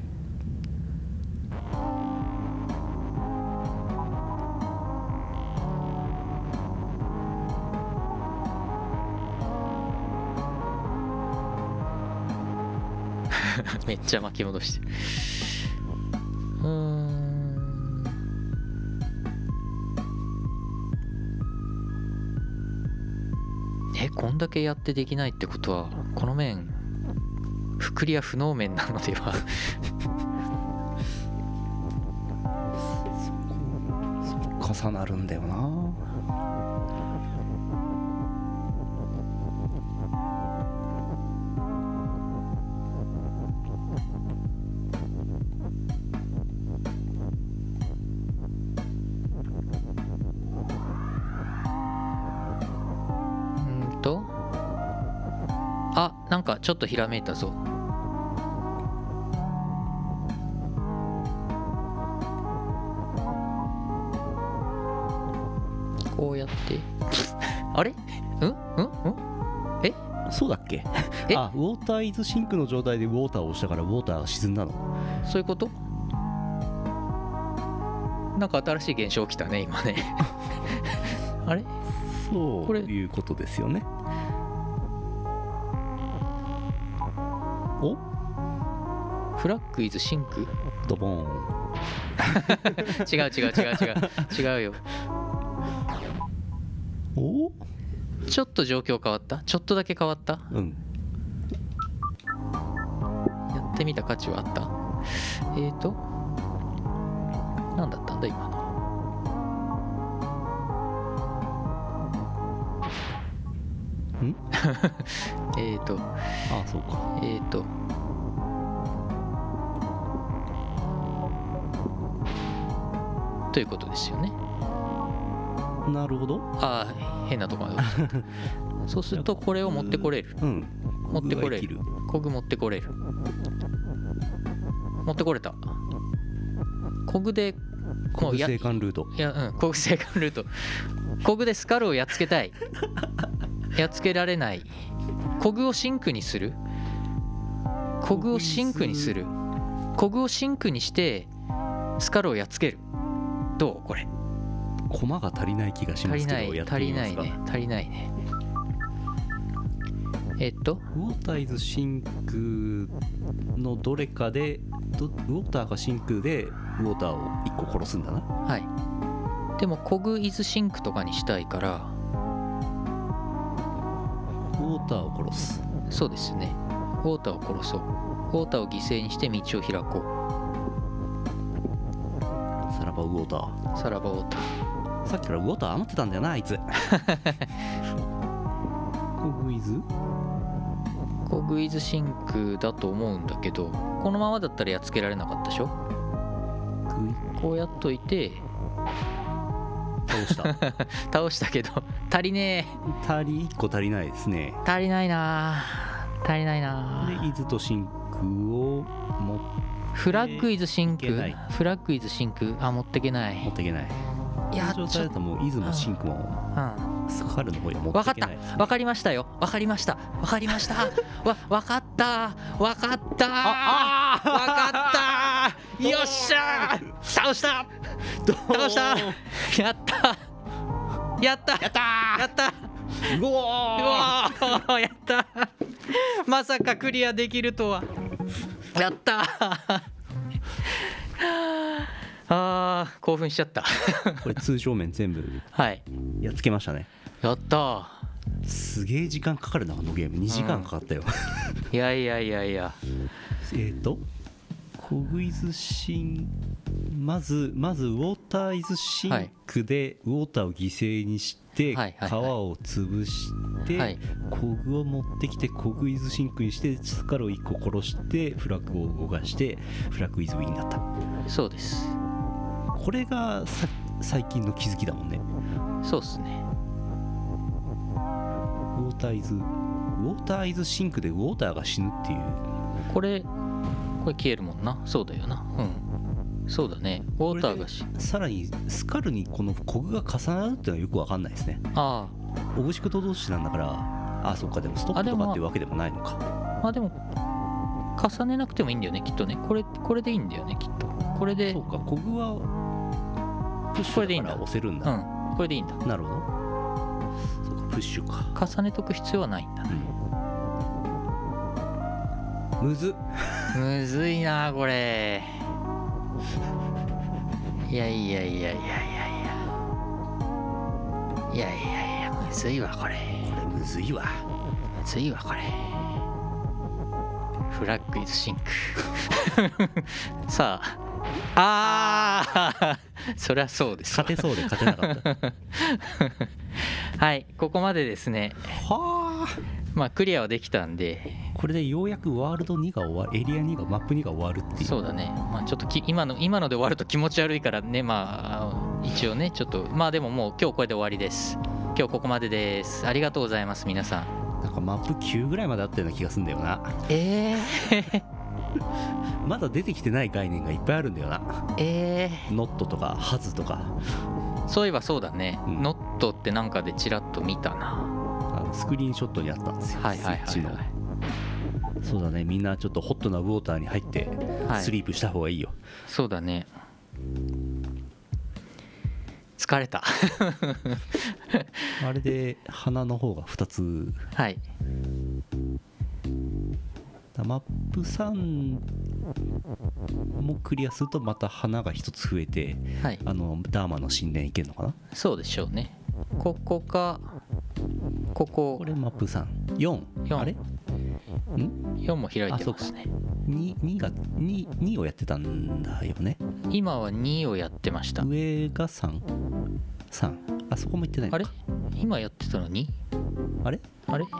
S2: めっちゃ巻き戻してる。うーんえこんだけやってできないってことはこの面不クリア不能面なのでは
S1: 重なるんだよな。
S2: うんとあなんかちょっとひらめいたぞ。こうやってあれうんうんうんえ
S1: そうだっけ。
S2: え
S1: あ、ウォーターイズシンクの状態でウォーターを押したからウォーターが沈んだの。
S2: そういうこと？なんか新しい現象起きたね今ねあれ
S1: そう
S2: これ
S1: いうことですよね。お
S2: フラッグイズシンク
S1: ドボーン。
S2: 違う違う違う違う違うよ。
S1: お
S2: ちょっと状況変わったちょっとだけ変わった
S1: うん
S2: やってみた価値はあった。えーと何だったんだ今の。
S1: ん
S2: えーと
S1: あ、そうか。
S2: えーとということですよね。
S1: なるほど。
S2: ああ変なとこまで落ちたそうするとこれを持ってこれる。
S1: うん
S2: 持ってこれる
S1: 上生きる。
S2: コグ持ってこれる。持ってこれた。コグで
S1: コグ
S2: もうや
S1: 生還ルート。
S2: いやうんコグ生還ルート。コグでスカルをやっつけたい。やっつけられない。コグをシンクにする。コグをシンクにする。コグをシンクにしてスカルをやっつける。どうこれ。
S1: 駒が足りない気がしますけど、
S2: 足りない
S1: やって
S2: 足り
S1: みますか。
S2: ないね足りないね。えっと
S1: ウォーターイズシンクのどれかでどウォーターがシンクでウォーターをいっこ殺すんだな。
S2: はいでもコグイズシンクとかにしたいから
S1: ウォーターを殺す。
S2: そうですねウォーターを殺そう。ウォーターを犠牲にして道を開こ
S1: さらばウォーター。
S2: う。さらばウォーター。
S1: さっきからウォーター余ってたんだよなあいつ。コグイズ
S2: コグイズシンクだと思うんだけどこのままだったらやっつけられなかったでしょ。こうやっといて
S1: 倒した。
S2: 倒したけど足りね
S1: 足りいっこ足りないですね。
S2: え足りないな足りないな
S1: でイズとシンクを持っ
S2: フラッグイズシンク
S1: いけない
S2: フラッグイズシンクあ持ってけない。
S1: 持っていけない。
S2: いや
S1: この状態だともうイズもシンクも
S2: うん
S1: スカルの方には持っ
S2: 分かった
S1: ていけないですね。
S2: 分かりましたよ分かりました分かりましたわ分かった分かった
S1: ああ
S2: 分かったよっしゃー倒した倒したやったやった
S1: やった
S2: やった
S1: ーうお
S2: うわーやったまさかクリアできるとはやったあー興奮しちゃった
S1: これ通常面全部
S2: はい
S1: やっつけましたね。
S2: やった
S1: すげえ時間かかるなあのゲーム。にじかんかかったよ。
S2: いやいやいやいや
S1: えっとコグイズシンまずまずウォーターイズシンクでウォーターを犠牲にして
S2: はいはいはい
S1: 皮を潰して、
S2: はい
S1: コグを持ってきてコグイズシンクにしてスカルをいっこ殺してフラッグを動かしてフラッグイズウィンだった。
S2: そうです
S1: これがさ最近の気づきだもんね。
S2: そうっすね
S1: ウォーターイズウォーターイズシンクでウォーターが死ぬっていう。
S2: これこれ消えるもんな。そうだよなうんそうだねウォーターがし
S1: さらにスカルにこのコグが重なるっていうのはよくわかんないですね。
S2: あ
S1: オブシクト同士なんだからあそっかでもストップとかっていうわけでもないのか。
S2: あまあでも重ねなくてもいいんだよねきっとね。これこれでいいんだよねきっと。これで
S1: そうかコグはプッシ
S2: これでいいんだ
S1: ュだから押せるん
S2: う
S1: だ。
S2: んこれでいいんだ。
S1: なるほど。そうかプッシュか。
S2: 重ねとく必要はないんだね。
S1: うん、むずっ。
S2: むずいなこれ。いやいやいやいやいやいやいやいやいやむずいわこれ。
S1: これむずいわ。
S2: むずいわこれ。フラッグイズシンクさああーそりゃそうですわ
S1: 勝てそうで勝てなかった
S2: はいここまでですね。
S1: はあ、
S2: まあクリアはできたんで、
S1: これでようやくワールドにが終わる、エリアにが、マップにが終わるっていう。
S2: そうだね。まあちょっとき今の今ので終わると気持ち悪いからね、まあ一応ねちょっとまあでももう今日これで終わりです。今日ここまでです。ありがとうございます皆さん。
S1: なんかマップきゅうぐらいまであったような気がするんだよな。
S2: えー
S1: まだ出てきてない概念がいっぱいあるんだよな。
S2: え
S1: ノットとかハズとか、
S2: ー、そういえばそうだね、
S1: うん
S2: ノットってなんかでチラッと見たな。
S1: あのスクリーンショットにあったんですよ。
S2: はいはいはい
S1: スイッチの。そうだね、みんなちょっとホットなウォーターに入って
S2: はい
S1: スリープした方がいいよ。
S2: そうだね。疲れた
S1: あれで花の方がふたつ、
S2: はい
S1: マップさんもクリアするとまた花がひとつ増えて、
S2: はい
S1: あのダーマの神殿行けるのかな。
S2: そうでしょうね。ここかここ
S1: これマップさんよん、
S2: よん
S1: あれん
S2: よんも開いてますね。
S1: に, にが 2, にをやってたんだよね。
S2: 今はにをやってました。
S1: 上がさん、さん、あそこも行ってないのか。
S2: あれ今やってたのに
S1: あれ
S2: あれ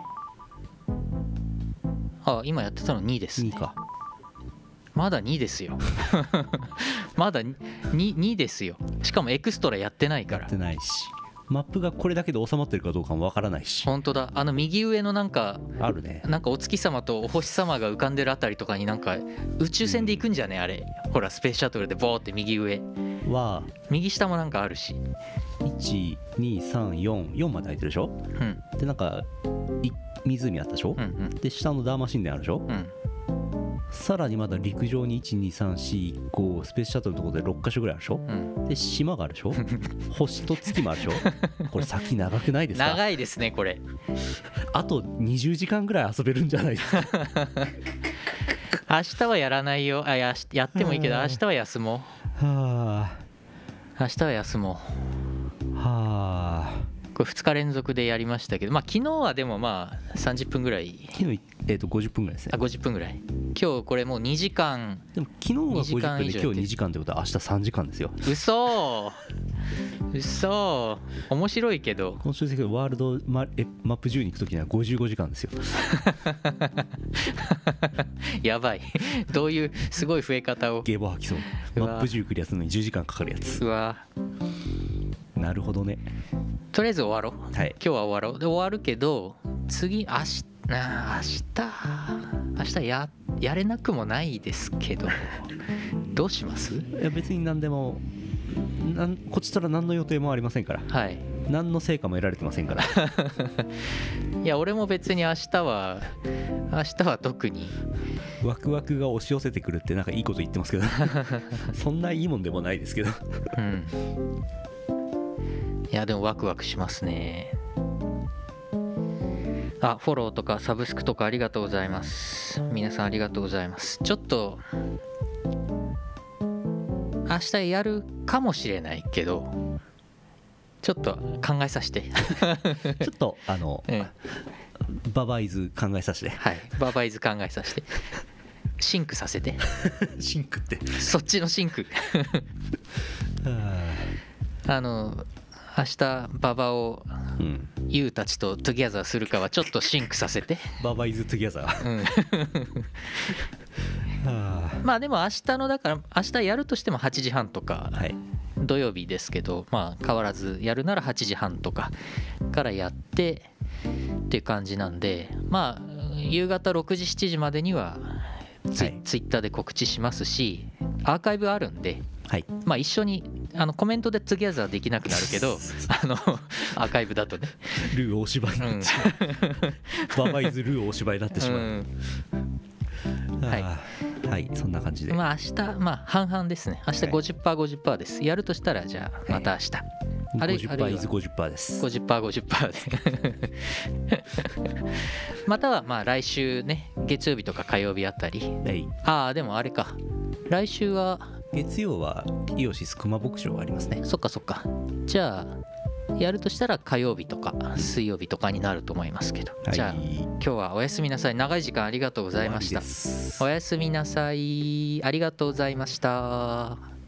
S2: あ今やってたのにですね。
S1: にか。
S2: まだにですよまだ に, にですよ。しかもエクストラやってないから
S1: やってないし、マップがこれだけで収まってるかどうかもわからないし。
S2: 本当だ。あの右上のなんか
S1: あるね。
S2: なんかお月様とお星様が浮かんでるあたりとかになんか宇宙船で行くんじゃねあれ。ほらスペースシャトルでボーって右上
S1: は
S2: 右下もなんかあるし。
S1: いち、に、さん、よん、よんまで入ってるでしょ。
S2: うん
S1: でなんかい湖あったでしょ、
S2: うんうん
S1: で下のダーマ神殿あるでしょ、
S2: うん
S1: さらにまだ陸上にいち、に、さん、よん、ごスペースシャトルのところでろっかしょぐらいあるでしょ、
S2: うん
S1: で島があるでしょ星と月もあるでしょこれ先長くないですか。
S2: 長いですねこれ。
S1: あとにじゅうじかんぐらい遊べるんじゃないですか
S2: 明日はやらないよ。あややってもいいけど明日は休も
S1: は
S2: う。明日は休もう。
S1: あはあ。
S2: これふつか連続でやりましたけど、まあ昨日はでもまあさんじゅっぷんぐらい、
S1: 昨日、えー、とごじゅっぷんぐらいですね
S2: あ。ごじゅっぷんぐらい。今日これもうにじかん。
S1: でも昨日がごじゅっぷんで
S2: にじかん以上やって
S1: 今日にじかんってことは明日さんじかんですよ。
S2: 嘘嘘面白いけど
S1: 今週ですけどワールドマえマップじゅうに行くときにはごじゅうごじかんですよ。
S2: やばいどういうすごい増え方を。
S1: ゲーボ吐きそう。
S2: うわ
S1: マップじゅうクリアするのにじゅうじかんかかるやつ。
S2: うわ
S1: なるほどね。
S2: とりあえず終わろう。
S1: はい。
S2: 今日は終わろう。で終わるけど次明日なあ明日明日ややれなくもないですけどどうします？
S1: いや別に何でもなんこちとら何の予定もありませんから。
S2: はい。
S1: 何の成果も得られてませんから
S2: いや俺も別に明日は明日は特に
S1: ワクワクが押し寄せてくるってなんかいいこと言ってますけどそんないいもんでもないですけど
S2: うんいやでもワクワクしますね。あフォローとかサブスクとかありがとうございます。皆さんありがとうございます。ちょっと明日やるかもしれないけどちょっと考えさせて
S1: ちょっとあの、
S2: うん
S1: ババイズ考えさせて
S2: はいババイズ考えさせてシンクさせて
S1: シンクって
S2: そっちのシンクあの明日ババを
S1: うん
S2: ユウたちとトゥギャザーするかはちょっとシンクさせて
S1: ババイズトゥギャザー
S2: うん
S1: は
S2: まあでも明日のだから明日やるとしてもはちじはんとか
S1: あはい
S2: 土曜日ですけどまあ変わらずやるならはちじはんとかからやってっていう感じなんでまあ夕方ろくじしちじまでにはツイ,、
S1: はい
S2: ツイッターで告知しますしアーカイブあるんで
S1: はい
S2: まあ一緒にあのコメントでトゥギャザーできなくなるけどあのアーカイブだとね
S1: ルー大芝居になっちゃう、ババイズルー大芝居になってしまう、
S2: うん
S1: はいはいそんな感じで、
S2: まあ明日まあ半々ですね明日
S1: はい
S2: ごじゅっパーセントごじゅっパーセント ですやるとしたらじゃあまた明日あるいあるいは
S1: ごじゅっパーセント イズ ごじゅっパーセント です
S2: ごじゅっパーセントごじゅっパーセント でまたはまあ来週ね月曜日とか火曜日あたり
S1: はい
S2: ああでもあれか来週は
S1: 月曜はイオシス熊牧場がありますね。
S2: そっかそっかじゃあやるとしたら火曜日とか水曜日とかになると思いますけど、
S1: はい、
S2: じゃあ今日はおやすみなさい。長い時間ありがとうございました。
S1: 終わりです。
S2: おやすみなさい。ありがとうございました。